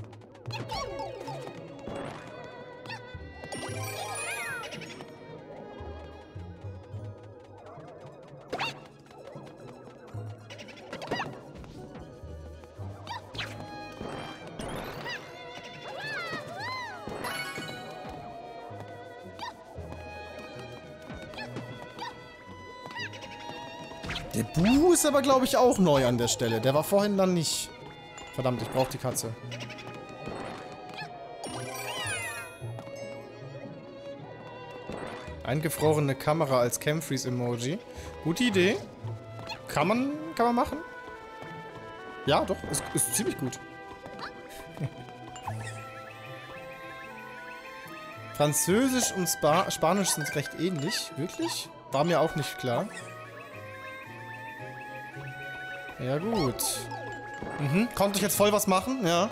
Der Buhu ist aber, glaube ich, auch neu an der Stelle. Der war vorhin dann nicht. Verdammt, ich brauche die Katze. Eingefrorene Kamera als Camfreeze-Emoji. Gute Idee. Kann man, kann man machen? Ja, doch. Ist, ist ziemlich gut. Französisch und Spa Spanisch sind recht ähnlich. Wirklich? War mir auch nicht klar. Ja, gut. Mhm. Konnte ich jetzt voll was machen? Ja.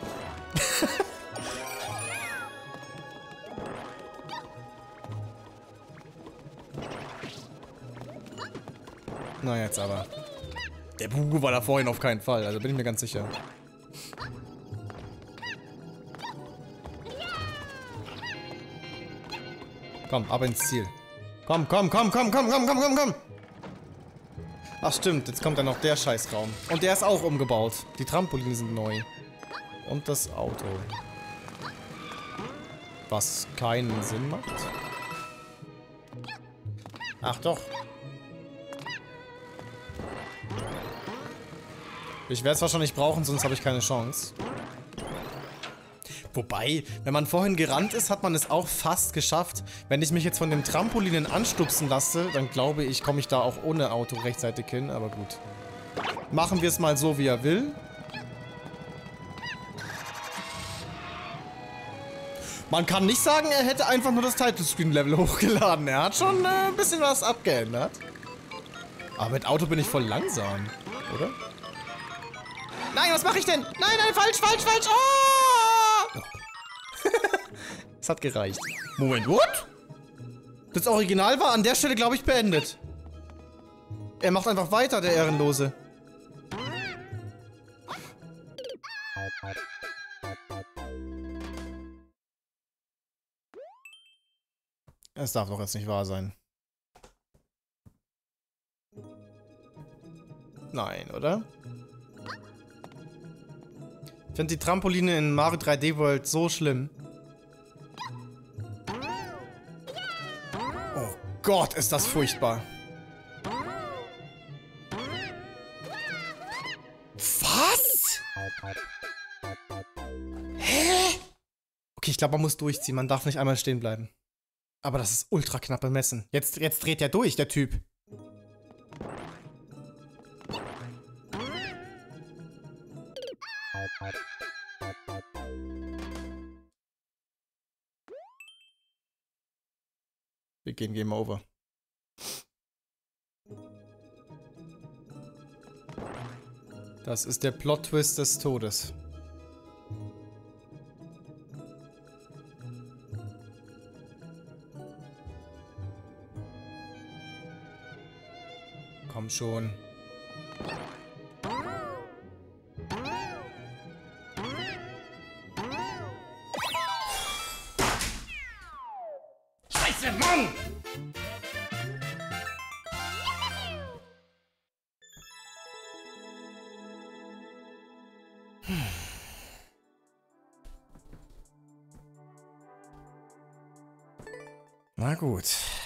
Na jetzt aber. Der Bugu war da vorhin auf keinen Fall, also bin ich mir ganz sicher. Komm, ab ins Ziel. Komm, komm, komm, komm, komm, komm, komm, komm, komm. Ach stimmt, jetzt kommt dann noch der Scheißraum. Und der ist auch umgebaut. Die Trampoline sind neu. Und das Auto. Was keinen Sinn macht. Ach doch. Ich werde es wahrscheinlich brauchen, sonst habe ich keine Chance. Wobei, wenn man vorhin gerannt ist, hat man es auch fast geschafft. Wenn ich mich jetzt von dem Trampolinen anstupsen lasse, dann glaube ich, komme ich da auch ohne Auto rechtzeitig hin. Aber gut. Machen wir es mal so, wie er will. Man kann nicht sagen, er hätte einfach nur das Title-Screen-Level hochgeladen. Er hat schon äh, ein bisschen was abgeändert. Aber mit Auto bin ich voll langsam, oder? Nein, was mache ich denn? Nein, nein, falsch, falsch, falsch. Oh! Es hat gereicht. Moment, what? Das Original war an der Stelle, glaube ich, beendet. Er macht einfach weiter, der Ehrenlose. Es darf doch jetzt nicht wahr sein. Nein, oder? Ich finde die Trampoline in Mario drei D World so schlimm. Oh Gott, ist das furchtbar. Was? Hä? Okay, ich glaube, man muss durchziehen. Man darf nicht einmal stehen bleiben. Aber das ist ultra knapp bemessen. Jetzt, jetzt dreht er durch, der Typ. Wir gehen Game Over. Das ist der Plot-Twist des Todes. Komm schon. Scheiße, Mann! Na gut.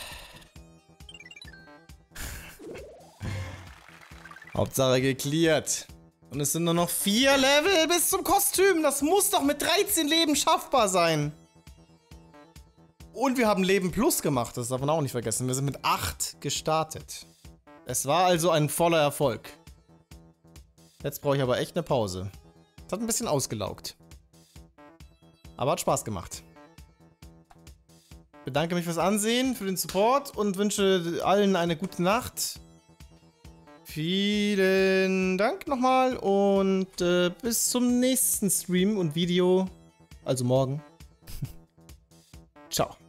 Hauptsache geklärt. Und es sind nur noch vier Level bis zum Kostüm. Das muss doch mit dreizehn Leben schaffbar sein. Und wir haben Leben Plus gemacht. Das darf man auch nicht vergessen. Wir sind mit acht gestartet. Es war also ein voller Erfolg. Jetzt brauche ich aber echt eine Pause. Es hat ein bisschen ausgelaugt. Aber hat Spaß gemacht. Ich bedanke mich fürs Ansehen, für den Support und wünsche allen eine gute Nacht. Vielen Dank nochmal und äh, bis zum nächsten Stream und Video. Also morgen. Ciao.